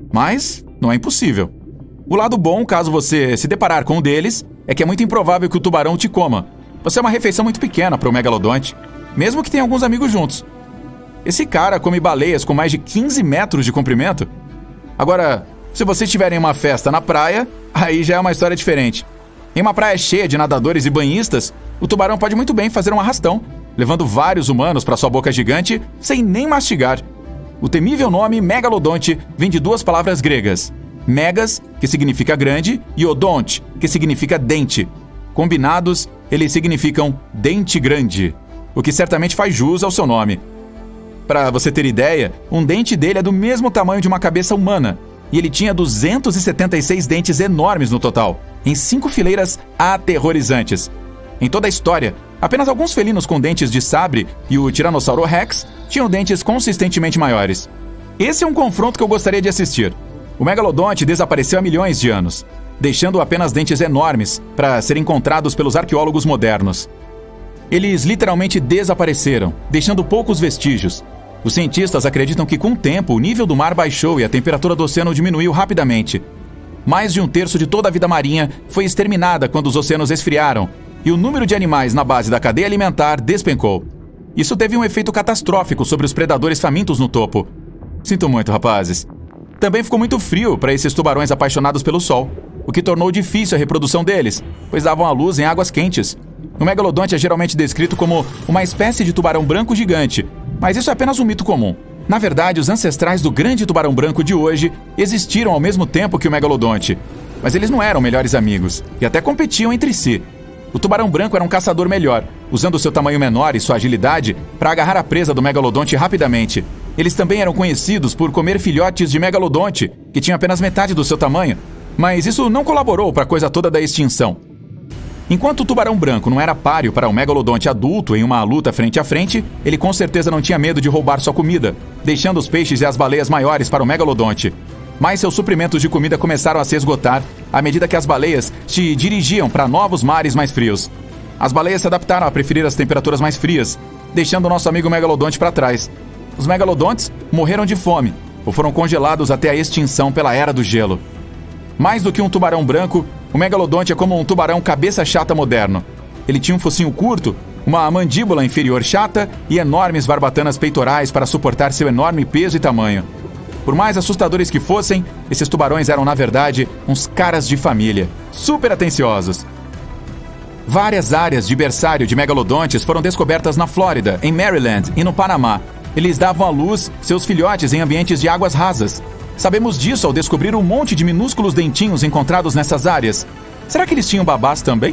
mas não é impossível. O lado bom, caso você se deparar com um deles, é que é muito improvável que o tubarão te coma. Você é uma refeição muito pequena para o megalodonte, mesmo que tenha alguns amigos juntos. Esse cara come baleias com mais de quinze metros de comprimento. Agora, se vocês estiverem em uma festa na praia, aí já é uma história diferente. Em uma praia cheia de nadadores e banhistas, o tubarão pode muito bem fazer um arrastão, levando vários humanos para sua boca gigante sem nem mastigar. O temível nome megalodonte vem de duas palavras gregas. Megas, que significa grande, e odonte, que significa dente. Combinados, eles significam dente grande, o que certamente faz jus ao seu nome. Para você ter ideia, um dente dele é do mesmo tamanho de uma cabeça humana, e ele tinha duzentos e setenta e seis dentes enormes no total, em cinco fileiras aterrorizantes. Em toda a história, apenas alguns felinos com dentes de sabre e o Tiranossauro Rex tinham dentes consistentemente maiores. Esse é um confronto que eu gostaria de assistir. O megalodonte desapareceu há milhões de anos, deixando apenas dentes enormes para serem encontrados pelos arqueólogos modernos. Eles literalmente desapareceram, deixando poucos vestígios. Os cientistas acreditam que com o tempo o nível do mar baixou e a temperatura do oceano diminuiu rapidamente. Mais de um terço de toda a vida marinha foi exterminada quando os oceanos esfriaram e o número de animais na base da cadeia alimentar despencou. Isso teve um efeito catastrófico sobre os predadores famintos no topo. Sinto muito, rapazes. Também ficou muito frio para esses tubarões apaixonados pelo sol, o que tornou difícil a reprodução deles, pois davam à luz em águas quentes. O megalodonte é geralmente descrito como uma espécie de tubarão branco gigante, mas isso é apenas um mito comum. Na verdade, os ancestrais do grande tubarão branco de hoje existiram ao mesmo tempo que o megalodonte, mas eles não eram melhores amigos e até competiam entre si. O tubarão branco era um caçador melhor, usando seu tamanho menor e sua agilidade para agarrar a presa do megalodonte rapidamente. Eles também eram conhecidos por comer filhotes de megalodonte, que tinham apenas metade do seu tamanho, mas isso não colaborou para a coisa toda da extinção. Enquanto o tubarão branco não era páreo para um megalodonte adulto em uma luta frente a frente, ele com certeza não tinha medo de roubar sua comida, deixando os peixes e as baleias maiores para o megalodonte. Mas seus suprimentos de comida começaram a se esgotar à medida que as baleias se dirigiam para novos mares mais frios. As baleias se adaptaram a preferir as temperaturas mais frias, deixando o nosso amigo megalodonte para trás. Os megalodontes morreram de fome ou foram congelados até a extinção pela Era do Gelo. Mais do que um tubarão branco, o megalodonte é como um tubarão cabeça chata moderno. Ele tinha um focinho curto, uma mandíbula inferior chata e enormes barbatanas peitorais para suportar seu enorme peso e tamanho. Por mais assustadores que fossem, esses tubarões eram, na verdade, uns caras de família, super atenciosos. Várias áreas de berçário de megalodontes foram descobertas na Flórida, em Maryland e no Panamá. Eles davam à luz seus filhotes em ambientes de águas rasas. Sabemos disso ao descobrir um monte de minúsculos dentinhos encontrados nessas áreas. Será que eles tinham babás também?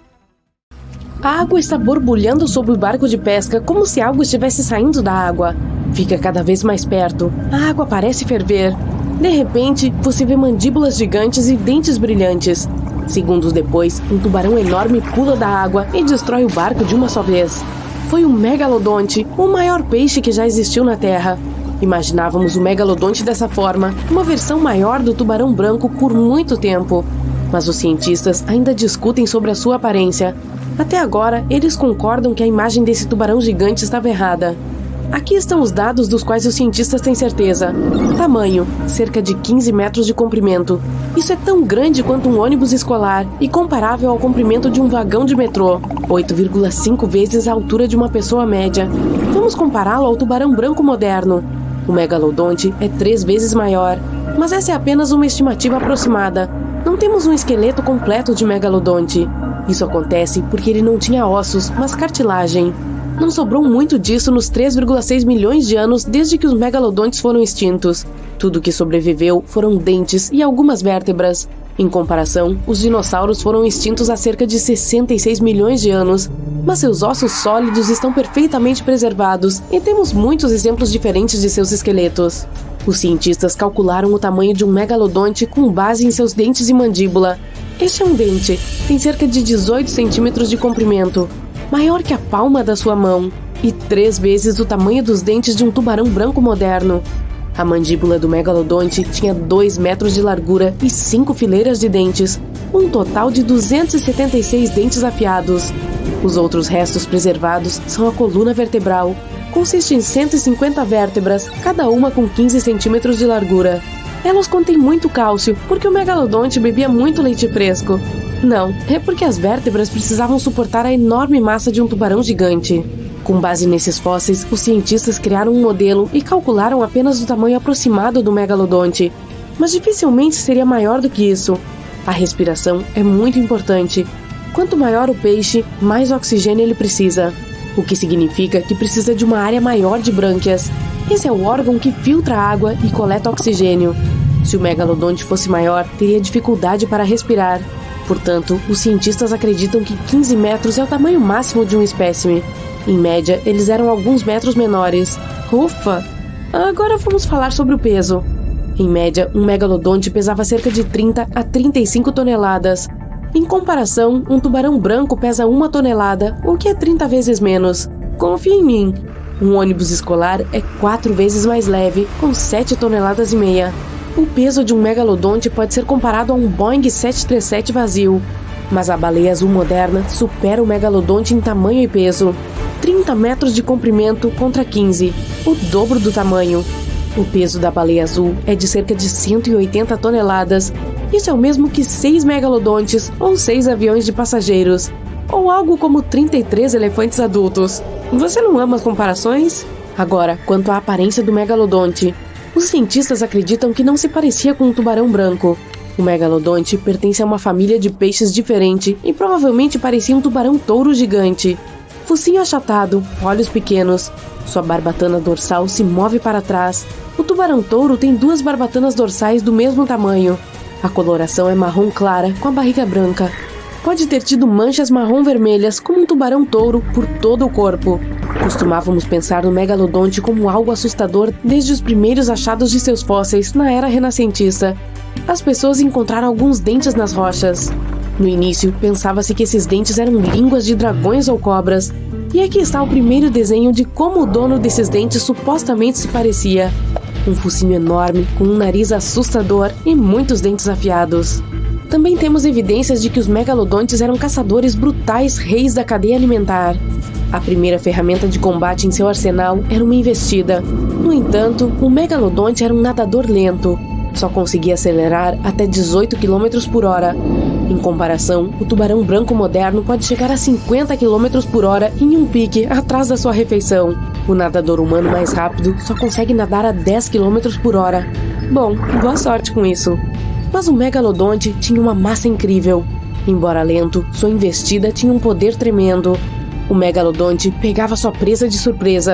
A água está borbulhando sobre o barco de pesca como se algo estivesse saindo da água. Fica cada vez mais perto. A água parece ferver. De repente, você vê mandíbulas gigantes e dentes brilhantes. Segundos depois, um tubarão enorme pula da água e destrói o barco de uma só vez. Foi um megalodonte, o maior peixe que já existiu na Terra. Imaginávamos o megalodonte dessa forma, uma versão maior do tubarão branco por muito tempo. Mas os cientistas ainda discutem sobre a sua aparência. Até agora, eles concordam que a imagem desse tubarão gigante estava errada. Aqui estão os dados dos quais os cientistas têm certeza. Tamanho, cerca de quinze metros de comprimento. Isso é tão grande quanto um ônibus escolar e comparável ao comprimento de um vagão de metrô. oito vírgula cinco vezes a altura de uma pessoa média. Vamos compará-lo ao tubarão branco moderno. O megalodonte é três vezes maior, mas essa é apenas uma estimativa aproximada. Não temos um esqueleto completo de megalodonte. Isso acontece porque ele não tinha ossos, mas cartilagem. Não sobrou muito disso nos três vírgula seis milhões de anos desde que os megalodontes foram extintos. Tudo que sobreviveu foram dentes e algumas vértebras. Em comparação, os dinossauros foram extintos há cerca de sessenta e seis milhões de anos, mas seus ossos sólidos estão perfeitamente preservados e temos muitos exemplos diferentes de seus esqueletos. Os cientistas calcularam o tamanho de um megalodonte com base em seus dentes e mandíbula. Este é um dente, tem cerca de dezoito centímetros de comprimento, maior que a palma da sua mão, e três vezes o tamanho dos dentes de um tubarão branco moderno. A mandíbula do megalodonte tinha dois metros de largura e cinco fileiras de dentes, um total de duzentos e setenta e seis dentes afiados. Os outros restos preservados são a coluna vertebral. Consiste em cento e cinquenta vértebras, cada uma com quinze centímetros de largura. Elas contêm muito cálcio, porque o megalodonte bebia muito leite fresco. Não, é porque as vértebras precisavam suportar a enorme massa de um tubarão gigante. Com base nesses fósseis, os cientistas criaram um modelo e calcularam apenas o tamanho aproximado do megalodonte. Mas dificilmente seria maior do que isso. A respiração é muito importante. Quanto maior o peixe, mais oxigênio ele precisa. O que significa que precisa de uma área maior de brânquias. Esse é o órgão que filtra a água e coleta oxigênio. Se o megalodonte fosse maior, teria dificuldade para respirar. Portanto, os cientistas acreditam que quinze metros é o tamanho máximo de um espécime. Em média, eles eram alguns metros menores. Ufa! Agora vamos falar sobre o peso. Em média, um megalodonte pesava cerca de trinta a trinta e cinco toneladas. Em comparação, um tubarão branco pesa uma tonelada, o que é trinta vezes menos. Confie em mim. Um ônibus escolar é quatro vezes mais leve, com sete toneladas e meia. O peso de um megalodonte pode ser comparado a um Boeing sete três sete vazio. Mas a baleia azul moderna supera o megalodonte em tamanho e peso. trinta metros de comprimento contra quinze, o dobro do tamanho. O peso da baleia azul é de cerca de cento e oitenta toneladas. Isso é o mesmo que seis megalodontes ou seis aviões de passageiros. Ou algo como trinta e três elefantes adultos. Você não ama as comparações? Agora, quanto à aparência do megalodonte. Os cientistas acreditam que não se parecia com um tubarão branco. O megalodonte pertence a uma família de peixes diferente e provavelmente parecia um tubarão-touro gigante. Focinho achatado, olhos pequenos. Sua barbatana dorsal se move para trás. O tubarão-touro tem duas barbatanas dorsais do mesmo tamanho. A coloração é marrom clara, com a barriga branca. Pode ter tido manchas marrom-vermelhas, como um tubarão-touro, por todo o corpo. Costumávamos pensar no megalodonte como algo assustador desde os primeiros achados de seus fósseis na era renascentista. As pessoas encontraram alguns dentes nas rochas. No início, pensava-se que esses dentes eram línguas de dragões ou cobras. E aqui está o primeiro desenho de como o dono desses dentes supostamente se parecia. Um focinho enorme, com um nariz assustador e muitos dentes afiados. Também temos evidências de que os megalodontes eram caçadores brutais reis da cadeia alimentar. A primeira ferramenta de combate em seu arsenal era uma investida. No entanto, o megalodonte era um nadador lento. Só conseguia acelerar até dezoito quilômetros por hora. Em comparação, o tubarão branco moderno pode chegar a cinquenta quilômetros por hora em um pique atrás da sua refeição. O nadador humano mais rápido só consegue nadar a dez quilômetros por hora. Bom, boa sorte com isso. Mas o megalodonte tinha uma massa incrível. Embora lento, sua investida tinha um poder tremendo. O megalodonte pegava sua presa de surpresa.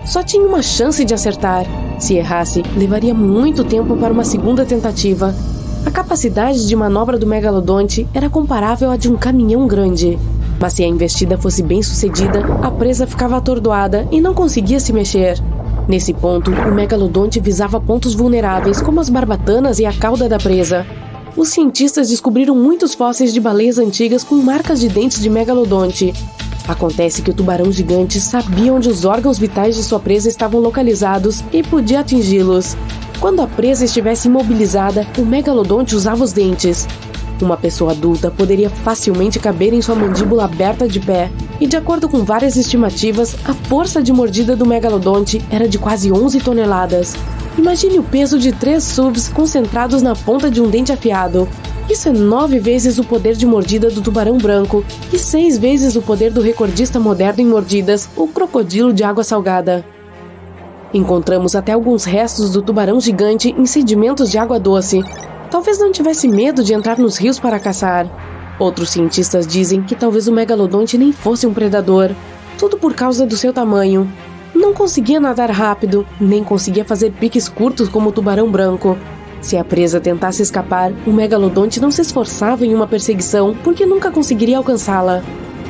Só tinha uma chance de acertar. Se errasse, levaria muito tempo para uma segunda tentativa. A capacidade de manobra do megalodonte era comparável à de um caminhão grande. Mas se a investida fosse bem sucedida, a presa ficava atordoada e não conseguia se mexer. Nesse ponto, o megalodonte visava pontos vulneráveis, como as barbatanas e a cauda da presa. Os cientistas descobriram muitos fósseis de baleias antigas com marcas de dentes de megalodonte. Acontece que o tubarão gigante sabia onde os órgãos vitais de sua presa estavam localizados e podia atingi-los. Quando a presa estivesse imobilizada, o megalodonte usava os dentes. Uma pessoa adulta poderia facilmente caber em sua mandíbula aberta de pé, e de acordo com várias estimativas, a força de mordida do megalodonte era de quase onze toneladas. Imagine o peso de três S U Vs concentrados na ponta de um dente afiado. Isso é nove vezes o poder de mordida do tubarão branco e seis vezes o poder do recordista moderno em mordidas, o crocodilo de água salgada. Encontramos até alguns restos do tubarão gigante em sedimentos de água doce. Talvez não tivesse medo de entrar nos rios para caçar. Outros cientistas dizem que talvez o megalodonte nem fosse um predador. Tudo por causa do seu tamanho. Não conseguia nadar rápido, nem conseguia fazer piques curtos como o tubarão branco. Se a presa tentasse escapar, o megalodonte não se esforçava em uma perseguição porque nunca conseguiria alcançá-la.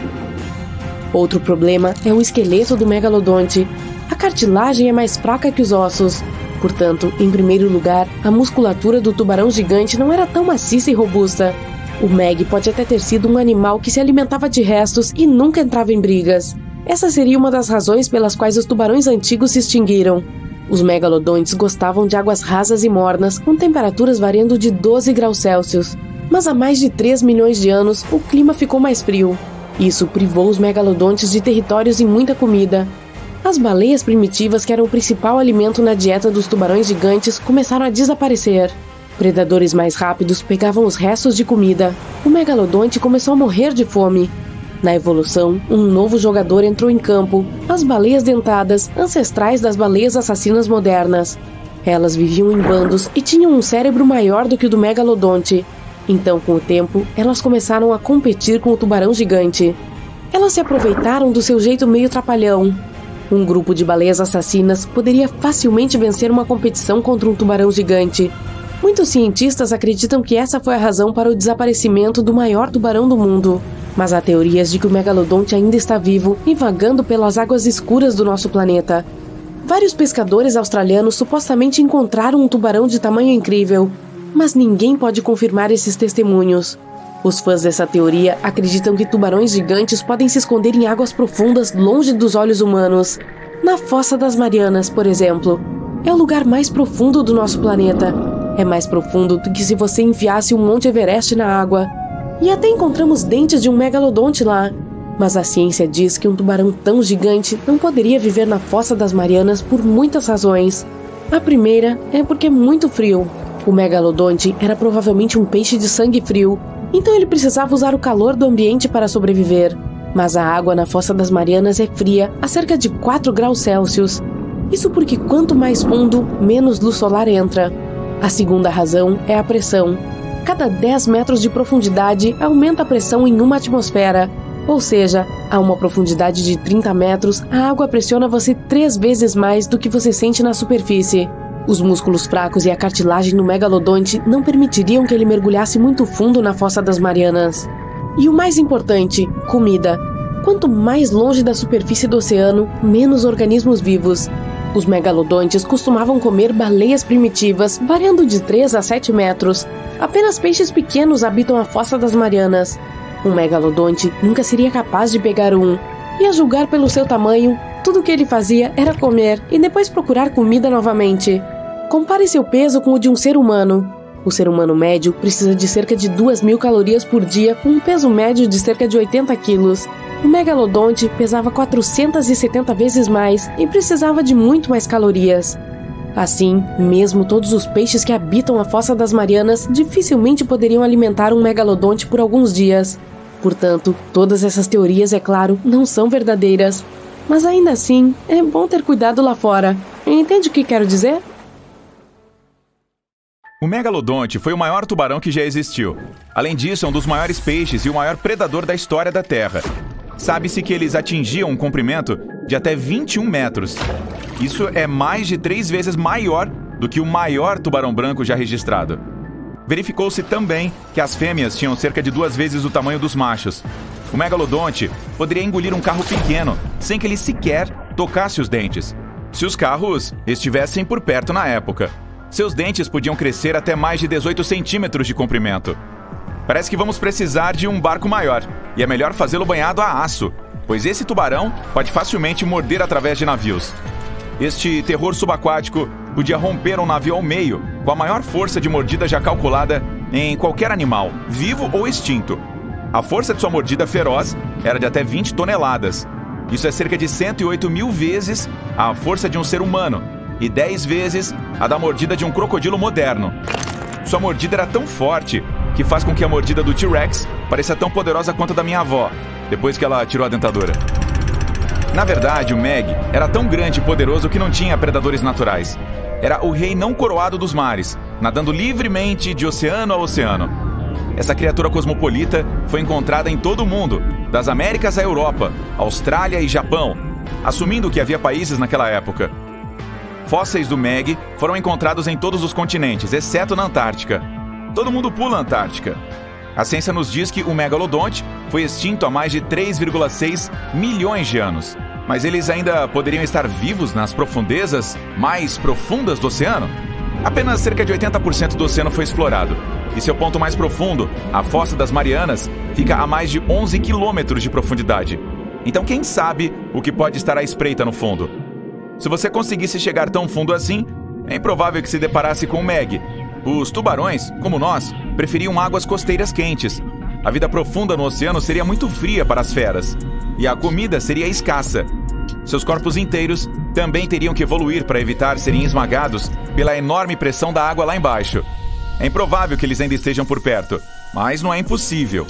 Outro problema é o esqueleto do megalodonte. A cartilagem é mais fraca que os ossos. Portanto, em primeiro lugar, a musculatura do tubarão gigante não era tão maciça e robusta. O Meg pode até ter sido um animal que se alimentava de restos e nunca entrava em brigas. Essa seria uma das razões pelas quais os tubarões antigos se extinguiram. Os megalodontes gostavam de águas rasas e mornas, com temperaturas variando de doze graus Celsius. Mas há mais de três milhões de anos, o clima ficou mais frio. Isso privou os megalodontes de territórios e muita comida. As baleias primitivas, que eram o principal alimento na dieta dos tubarões gigantes, começaram a desaparecer. Predadores mais rápidos pegavam os restos de comida. O megalodonte começou a morrer de fome. Na evolução, um novo jogador entrou em campo: as baleias dentadas, ancestrais das baleias assassinas modernas. Elas viviam em bandos e tinham um cérebro maior do que o do megalodonte. Então, com o tempo, elas começaram a competir com o tubarão gigante. Elas se aproveitaram do seu jeito meio trapalhão. Um grupo de baleias assassinas poderia facilmente vencer uma competição contra um tubarão gigante. Muitos cientistas acreditam que essa foi a razão para o desaparecimento do maior tubarão do mundo. Mas há teorias de que o megalodonte ainda está vivo e vagando pelas águas escuras do nosso planeta. Vários pescadores australianos supostamente encontraram um tubarão de tamanho incrível, mas ninguém pode confirmar esses testemunhos. Os fãs dessa teoria acreditam que tubarões gigantes podem se esconder em águas profundas longe dos olhos humanos. Na Fossa das Marianas, por exemplo. É o lugar mais profundo do nosso planeta. É mais profundo do que se você enfiasse um Monte Everest na água. E até encontramos dentes de um megalodonte lá. Mas a ciência diz que um tubarão tão gigante não poderia viver na Fossa das Marianas por muitas razões. A primeira é porque é muito frio. O megalodonte era provavelmente um peixe de sangue frio, então ele precisava usar o calor do ambiente para sobreviver. Mas a água na Fossa das Marianas é fria, a cerca de quatro graus Celsius. Isso porque quanto mais fundo, menos luz solar entra. A segunda razão é a pressão. Cada dez metros de profundidade aumenta a pressão em uma atmosfera. Ou seja, a uma profundidade de trinta metros, a água pressiona você três vezes mais do que você sente na superfície. Os músculos fracos e a cartilagem do megalodonte não permitiriam que ele mergulhasse muito fundo na Fossa das Marianas. E o mais importante, comida. Quanto mais longe da superfície do oceano, menos organismos vivos. Os megalodontes costumavam comer baleias primitivas, variando de três a sete metros. Apenas peixes pequenos habitam a Fossa das Marianas. Um megalodonte nunca seria capaz de pegar um. E a julgar pelo seu tamanho, tudo o que ele fazia era comer e depois procurar comida novamente. Compare seu peso com o de um ser humano. O ser humano médio precisa de cerca de duas mil calorias por dia, com um peso médio de cerca de oitenta quilos. O megalodonte pesava quatrocentas e setenta vezes mais e precisava de muito mais calorias. Assim, mesmo todos os peixes que habitam a Fossa das Marianas dificilmente poderiam alimentar um megalodonte por alguns dias. Portanto, todas essas teorias, é claro, não são verdadeiras. Mas ainda assim, é bom ter cuidado lá fora. Entende o que quero dizer? O megalodonte foi o maior tubarão que já existiu. Além disso, é um dos maiores peixes e o maior predador da história da Terra. Sabe-se que eles atingiam um comprimento de até vinte e um metros. Isso é mais de três vezes maior do que o maior tubarão branco já registrado. Verificou-se também que as fêmeas tinham cerca de duas vezes o tamanho dos machos. O megalodonte poderia engolir um carro pequeno sem que ele sequer tocasse os dentes, se os carros estivessem por perto na época. Seus dentes podiam crescer até mais de dezoito centímetros de comprimento. Parece que vamos precisar de um barco maior, e é melhor fazê-lo banhado a aço, pois esse tubarão pode facilmente morder através de navios. Este terror subaquático podia romper um navio ao meio, com a maior força de mordida já calculada em qualquer animal, vivo ou extinto. A força de sua mordida feroz era de até vinte toneladas. Isso é cerca de cento e oito mil vezes a força de um ser humano e dez vezes a da mordida de um crocodilo moderno. Sua mordida era tão forte que faz com que a mordida do T-Rex pareça tão poderosa quanto a da minha avó, depois que ela tirou a dentadura. Na verdade, o Meg era tão grande e poderoso que não tinha predadores naturais. Era o rei não coroado dos mares, nadando livremente de oceano a oceano. Essa criatura cosmopolita foi encontrada em todo o mundo, das Américas à Europa, Austrália e Japão, assumindo que havia países naquela época. Fósseis do Meg foram encontrados em todos os continentes, exceto na Antártica. Todo mundo pula a Antártica. A ciência nos diz que o megalodonte foi extinto há mais de três vírgula seis milhões de anos. Mas eles ainda poderiam estar vivos nas profundezas mais profundas do oceano? Apenas cerca de oitenta por cento do oceano foi explorado. E seu ponto mais profundo, a Fossa das Marianas, fica a mais de onze quilômetros de profundidade. Então quem sabe o que pode estar à espreita no fundo? Se você conseguisse chegar tão fundo assim, é improvável que se deparasse com o Meg. Os tubarões, como nós, preferiam águas costeiras quentes. A vida profunda no oceano seria muito fria para as feras. E a comida seria escassa. Seus corpos inteiros também teriam que evoluir para evitar serem esmagados pela enorme pressão da água lá embaixo. É improvável que eles ainda estejam por perto, mas não é impossível.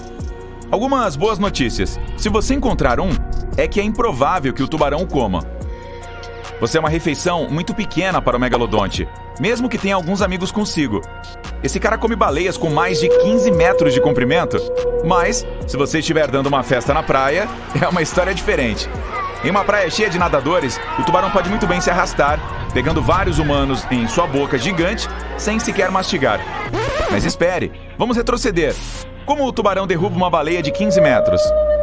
Algumas boas notícias. Se você encontrar um, é que é improvável que o tubarão o coma. Você é uma refeição muito pequena para o megalodonte, mesmo que tenha alguns amigos consigo. Esse cara come baleias com mais de quinze metros de comprimento, mas, se você estiver dando uma festa na praia, é uma história diferente. Em uma praia cheia de nadadores, o tubarão pode muito bem se arrastar, pegando vários humanos em sua boca gigante, sem sequer mastigar. Mas espere, vamos retroceder. Como o tubarão derruba uma baleia de quinze metros?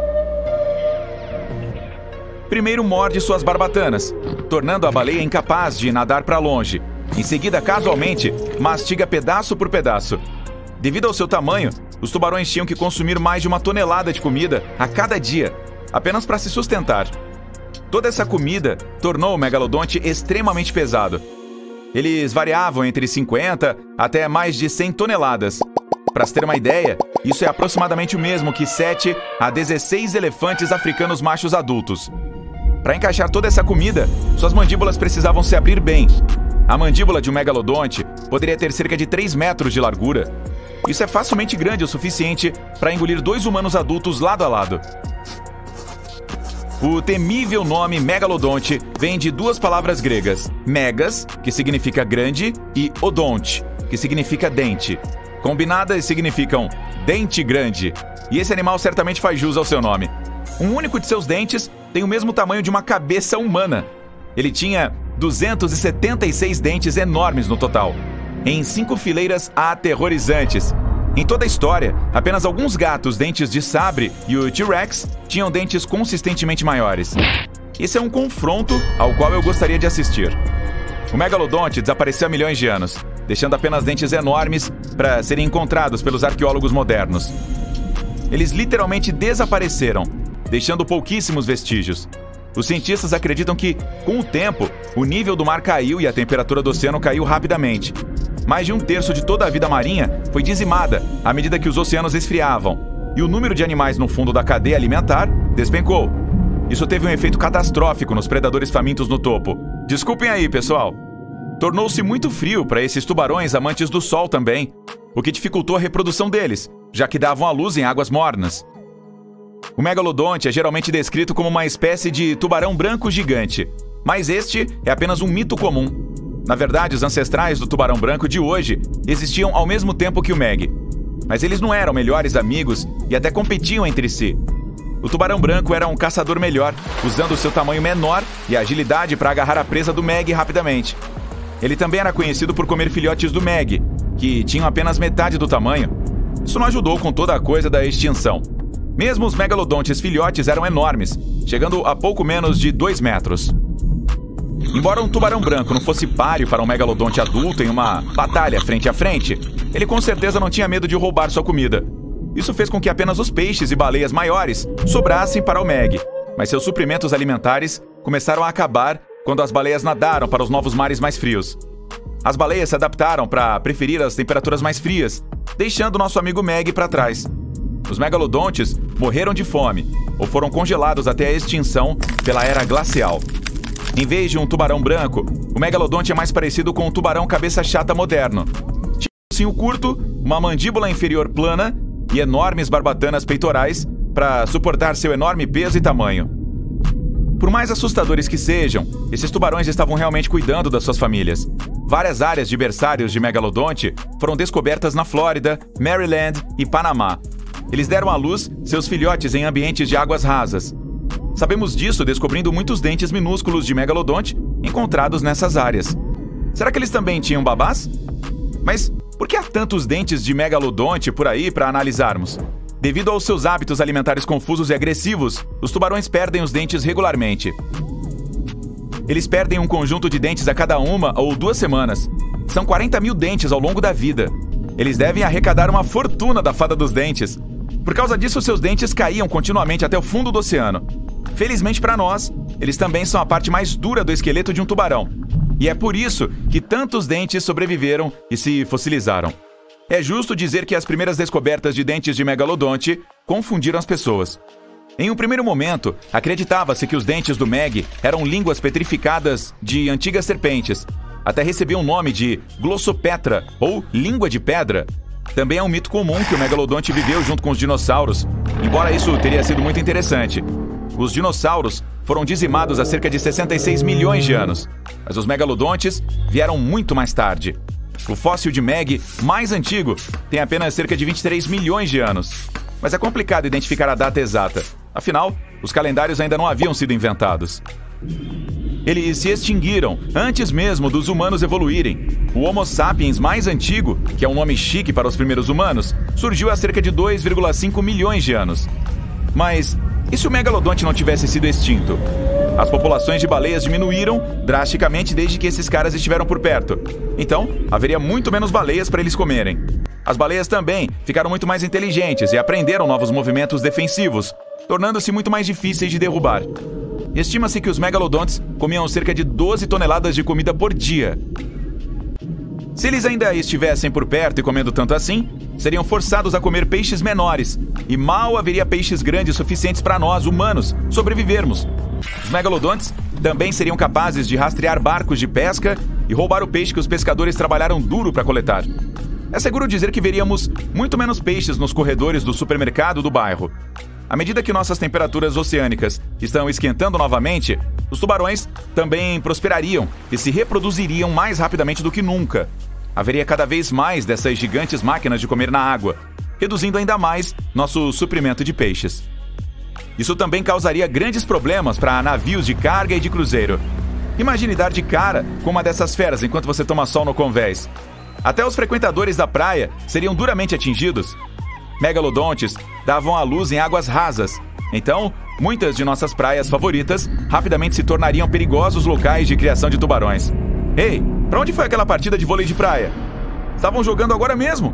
Primeiro morde suas barbatanas, tornando a baleia incapaz de nadar para longe. Em seguida, casualmente, mastiga pedaço por pedaço. Devido ao seu tamanho, os tubarões tinham que consumir mais de uma tonelada de comida a cada dia, apenas para se sustentar. Toda essa comida tornou o megalodonte extremamente pesado. Eles variavam entre cinquenta até mais de cem toneladas. Para se ter uma ideia, isso é aproximadamente o mesmo que sete a dezesseis elefantes africanos machos adultos. Para encaixar toda essa comida, suas mandíbulas precisavam se abrir bem. A mandíbula de um megalodonte poderia ter cerca de três metros de largura. Isso é facilmente grande o suficiente para engolir dois humanos adultos lado a lado. O temível nome megalodonte vem de duas palavras gregas, megas, que significa grande, e odonte, que significa dente. Combinadas significam dente grande, e esse animal certamente faz jus ao seu nome. Um único de seus dentes tem o mesmo tamanho de uma cabeça humana. Ele tinha duzentos e setenta e seis dentes enormes no total, em cinco fileiras aterrorizantes. Em toda a história, apenas alguns gatos dentes de sabre e o T-Rex tinham dentes consistentemente maiores. Esse é um confronto ao qual eu gostaria de assistir. O megalodonte desapareceu há milhões de anos, deixando apenas dentes enormes para serem encontrados pelos arqueólogos modernos. Eles literalmente desapareceram, deixando pouquíssimos vestígios. Os cientistas acreditam que, com o tempo, o nível do mar caiu e a temperatura do oceano caiu rapidamente. Mais de um terço de toda a vida marinha foi dizimada à medida que os oceanos esfriavam, e o número de animais no fundo da cadeia alimentar despencou. Isso teve um efeito catastrófico nos predadores famintos no topo. Desculpem aí, pessoal. Tornou-se muito frio para esses tubarões amantes do sol também, o que dificultou a reprodução deles, já que davam à luz em águas mornas. O megalodonte é geralmente descrito como uma espécie de tubarão branco gigante, mas este é apenas um mito comum. Na verdade, os ancestrais do tubarão branco de hoje existiam ao mesmo tempo que o Meg. Mas eles não eram melhores amigos e até competiam entre si. O tubarão branco era um caçador melhor, usando seu tamanho menor e agilidade para agarrar a presa do Meg rapidamente. Ele também era conhecido por comer filhotes do Meg, que tinham apenas metade do tamanho. Isso não ajudou com toda a coisa da extinção. Mesmo os megalodontes filhotes eram enormes, chegando a pouco menos de dois metros. Embora um tubarão branco não fosse páreo para um megalodonte adulto em uma batalha frente a frente, ele com certeza não tinha medo de roubar sua comida. Isso fez com que apenas os peixes e baleias maiores sobrassem para o Meg, mas seus suprimentos alimentares começaram a acabar quando as baleias nadaram para os novos mares mais frios. As baleias se adaptaram para preferir as temperaturas mais frias, deixando nosso amigo Meg para trás. Os megalodontes morreram de fome ou foram congelados até a extinção pela era glacial. Em vez de um tubarão branco, o megalodonte é mais parecido com um tubarão cabeça chata moderno. Tinha um focinho curto, uma mandíbula inferior plana e enormes barbatanas peitorais para suportar seu enorme peso e tamanho. Por mais assustadores que sejam, esses tubarões estavam realmente cuidando das suas famílias. Várias áreas de berçários de megalodonte foram descobertas na Flórida, Maryland e Panamá. Eles deram à luz seus filhotes em ambientes de águas rasas. Sabemos disso descobrindo muitos dentes minúsculos de megalodonte encontrados nessas áreas. Será que eles também tinham babás? Mas por que há tantos dentes de megalodonte por aí para analisarmos? Devido aos seus hábitos alimentares confusos e agressivos, os tubarões perdem os dentes regularmente. Eles perdem um conjunto de dentes a cada uma ou duas semanas. São quarenta mil dentes ao longo da vida. Eles devem arrecadar uma fortuna da fada dos dentes. Por causa disso, seus dentes caíam continuamente até o fundo do oceano. Felizmente para nós, eles também são a parte mais dura do esqueleto de um tubarão. E é por isso que tantos dentes sobreviveram e se fossilizaram. É justo dizer que as primeiras descobertas de dentes de megalodonte confundiram as pessoas. Em um primeiro momento, acreditava-se que os dentes do Meg eram línguas petrificadas de antigas serpentes. Até recebiam o nome de glossopetra, ou língua de pedra. Também é um mito comum que o megalodonte viveu junto com os dinossauros, embora isso teria sido muito interessante. Os dinossauros foram dizimados há cerca de sessenta e seis milhões de anos, mas os megalodontes vieram muito mais tarde. O fóssil de Meg mais antigo tem apenas cerca de vinte e três milhões de anos. Mas é complicado identificar a data exata. Afinal, os calendários ainda não haviam sido inventados. Eles se extinguiram antes mesmo dos humanos evoluírem. O Homo sapiens mais antigo, que é um nome chique para os primeiros humanos, surgiu há cerca de dois vírgula cinco milhões de anos. Mas e se o megalodonte não tivesse sido extinto? As populações de baleias diminuíram drasticamente desde que esses caras estiveram por perto. Então, haveria muito menos baleias para eles comerem. As baleias também ficaram muito mais inteligentes e aprenderam novos movimentos defensivos, tornando-se muito mais difíceis de derrubar. Estima-se que os megalodontes comiam cerca de doze toneladas de comida por dia. Se eles ainda estivessem por perto e comendo tanto assim, seriam forçados a comer peixes menores, e mal haveria peixes grandes suficientes para nós, humanos, sobrevivermos. Os megalodontes também seriam capazes de rastrear barcos de pesca e roubar o peixe que os pescadores trabalharam duro para coletar. É seguro dizer que veríamos muito menos peixes nos corredores do supermercado do bairro. À medida que nossas temperaturas oceânicas estão esquentando novamente, os tubarões também prosperariam e se reproduziriam mais rapidamente do que nunca. Haveria cada vez mais dessas gigantes máquinas de comer na água, reduzindo ainda mais nosso suprimento de peixes. Isso também causaria grandes problemas para navios de carga e de cruzeiro. Imagine dar de cara com uma dessas feras enquanto você toma sol no convés. Até os frequentadores da praia seriam duramente atingidos. Megalodontes davam à luz em águas rasas, então muitas de nossas praias favoritas rapidamente se tornariam perigosos locais de criação de tubarões. Ei, pra onde foi aquela partida de vôlei de praia? Estavam jogando agora mesmo!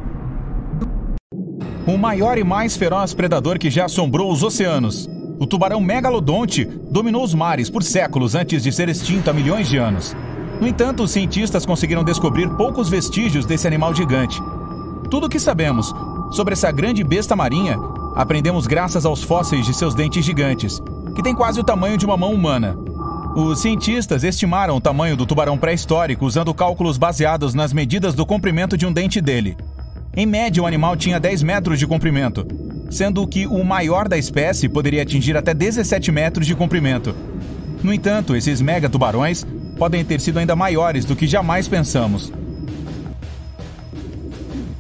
O maior e mais feroz predador que já assombrou os oceanos. O tubarão megalodonte dominou os mares por séculos antes de ser extinto há milhões de anos. No entanto, os cientistas conseguiram descobrir poucos vestígios desse animal gigante. Tudo o que sabemos sobre essa grande besta marinha aprendemos graças aos fósseis de seus dentes gigantes, que têm quase o tamanho de uma mão humana. Os cientistas estimaram o tamanho do tubarão pré-histórico usando cálculos baseados nas medidas do comprimento de um dente dele. Em média, o animal tinha dez metros de comprimento, sendo que o maior da espécie poderia atingir até dezessete metros de comprimento. No entanto, esses megatubarões podem ter sido ainda maiores do que jamais pensamos.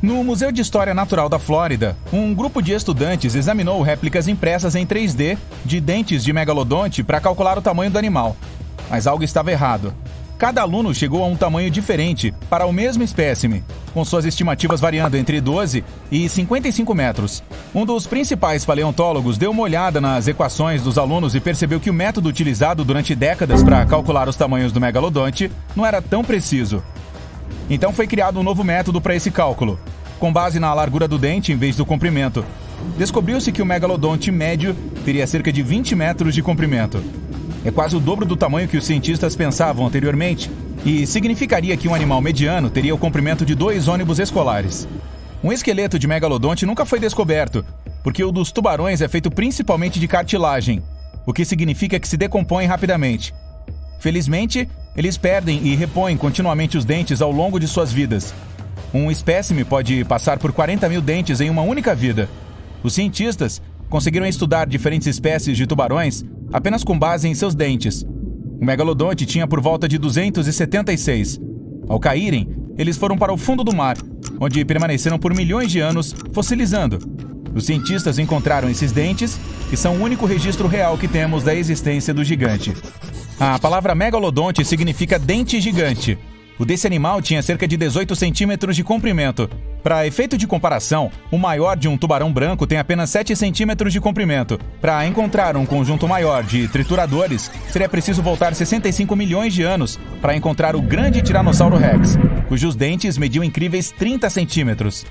No Museu de História Natural da Flórida, um grupo de estudantes examinou réplicas impressas em três D de dentes de megalodonte para calcular o tamanho do animal. Mas algo estava errado. Cada aluno chegou a um tamanho diferente para o mesmo espécime, com suas estimativas variando entre doze e cinquenta e cinco metros. Um dos principais paleontólogos deu uma olhada nas equações dos alunos e percebeu que o método utilizado durante décadas para calcular os tamanhos do megalodonte não era tão preciso. Então foi criado um novo método para esse cálculo, com base na largura do dente em vez do comprimento. Descobriu-se que o megalodonte médio teria cerca de vinte metros de comprimento. É quase o dobro do tamanho que os cientistas pensavam anteriormente e significaria que um animal mediano teria o comprimento de dois ônibus escolares. Um esqueleto de megalodonte nunca foi descoberto, porque o dos tubarões é feito principalmente de cartilagem, o que significa que se decompõe rapidamente. Felizmente, eles perdem e repõem continuamente os dentes ao longo de suas vidas. Um espécime pode passar por quarenta mil dentes em uma única vida. Os cientistas conseguiram estudar diferentes espécies de tubarões apenas com base em seus dentes. O megalodonte tinha por volta de duzentos e setenta e seis. Ao caírem, eles foram para o fundo do mar, onde permaneceram por milhões de anos fossilizando. Os cientistas encontraram esses dentes, que são o único registro real que temos da existência do gigante. A palavra megalodonte significa dente gigante. O desse animal tinha cerca de dezoito centímetros de comprimento. Para efeito de comparação, o maior de um tubarão branco tem apenas sete centímetros de comprimento. Para encontrar um conjunto maior de trituradores, seria preciso voltar sessenta e cinco milhões de anos para encontrar o grande Tiranossauro Rex, cujos dentes mediam incríveis trinta centímetros.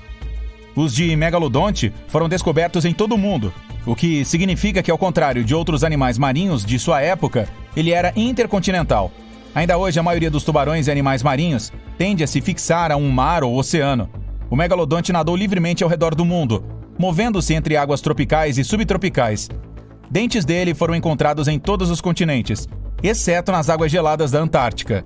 Os de megalodonte foram descobertos em todo o mundo, o que significa que, ao contrário de outros animais marinhos de sua época, ele era intercontinental. Ainda hoje, a maioria dos tubarões e animais marinhos tende a se fixar a um mar ou oceano. O megalodonte nadou livremente ao redor do mundo, movendo-se entre águas tropicais e subtropicais. Dentes dele foram encontrados em todos os continentes, exceto nas águas geladas da Antártica.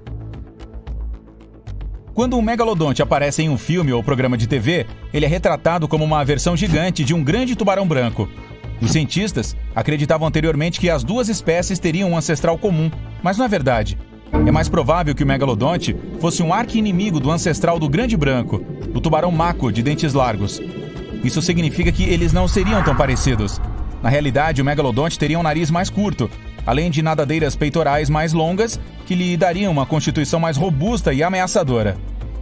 Quando um megalodonte aparece em um filme ou programa de T V, ele é retratado como uma versão gigante de um grande tubarão branco. Os cientistas acreditavam anteriormente que as duas espécies teriam um ancestral comum, mas não é verdade. É mais provável que o megalodonte fosse um arqui-inimigo do ancestral do grande branco, o tubarão mako de dentes largos. Isso significa que eles não seriam tão parecidos. Na realidade, o megalodonte teria um nariz mais curto, além de nadadeiras peitorais mais longas, que lhe dariam uma constituição mais robusta e ameaçadora.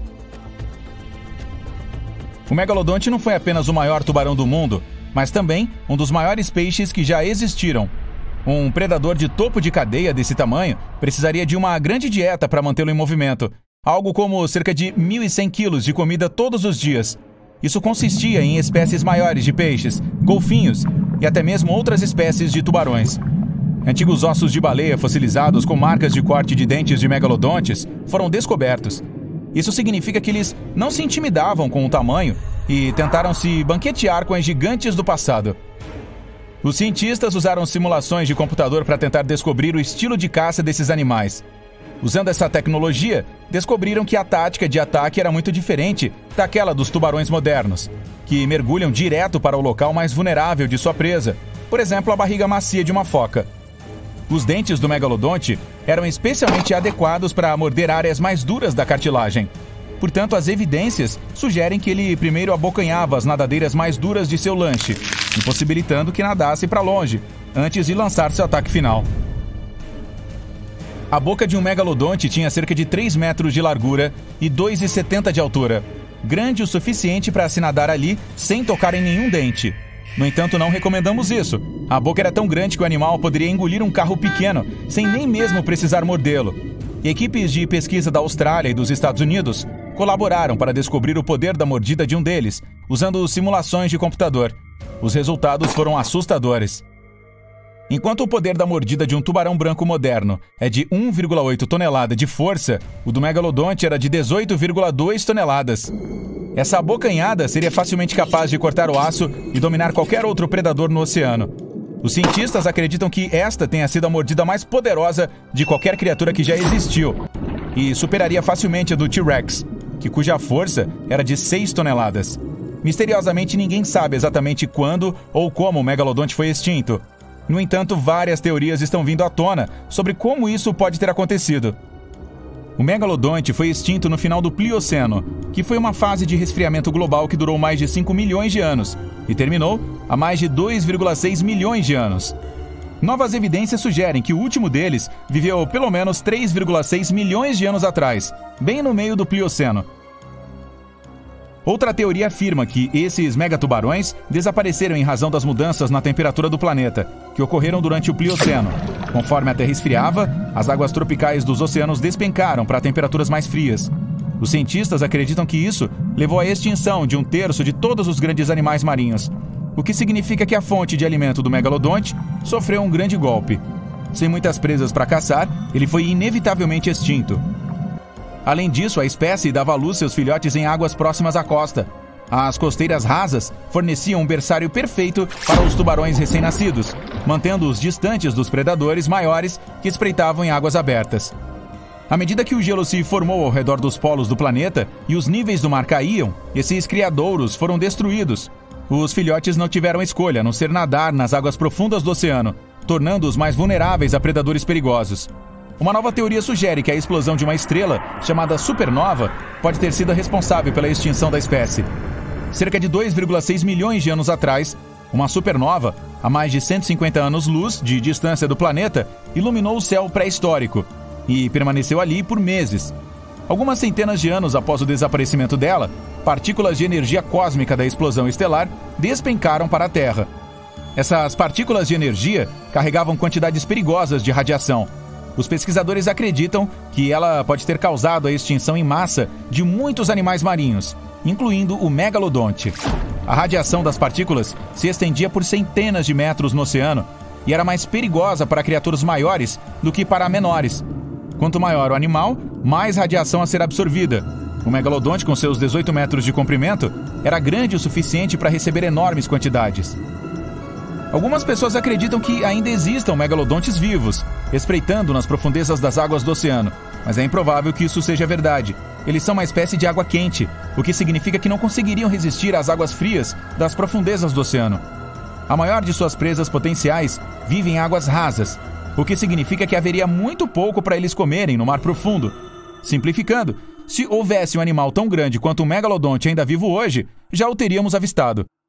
O megalodonte não foi apenas o maior tubarão do mundo, mas também um dos maiores peixes que já existiram. Um predador de topo de cadeia desse tamanho precisaria de uma grande dieta para mantê-lo em movimento, algo como cerca de mil e cem quilos de comida todos os dias. Isso consistia em espécies maiores de peixes, golfinhos e até mesmo outras espécies de tubarões. Antigos ossos de baleia fossilizados com marcas de corte de dentes de megalodontes foram descobertos. Isso significa que eles não se intimidavam com o tamanho e tentaram se banquetear com as gigantes do passado. Os cientistas usaram simulações de computador para tentar descobrir o estilo de caça desses animais. Usando essa tecnologia, descobriram que a tática de ataque era muito diferente daquela dos tubarões modernos, que mergulham direto para o local mais vulnerável de sua presa, por exemplo, a barriga macia de uma foca. Os dentes do megalodonte eram especialmente adequados para morder áreas mais duras da cartilagem. Portanto, as evidências sugerem que ele primeiro abocanhava as nadadeiras mais duras de seu lanche, impossibilitando que nadasse para longe, antes de lançar seu ataque final. A boca de um megalodonte tinha cerca de três metros de largura e dois e setenta de altura, grande o suficiente para se nadar ali sem tocar em nenhum dente. No entanto, não recomendamos isso. A boca era tão grande que o animal poderia engolir um carro pequeno, sem nem mesmo precisar mordê-lo. Equipes de pesquisa da Austrália e dos Estados Unidos colaboraram para descobrir o poder da mordida de um deles, usando simulações de computador. Os resultados foram assustadores. Enquanto o poder da mordida de um tubarão branco moderno é de um vírgula oito tonelada de força, o do megalodonte era de dezoito vírgula duas toneladas. Essa abocanhada seria facilmente capaz de cortar o aço e dominar qualquer outro predador no oceano. Os cientistas acreditam que esta tenha sido a mordida mais poderosa de qualquer criatura que já existiu, e superaria facilmente a do T-Rex, que cuja força era de seis toneladas. Misteriosamente, ninguém sabe exatamente quando ou como o megalodonte foi extinto. No entanto, várias teorias estão vindo à tona sobre como isso pode ter acontecido. O megalodonte foi extinto no final do Plioceno, que foi uma fase de resfriamento global que durou mais de cinco milhões de anos e terminou há mais de dois vírgula seis milhões de anos. Novas evidências sugerem que o último deles viveu pelo menos três vírgula seis milhões de anos atrás, bem no meio do Plioceno. Outra teoria afirma que esses megatubarões desapareceram em razão das mudanças na temperatura do planeta, que ocorreram durante o Plioceno. Conforme a Terra esfriava, as águas tropicais dos oceanos despencaram para temperaturas mais frias. Os cientistas acreditam que isso levou à extinção de um terço de todos os grandes animais marinhos, o que significa que a fonte de alimento do megalodonte sofreu um grande golpe. Sem muitas presas para caçar, ele foi inevitavelmente extinto. Além disso, a espécie dava à luz seus filhotes em águas próximas à costa. As costeiras rasas forneciam um berçário perfeito para os tubarões recém-nascidos, mantendo-os distantes dos predadores maiores que espreitavam em águas abertas. À medida que o gelo se formou ao redor dos polos do planeta e os níveis do mar caíam, esses criadouros foram destruídos. Os filhotes não tiveram escolha a não ser nadar nas águas profundas do oceano, tornando-os mais vulneráveis a predadores perigosos. Uma nova teoria sugere que a explosão de uma estrela, chamada supernova, pode ter sido responsável pela extinção da espécie. Cerca de dois vírgula seis milhões de anos atrás, uma supernova, a mais de cento e cinquenta anos-luz de distância do planeta, iluminou o céu pré-histórico e permaneceu ali por meses. Algumas centenas de anos após o desaparecimento dela, partículas de energia cósmica da explosão estelar despencaram para a Terra. Essas partículas de energia carregavam quantidades perigosas de radiação. Os pesquisadores acreditam que ela pode ter causado a extinção em massa de muitos animais marinhos, incluindo o megalodonte. A radiação das partículas se estendia por centenas de metros no oceano e era mais perigosa para criaturas maiores do que para menores. Quanto maior o animal, mais radiação a ser absorvida. O megalodonte, com seus dezoito metros de comprimento, era grande o suficiente para receber enormes quantidades. Algumas pessoas acreditam que ainda existam megalodontes vivos, espreitando nas profundezas das águas do oceano, mas é improvável que isso seja verdade. Eles são uma espécie de água quente, o que significa que não conseguiriam resistir às águas frias das profundezas do oceano. A maior de suas presas potenciais vive em águas rasas, o que significa que haveria muito pouco para eles comerem no mar profundo. Simplificando, se houvesse um animal tão grande quanto o megalodonte ainda vivo hoje, já o teríamos avistado.